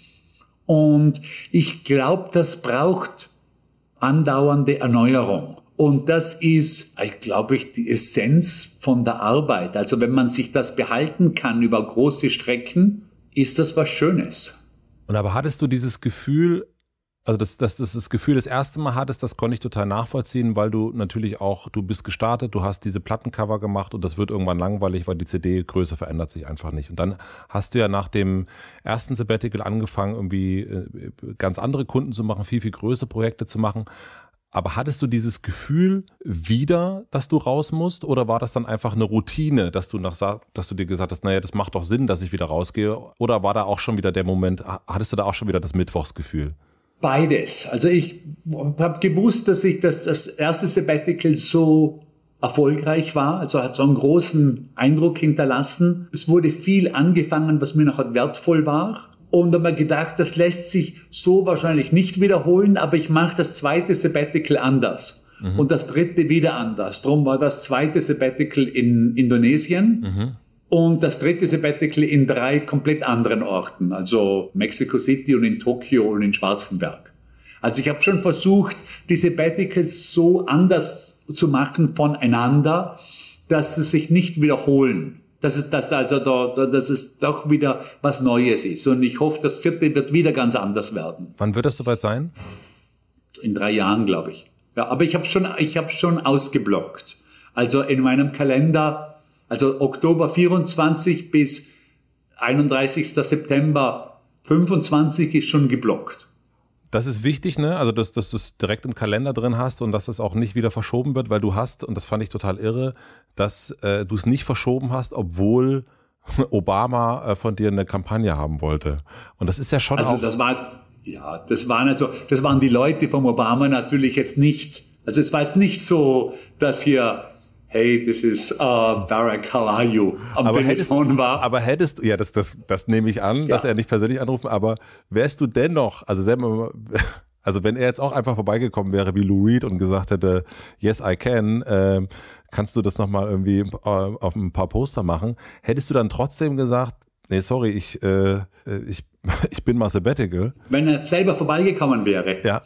Und ich glaube, das braucht andauernde Erneuerung. Und das ist, ich glaube ich, die Essenz von der Arbeit. Also wenn man sich das behalten kann über große Strecken, ist das was Schönes. Und aber hattest du dieses Gefühl, also dass das, das, das Gefühl das erste Mal hattest, das konnte ich total nachvollziehen, weil du natürlich auch, du bist gestartet, du hast diese Plattencover gemacht und das wird irgendwann langweilig, weil die C D-Größe verändert sich einfach nicht. Und dann hast du ja nach dem ersten Sabbatical angefangen, irgendwie ganz andere Kunden zu machen, viel, viel größere Projekte zu machen. Aber hattest du dieses Gefühl wieder, dass du raus musst, oder war das dann einfach eine Routine, dass du nach, dass du dir gesagt hast, naja, das macht doch Sinn, dass ich wieder rausgehe? Oder war da auch schon wieder der Moment, hattest du da auch schon wieder das Mittwochsgefühl? Beides. Also ich habe gewusst, dass ich das, das erste Sabbatical so erfolgreich war, also hat so einen großen Eindruck hinterlassen. Es wurde viel angefangen, was mir noch wertvoll war. Und habe mir gedacht, das lässt sich so wahrscheinlich nicht wiederholen, aber ich mache das zweite Sabbatical anders. Mhm. Und das dritte wieder anders. Drum war das zweite Sabbatical in Indonesien mhm. und das dritte Sabbatical in drei komplett anderen Orten. Also Mexico City und in Tokio und in Schwarzenberg. Also ich habe schon versucht, die Sabbaticals so anders zu machen voneinander, dass sie sich nicht wiederholen. Dass es, dass also da, dass es doch wieder was Neues ist. Und ich hoffe, das vierte wird wieder ganz anders werden. Wann wird das soweit sein? In drei Jahren, glaube ich. Ja, aber ich habe schon, ich habe schon ausgeblockt. Also in meinem Kalender, also Oktober vierundzwanzig bis einunddreißigster September fünfundzwanzig ist schon geblockt. Das ist wichtig, ne? Also, dass, dass du es direkt im Kalender drin hast und dass es auch nicht wieder verschoben wird, weil du hast, und das fand ich total irre, dass äh, du es nicht verschoben hast, obwohl Obama äh, von dir eine Kampagne haben wollte. Und das ist ja schon also auch... das war ja, das waren also, das waren die Leute von Obama natürlich jetzt nicht. Also es war jetzt nicht so, dass hier hey, this is uh, Barack, how are you? Am aber Telefon hättest, war. Aber hättest du, ja, das, das, das nehme ich an, ja. dass er nicht persönlich anrufen, aber wärst du dennoch, also selber, also wenn er jetzt auch einfach vorbeigekommen wäre wie Lou Reed und gesagt hätte, yes, I can, äh, kannst du das nochmal irgendwie äh, auf ein paar Poster machen, hättest du dann trotzdem gesagt, nee, sorry, ich, äh, ich, ich bin mal Sabbatical? Wenn er selber vorbeigekommen wäre? Ja.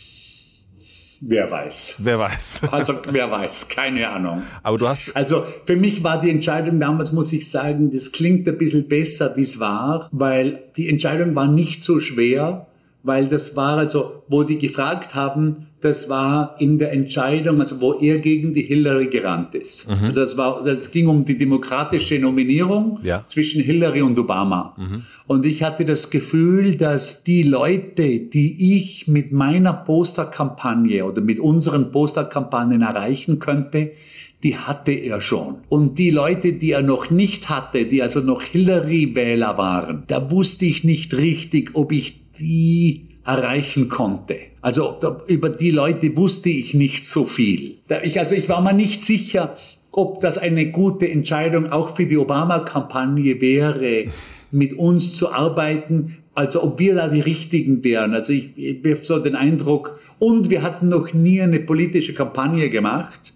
Wer weiß. Wer weiß. Also, wer weiß. Keine Ahnung. Aber du hast... Also, für mich war die Entscheidung damals, muss ich sagen, das klingt ein bisschen besser, wie es war, weil die Entscheidung war nicht so schwer, weil das war also, wo die gefragt haben, das war in der Entscheidung, also wo er gegen die Hillary gerannt ist. Mhm. Also das war, das ging um die demokratische Nominierung ja. zwischen Hillary und Obama. Mhm. Und ich hatte das Gefühl, dass die Leute, die ich mit meiner Posterkampagne oder mit unseren Posterkampagnen erreichen könnte, die hatte er schon. Und die Leute, die er noch nicht hatte, die also noch Hillary-Wähler waren, da wusste ich nicht richtig, ob ich die erreichen konnte. Also über die Leute wusste ich nicht so viel. Ich, also ich war mir nicht sicher, ob das eine gute Entscheidung auch für die Obama-Kampagne wäre, mit uns zu arbeiten, also ob wir da die Richtigen wären. Also ich, ich habe so den Eindruck, und wir hatten noch nie eine politische Kampagne gemacht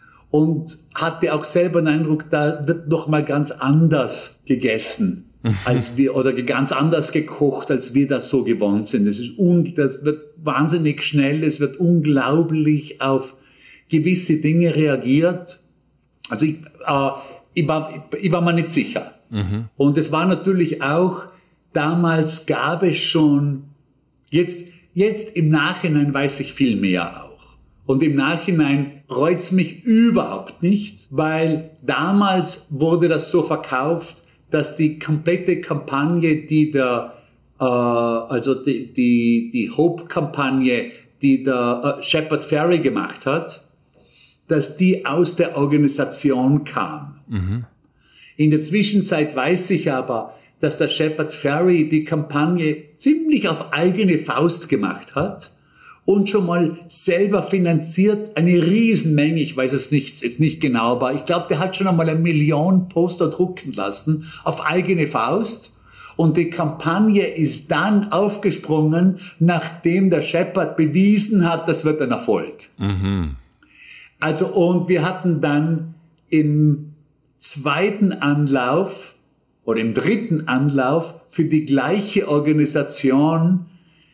und hatte auch selber den Eindruck, da wird noch mal ganz anders gegessen. als wir, oder ganz anders gekocht, als wir das so gewohnt sind. Das ist un, das wird wahnsinnig schnell, es wird unglaublich auf gewisse Dinge reagiert. Also ich, äh, ich, war, ich war mir nicht sicher. Mhm. Und es war natürlich auch, damals gab es schon, jetzt, jetzt im Nachhinein weiß ich viel mehr auch. Und im Nachhinein reut's mich überhaupt nicht, weil damals wurde das so verkauft, dass die komplette Kampagne, die der, äh, also die, die, die Hope-Kampagne, die der äh, Shepard Fairey gemacht hat, dass die aus der Organisation kam. Mhm. In der Zwischenzeit weiß ich aber, dass der Shepard Fairey die Kampagne ziemlich auf eigene Faust gemacht hat und schon mal selber finanziert eine Riesenmenge, ich weiß es nicht, jetzt nicht genau, aber ich glaube, der hat schon einmal eine Million Poster drucken lassen auf eigene Faust. Und die Kampagne ist dann aufgesprungen, nachdem der Shepard bewiesen hat, das wird ein Erfolg. Mhm. Also, und wir hatten dann im zweiten Anlauf oder im dritten Anlauf für die gleiche Organisation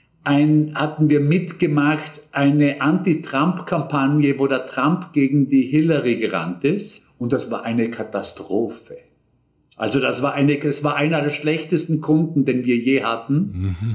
Ein, hatten wir mitgemacht, eine Anti-Trump-Kampagne, wo der Trump gegen die Hillary gerannt ist. Und das war eine Katastrophe. Also das war eine, das war einer der schlechtesten Kunden, den wir je hatten. Mhm.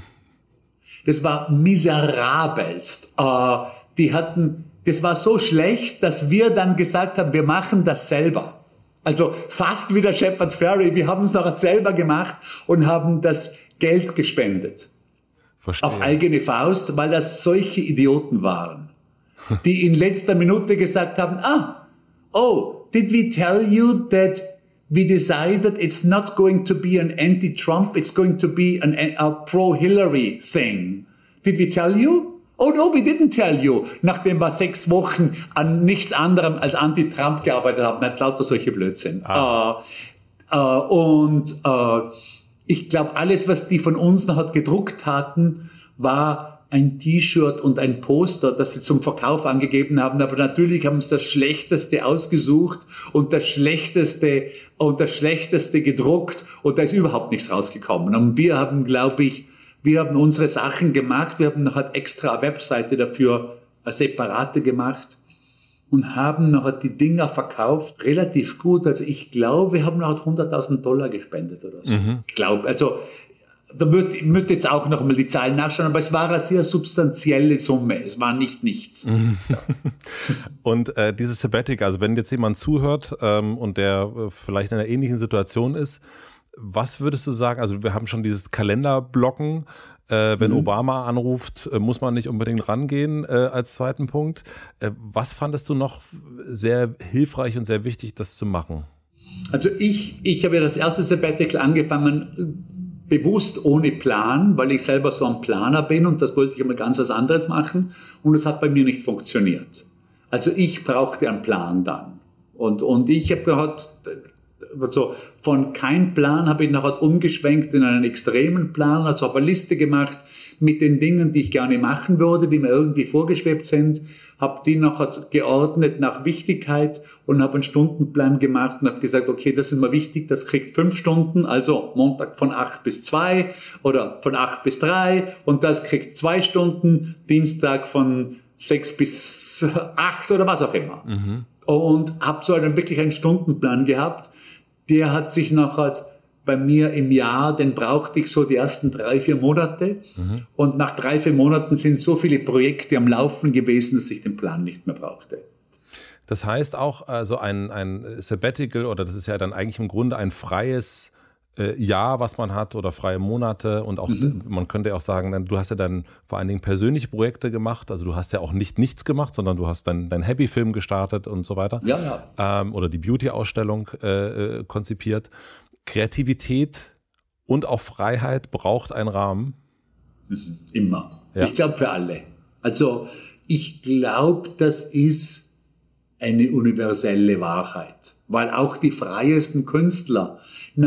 Das war miserabelst. Äh, die hatten, das war so schlecht, dass wir dann gesagt haben, wir machen das selber. Also fast wie der Shepard Fairey. Wir haben es nachher selber gemacht und haben das Geld gespendet. Verstehe. Auf eigene Faust, weil das solche Idioten waren, die in letzter Minute gesagt haben, ah, oh, did we tell you that we decided it's not going to be an anti-Trump, it's going to be an, a pro-Hillary thing. Did we tell you? Oh no, we didn't tell you. Nachdem wir sechs Wochen an nichts anderem als Anti-Trump gearbeitet haben, nicht lauter solche Blödsinn. Ah. Uh, uh, und uh, Ich glaube, alles, was die von uns noch gedruckt hatten, war ein T-Shirt und ein Poster, das sie zum Verkauf angegeben haben. Aber natürlich haben sie das Schlechteste ausgesucht und das Schlechteste und das Schlechteste gedruckt und da ist überhaupt nichts rausgekommen. Und wir haben, glaube ich, wir haben unsere Sachen gemacht. Wir haben noch halt extra eine Webseite dafür, eine separate gemacht und haben noch die Dinger verkauft. Relativ gut. Also ich glaube, wir haben noch hunderttausend Dollar gespendet oder so. Mhm. Ich glaube, also da müsst, müsst jetzt auch noch mal die Zahlen nachschauen, aber es war eine sehr substanzielle Summe. Es war nicht nichts. Ja. Und äh, dieses Sabbatical, also wenn jetzt jemand zuhört ähm, und der äh, vielleicht in einer ähnlichen Situation ist, was würdest du sagen? Also wir haben schon dieses Kalenderblocken. Äh, wenn mhm. Obama anruft, äh, muss man nicht unbedingt rangehen äh, als zweiten Punkt. Äh, was fandest du noch sehr hilfreich und sehr wichtig, das zu machen? Also ich, ich habe ja das erste Sabbatical angefangen, bewusst ohne Plan, weil ich selber so ein Planer bin und das wollte ich immer ganz was anderes machen und es hat bei mir nicht funktioniert. Also ich brauchte einen Plan dann und, und ich habe halt so von kein Plan habe ich nachher umgeschwenkt in einen extremen Plan, also habe eine Liste gemacht mit den Dingen, die ich gerne machen würde, die mir irgendwie vorgeschwebt sind, habe die nachher geordnet nach Wichtigkeit und habe einen Stundenplan gemacht und habe gesagt, okay, das ist mir wichtig, das kriegt fünf Stunden, also Montag von acht bis zwei oder von acht bis drei und das kriegt zwei Stunden, Dienstag von sechs bis acht oder was auch immer. Mhm. Und habe so einen, wirklich einen Stundenplan gehabt. Der hat sich nachher bei mir im Jahr, den brauchte ich so die ersten drei, vier Monate. Mhm. Und nach drei, vier Monaten sind so viele Projekte am Laufen gewesen, dass ich den Plan nicht mehr brauchte. Das heißt auch, also ein, ein Sabbatical, oder das ist ja dann eigentlich im Grunde ein freies äh, Jahr, was man hat, oder freie Monate. Und auch, mhm. man könnte ja auch sagen, du hast ja dann vor allen Dingen persönliche Projekte gemacht. Also du hast ja auch nicht nichts gemacht, sondern du hast dann dein Happy-Film gestartet und so weiter. Ja, ja. Ähm, oder die Beauty-Ausstellung äh, konzipiert. Kreativität und auch Freiheit braucht einen Rahmen. Immer. Ja. Ich glaube für alle. Also ich glaube, das ist eine universelle Wahrheit. Weil auch die freiesten Künstler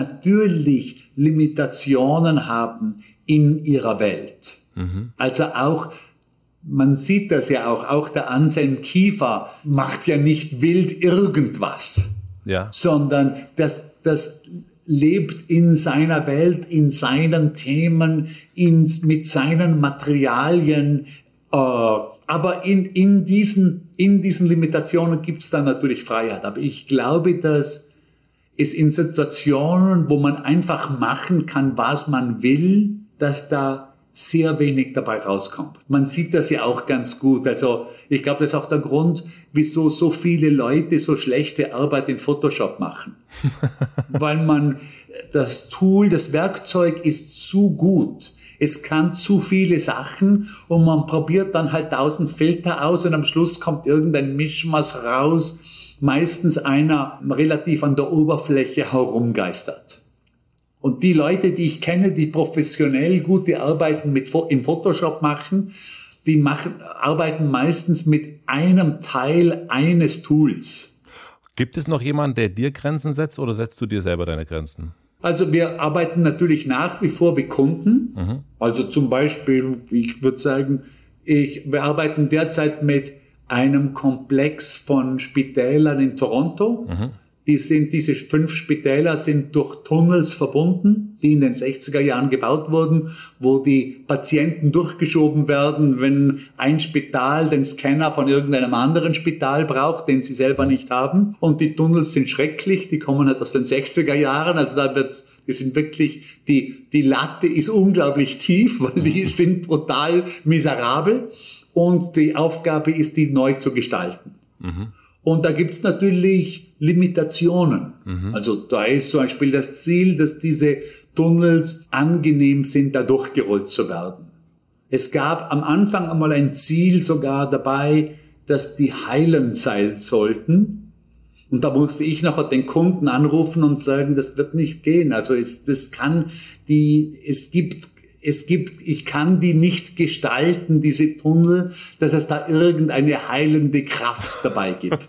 natürlich Limitationen haben in ihrer Welt. Mhm. Also auch, man sieht das ja auch, auch der Anselm Kiefer macht ja nicht wild irgendwas, ja. sondern das, das lebt in seiner Welt, in seinen Themen, in, mit seinen Materialien. Äh, aber in, in, diesen, in diesen Limitationen gibt es dann natürlich Freiheit. Aber ich glaube, dass es in Situationen, wo man einfach machen kann, was man will, dass da sehr wenig dabei rauskommt. Man sieht das ja auch ganz gut. Also ich glaube, das ist auch der Grund, wieso so viele Leute so schlechte Arbeit in Photoshop machen. Weil man, das Tool, das Werkzeug ist zu gut. Es kann zu viele Sachen und man probiert dann halt tausend Filter aus und am Schluss kommt irgendein Mischmasch raus. Meistens einer relativ an der Oberfläche herumgeistert. Und die Leute, die ich kenne, die professionell gute Arbeiten mit, im Photoshop machen, die machen, arbeiten meistens mit einem Teil eines Tools. Gibt es noch jemanden, der dir Grenzen setzt oder setzt du dir selber deine Grenzen? Also wir arbeiten natürlich nach wie vor wie Kunden. Mhm. Also zum Beispiel, ich würde sagen, ich, wir arbeiten derzeit mit einem Komplex von Spitälern in Toronto. Mhm. Die sind, diese fünf Spitäler sind durch Tunnels verbunden, die in den sechziger Jahren gebaut wurden, wo die Patienten durchgeschoben werden, wenn ein Spital den Scanner von irgendeinem anderen Spital braucht, den sie selber nicht haben. Und die Tunnels sind schrecklich, die kommen halt aus den sechziger Jahren, also da wird, die sind wirklich, die, die Latte ist unglaublich tief, weil die sind brutal miserabel. Und die Aufgabe ist, die neu zu gestalten. Mhm. Und da gibt's natürlich Limitationen. Mhm. Also da ist zum Beispiel das Ziel, dass diese Tunnels angenehm sind, da durchgerollt zu werden. Es gab am Anfang einmal ein Ziel sogar dabei, dass die heilen sein sollten. Und da musste ich nachher den Kunden anrufen und sagen, das wird nicht gehen. Also es, das kann die, es gibt es gibt, ich kann die nicht gestalten, diese Tunnel, dass es da irgendeine heilende Kraft dabei gibt.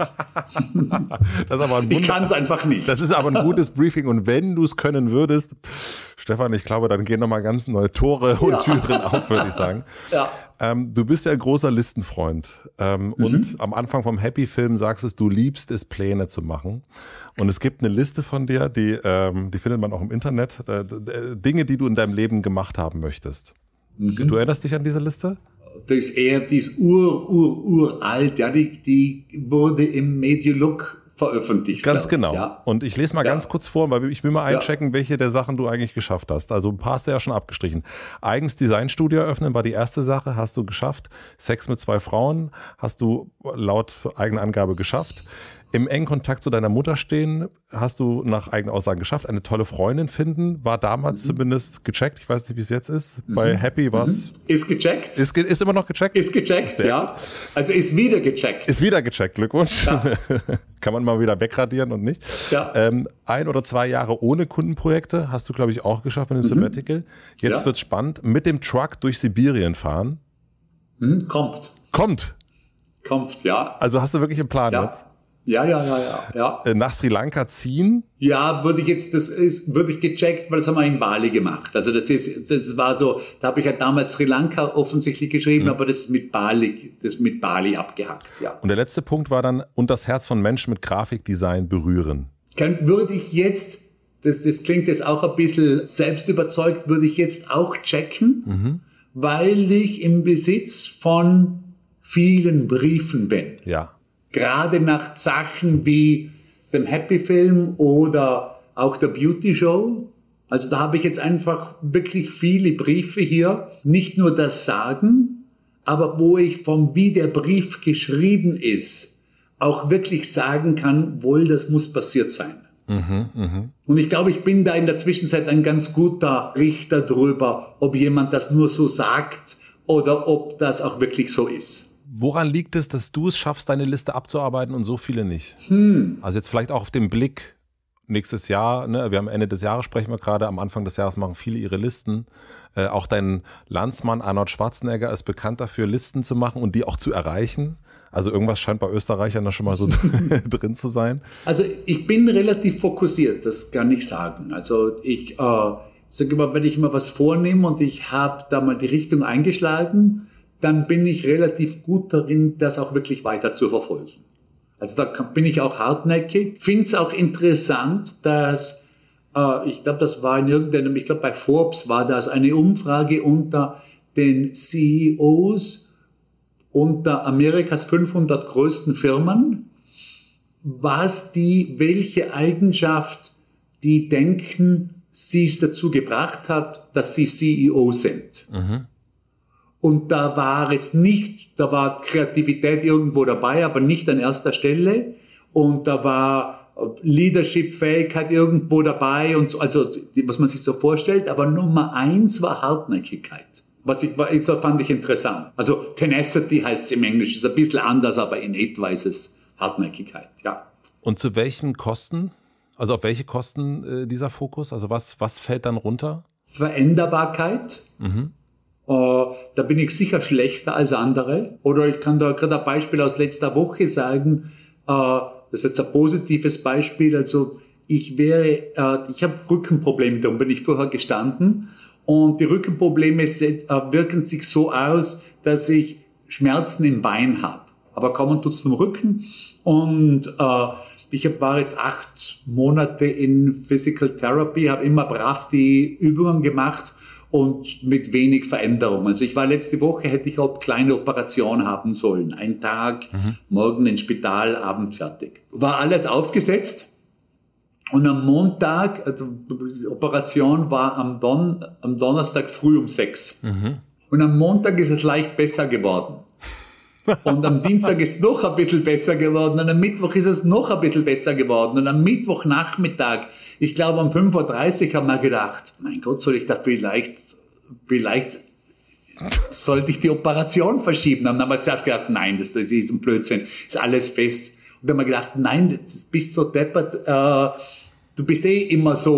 Das ist aber ein Wunder. Ich kann es einfach nicht. Das ist aber ein gutes Briefing und wenn du es können würdest, Stefan, ich glaube, dann gehen nochmal ganz neue Tore und ja. Türen auf, würde ich sagen. Ja. Ähm, du bist ja ein großer Listenfreund ähm, mhm. und am Anfang vom Happy-Film sagst es, du liebst es, Pläne zu machen. Und es gibt eine Liste von dir, die, ähm, die findet man auch im Internet, äh, Dinge, die du in deinem Leben gemacht haben möchtest. Mhm. Du erinnerst dich an diese Liste? Das ist eher, die ist ur, ur, uralt, ja, die, die wurde im Mediolook veröffentlicht. Ganz genau. Ja. Und ich lese mal ja. ganz kurz vor, weil ich will mal einchecken, ja. welche der Sachen du eigentlich geschafft hast. Also ein paar hast du ja schon abgestrichen. Eigens Designstudio eröffnen war die erste Sache, hast du geschafft. Sex mit zwei Frauen hast du laut eigener Angabe geschafft. Im engen Kontakt zu deiner Mutter stehen, hast du nach eigenen Aussagen geschafft. Eine tolle Freundin finden, war damals mhm. zumindest gecheckt. Ich weiß nicht, wie es jetzt ist. Mhm. Bei Happy war es... Mhm. Ist gecheckt. Ist, ist immer noch gecheckt? Ist gecheckt, Sehr ja. Gut. Also ist wieder gecheckt. Ist wieder gecheckt, Glückwunsch. Ja. Kann man mal wieder wegradieren und nicht. Ja. Ähm, ein oder zwei Jahre ohne Kundenprojekte hast du, glaube ich, auch geschafft mit dem mhm. Sabbatical. Jetzt ja. wird's spannend. Mit dem Truck durch Sibirien fahren. Mhm. Kommt. Kommt? Kommt, ja. Also hast du wirklich einen Plan ja. jetzt? Ja, ja, ja, ja, ja. Nach Sri Lanka ziehen? Ja, würde ich jetzt, das ist, würde ich gecheckt, weil das haben wir in Bali gemacht. Also das ist, das war so, da habe ich ja damals Sri Lanka offensichtlich geschrieben, mhm. aber das ist mit Bali, das ist mit Bali abgehackt, ja. Und der letzte Punkt war dann, und das Herz von Menschen mit Grafikdesign berühren. Kann, würde ich jetzt, das, das klingt jetzt auch ein bisschen selbst überzeugt, würde ich jetzt auch checken, mhm. weil ich im Besitz von vielen Briefen bin. Ja. Gerade nach Sachen wie dem Happy-Film oder auch der Beauty-Show. Also da habe ich jetzt einfach wirklich viele Briefe hier. Nicht nur das Sagen, aber wo ich vom wie der Brief geschrieben ist, auch wirklich sagen kann, wohl, das muss passiert sein. Mhm, mh. Und ich glaube, ich bin da in der Zwischenzeit ein ganz guter Richter drüber, ob jemand das nur so sagt oder ob das auch wirklich so ist. Woran liegt es, dass du es schaffst, deine Liste abzuarbeiten und so viele nicht? Hm. Also jetzt vielleicht auch auf den Blick nächstes Jahr, ne? Wir haben Ende des Jahres, sprechen wir gerade, am Anfang des Jahres machen viele ihre Listen. Äh, auch dein Landsmann Arnold Schwarzenegger ist bekannt dafür, Listen zu machen und die auch zu erreichen. Also irgendwas scheint bei Österreichern da schon mal so drin zu sein. Also ich bin relativ fokussiert, das kann ich sagen. Also ich äh, sage immer, wenn ich mir was vornehme und ich habe da mal die Richtung eingeschlagen, dann bin ich relativ gut darin, das auch wirklich weiter zu verfolgen. Also da bin ich auch hartnäckig. Finde es auch interessant, dass, äh, ich glaube, das war in irgendeinem, ich glaube bei Forbes war das eine Umfrage unter den C E Os unter Amerikas fünfhundert größten Firmen, was die, welche Eigenschaft die denken, sie es dazu gebracht hat, dass sie C E O sind. Mhm. Und da war jetzt nicht, da war Kreativität irgendwo dabei, aber nicht an erster Stelle. Und da war Leadership-Fähigkeit irgendwo dabei und so, also was man sich so vorstellt. Aber Nummer eins war Hartnäckigkeit. Was ich, was fand ich interessant. Also Tenacity heißt es im Englischen, ist ein bisschen anders, aber innate weiß es Hartnäckigkeit, ja. Und zu welchen Kosten? Also auf welche Kosten äh, dieser Fokus? Also was, was fällt dann runter? Veränderbarkeit. Mhm. Uh, da bin ich sicher schlechter als andere. Oder ich kann da gerade ein Beispiel aus letzter Woche sagen. Uh, das ist jetzt ein positives Beispiel. Also ich wäre, uh, ich habe Rückenprobleme, darum bin ich vorher gestanden. Und die Rückenprobleme uh, wirken sich so aus, dass ich Schmerzen im Bein habe. Aber kaum tut's vom Rücken. Und uh, ich hab, war jetzt acht Monate in Physical Therapy, habe immer brav die Übungen gemacht. Und mit wenig Veränderung. Also ich war letzte Woche, hätte ich auch kleine Operation haben sollen. Ein Tag, mhm. morgen ins Spital, Abend fertig. War alles aufgesetzt. Und am Montag, also die Operation war am, Don, am Donnerstag früh um sechs. Mhm. Und am Montag ist es leicht besser geworden. Und am Dienstag ist es noch ein bisschen besser geworden. Und am Mittwoch ist es noch ein bisschen besser geworden. Und am Mittwochnachmittag, ich glaube um fünf Uhr dreißig, haben wir gedacht, mein Gott, soll ich da vielleicht, vielleicht sollte ich die Operation verschieben? Und dann haben wir zuerst gedacht, nein, das, das ist ein Blödsinn, ist alles fest. Und dann haben wir gedacht, nein, du bist so deppert, äh, du bist eh immer so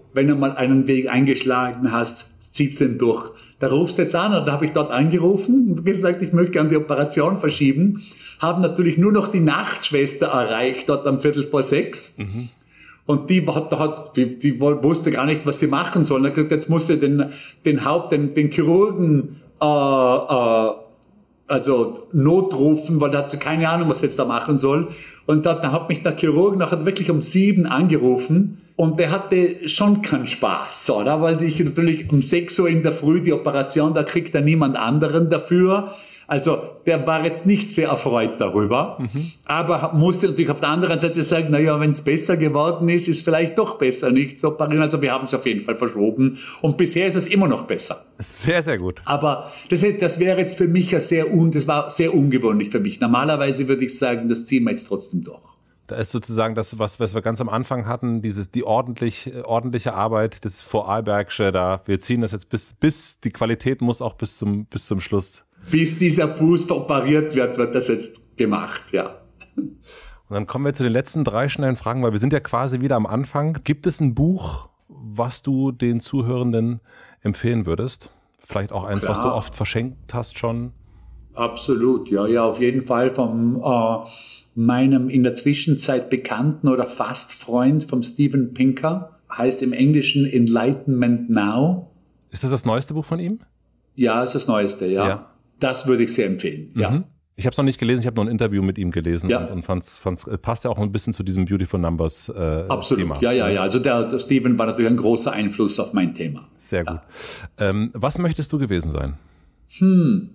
wenn du mal einen Weg eingeschlagen hast, zieh's den durch. Da rufst du jetzt an, und da habe ich dort angerufen und gesagt, ich möchte gerne die Operation verschieben. Haben natürlich nur noch die Nachtschwester erreicht, dort am Viertel vor sechs. Mhm. Und die, hat, hat, die, die wusste gar nicht, was sie machen soll. Und gesagt, jetzt muss sie den, den Haupt, den, den Chirurgen, äh, äh, also notrufen, weil da hat sie keine Ahnung, was sie jetzt da machen soll. Und da, da hat mich der Chirurg nachher wirklich um sieben angerufen. Und der hatte schon keinen Spaß, oder? Weil ich natürlich um sechs Uhr in der Früh die Operation, da kriegt er niemand anderen dafür. Also der war jetzt nicht sehr erfreut darüber, mhm. aber musste natürlich auf der anderen Seite sagen, na ja, wenn es besser geworden ist, ist vielleicht doch besser, nicht zu operieren. Also wir haben es auf jeden Fall verschoben und bisher ist es immer noch besser. Sehr, sehr gut. Aber das, das wäre jetzt für mich ja sehr un, das war sehr ungewöhnlich für mich. Normalerweise würde ich sagen, das ziehen wir jetzt trotzdem durch. Da ist sozusagen das, was, was wir ganz am Anfang hatten, dieses, die ordentlich, ordentliche Arbeit, das Vorarlbergsche da. Wir ziehen das jetzt bis, bis, die Qualität muss auch bis zum, bis zum Schluss. Bis dieser Fuß operiert wird, wird das jetzt gemacht, ja. Und dann kommen wir zu den letzten drei schnellen Fragen, weil wir sind ja quasi wieder am Anfang. Gibt es ein Buch, was du den Zuhörenden empfehlen würdest? Vielleicht auch eins, Klar. was du oft verschenkt hast schon? Absolut, ja, ja, auf jeden Fall vom äh, meinem in der Zwischenzeit Bekannten oder fast Freund, vom Steven Pinker, heißt im Englischen Enlightenment Now. Ist das das neueste Buch von ihm? Ja, ist das neueste, ja. ja. Das würde ich sehr empfehlen, mhm. ja. Ich habe es noch nicht gelesen, ich habe nur ein Interview mit ihm gelesen ja. und, und fand's, fand's, passt ja auch ein bisschen zu diesem Beautiful Numbers äh, Absolut, Thema. ja, ja, ja. Also der, der Steven war natürlich ein großer Einfluss auf mein Thema. Sehr ja. gut. Ähm, was möchtest du gewesen sein? Hm.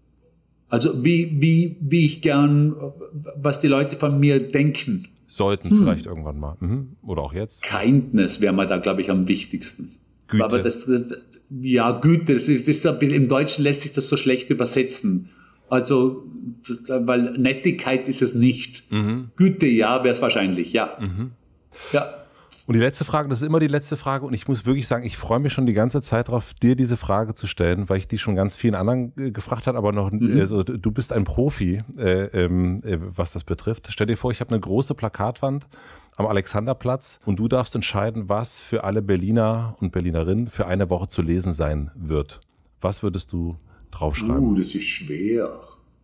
Also wie, wie, wie ich gern, was die Leute von mir denken. Sollten hm. vielleicht irgendwann mal. Mhm. Oder auch jetzt. Kindness wäre mir da, glaube ich, am wichtigsten. Güte. Aber das, ja, Güte, das ist, das ist ein bisschen, im Deutschen lässt sich das so schlecht übersetzen. Also, weil Nettigkeit ist es nicht. Mhm. Güte, ja, wäre es wahrscheinlich, ja. Mhm. Ja. Und die letzte Frage, das ist immer die letzte Frage und ich muss wirklich sagen, ich freue mich schon die ganze Zeit darauf, dir diese Frage zu stellen, weil ich die schon ganz vielen anderen äh, gefragt habe, aber noch, mhm. also, du bist ein Profi, äh, äh, was das betrifft. Stell dir vor, ich habe eine große Plakatwand am Alexanderplatz und du darfst entscheiden, was für alle Berliner und Berlinerinnen für eine Woche zu lesen sein wird. Was würdest du draufschreiben? Uh, das ist schwer.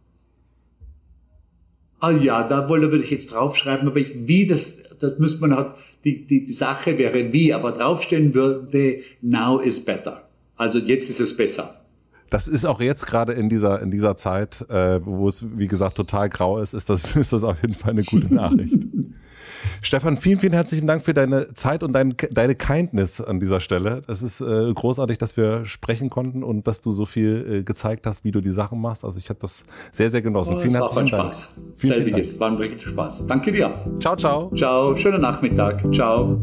Ah ja, da würde ich jetzt draufschreiben, aber ich, wie das, das müsste man halt, die, die, die Sache wäre wie, aber draufstehen würde, now is better. Also jetzt ist es besser. Das ist auch jetzt gerade in dieser, in dieser Zeit, äh, wo es, wie gesagt, total grau ist, ist das, ist das auf jeden Fall eine gute Nachricht. Stefan, vielen, vielen herzlichen Dank für deine Zeit und dein, deine Kindness an dieser Stelle. Es ist äh, großartig, dass wir sprechen konnten und dass du so viel äh, gezeigt hast, wie du die Sachen machst. Also ich habe das sehr, sehr genossen. Oh, vielen das herzlichen war Dank. Spaß. Vielen, Selbiges, vielen Dank. War ein richtig Spaß. Danke dir. Ciao, ciao. Ciao, schönen Nachmittag. Ciao.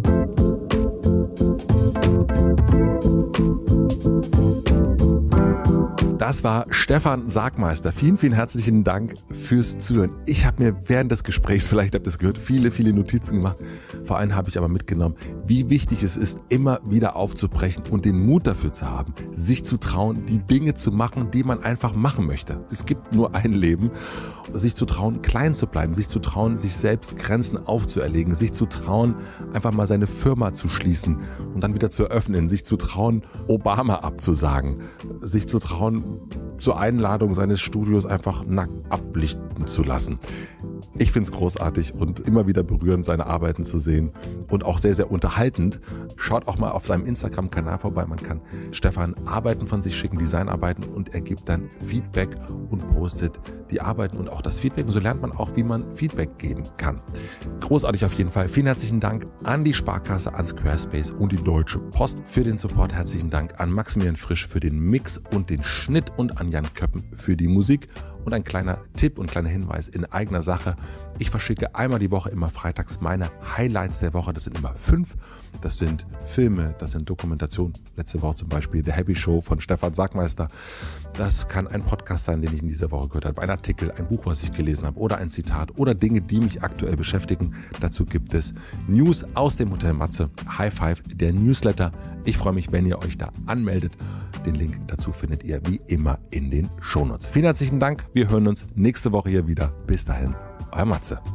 Das war Stefan Sagmeister. Vielen, vielen herzlichen Dank fürs Zuhören. Ich habe mir während des Gesprächs, vielleicht habt ihr es gehört, viele, viele Notizen gemacht. Vor allem habe ich aber mitgenommen, wie wichtig es ist, immer wieder aufzubrechen und den Mut dafür zu haben, sich zu trauen, die Dinge zu machen, die man einfach machen möchte. Es gibt nur ein Leben. Sich zu trauen, klein zu bleiben, sich zu trauen, sich selbst Grenzen aufzuerlegen, sich zu trauen, einfach mal seine Firma zu schließen und dann wieder zu eröffnen, sich zu trauen, Obama abzusagen, sich zu trauen, zur Einladung seines Studios einfach nackt ablichten zu lassen. Ich finde es großartig und immer wieder berührend, seine Arbeiten zu sehen und auch sehr, sehr unterhaltend. Schaut auch mal auf seinem Instagram-Kanal vorbei. Man kann Stefan Arbeiten von sich schicken, Designarbeiten, und er gibt dann Feedback und postet die Arbeiten und auch das Feedback. Und so lernt man auch, wie man Feedback geben kann. Großartig auf jeden Fall. Vielen herzlichen Dank an die Sparkasse, an Squarespace und die Deutsche Post für den Support. Herzlichen Dank an Maximilian Frisch für den Mix und den Schnitt und an Jan Köppen für die Musik. Und ein kleiner Tipp und kleiner Hinweis in eigener Sache. Ich verschicke einmal die Woche, immer freitags, meine Highlights der Woche. Das sind immer fünf. Das sind Filme, das sind Dokumentationen. Letzte Woche zum Beispiel The Happy Show von Stefan Sagmeister. Das kann ein Podcast sein, den ich in dieser Woche gehört habe. Ein Artikel, ein Buch, was ich gelesen habe, oder ein Zitat oder Dinge, die mich aktuell beschäftigen. Dazu gibt es News aus dem Hotel Matze. High Five, der Newsletter. Ich freue mich, wenn ihr euch da anmeldet. Den Link dazu findet ihr wie immer in den Shownotes. Vielen herzlichen Dank. Wir hören uns nächste Woche hier wieder. Bis dahin, euer Matze.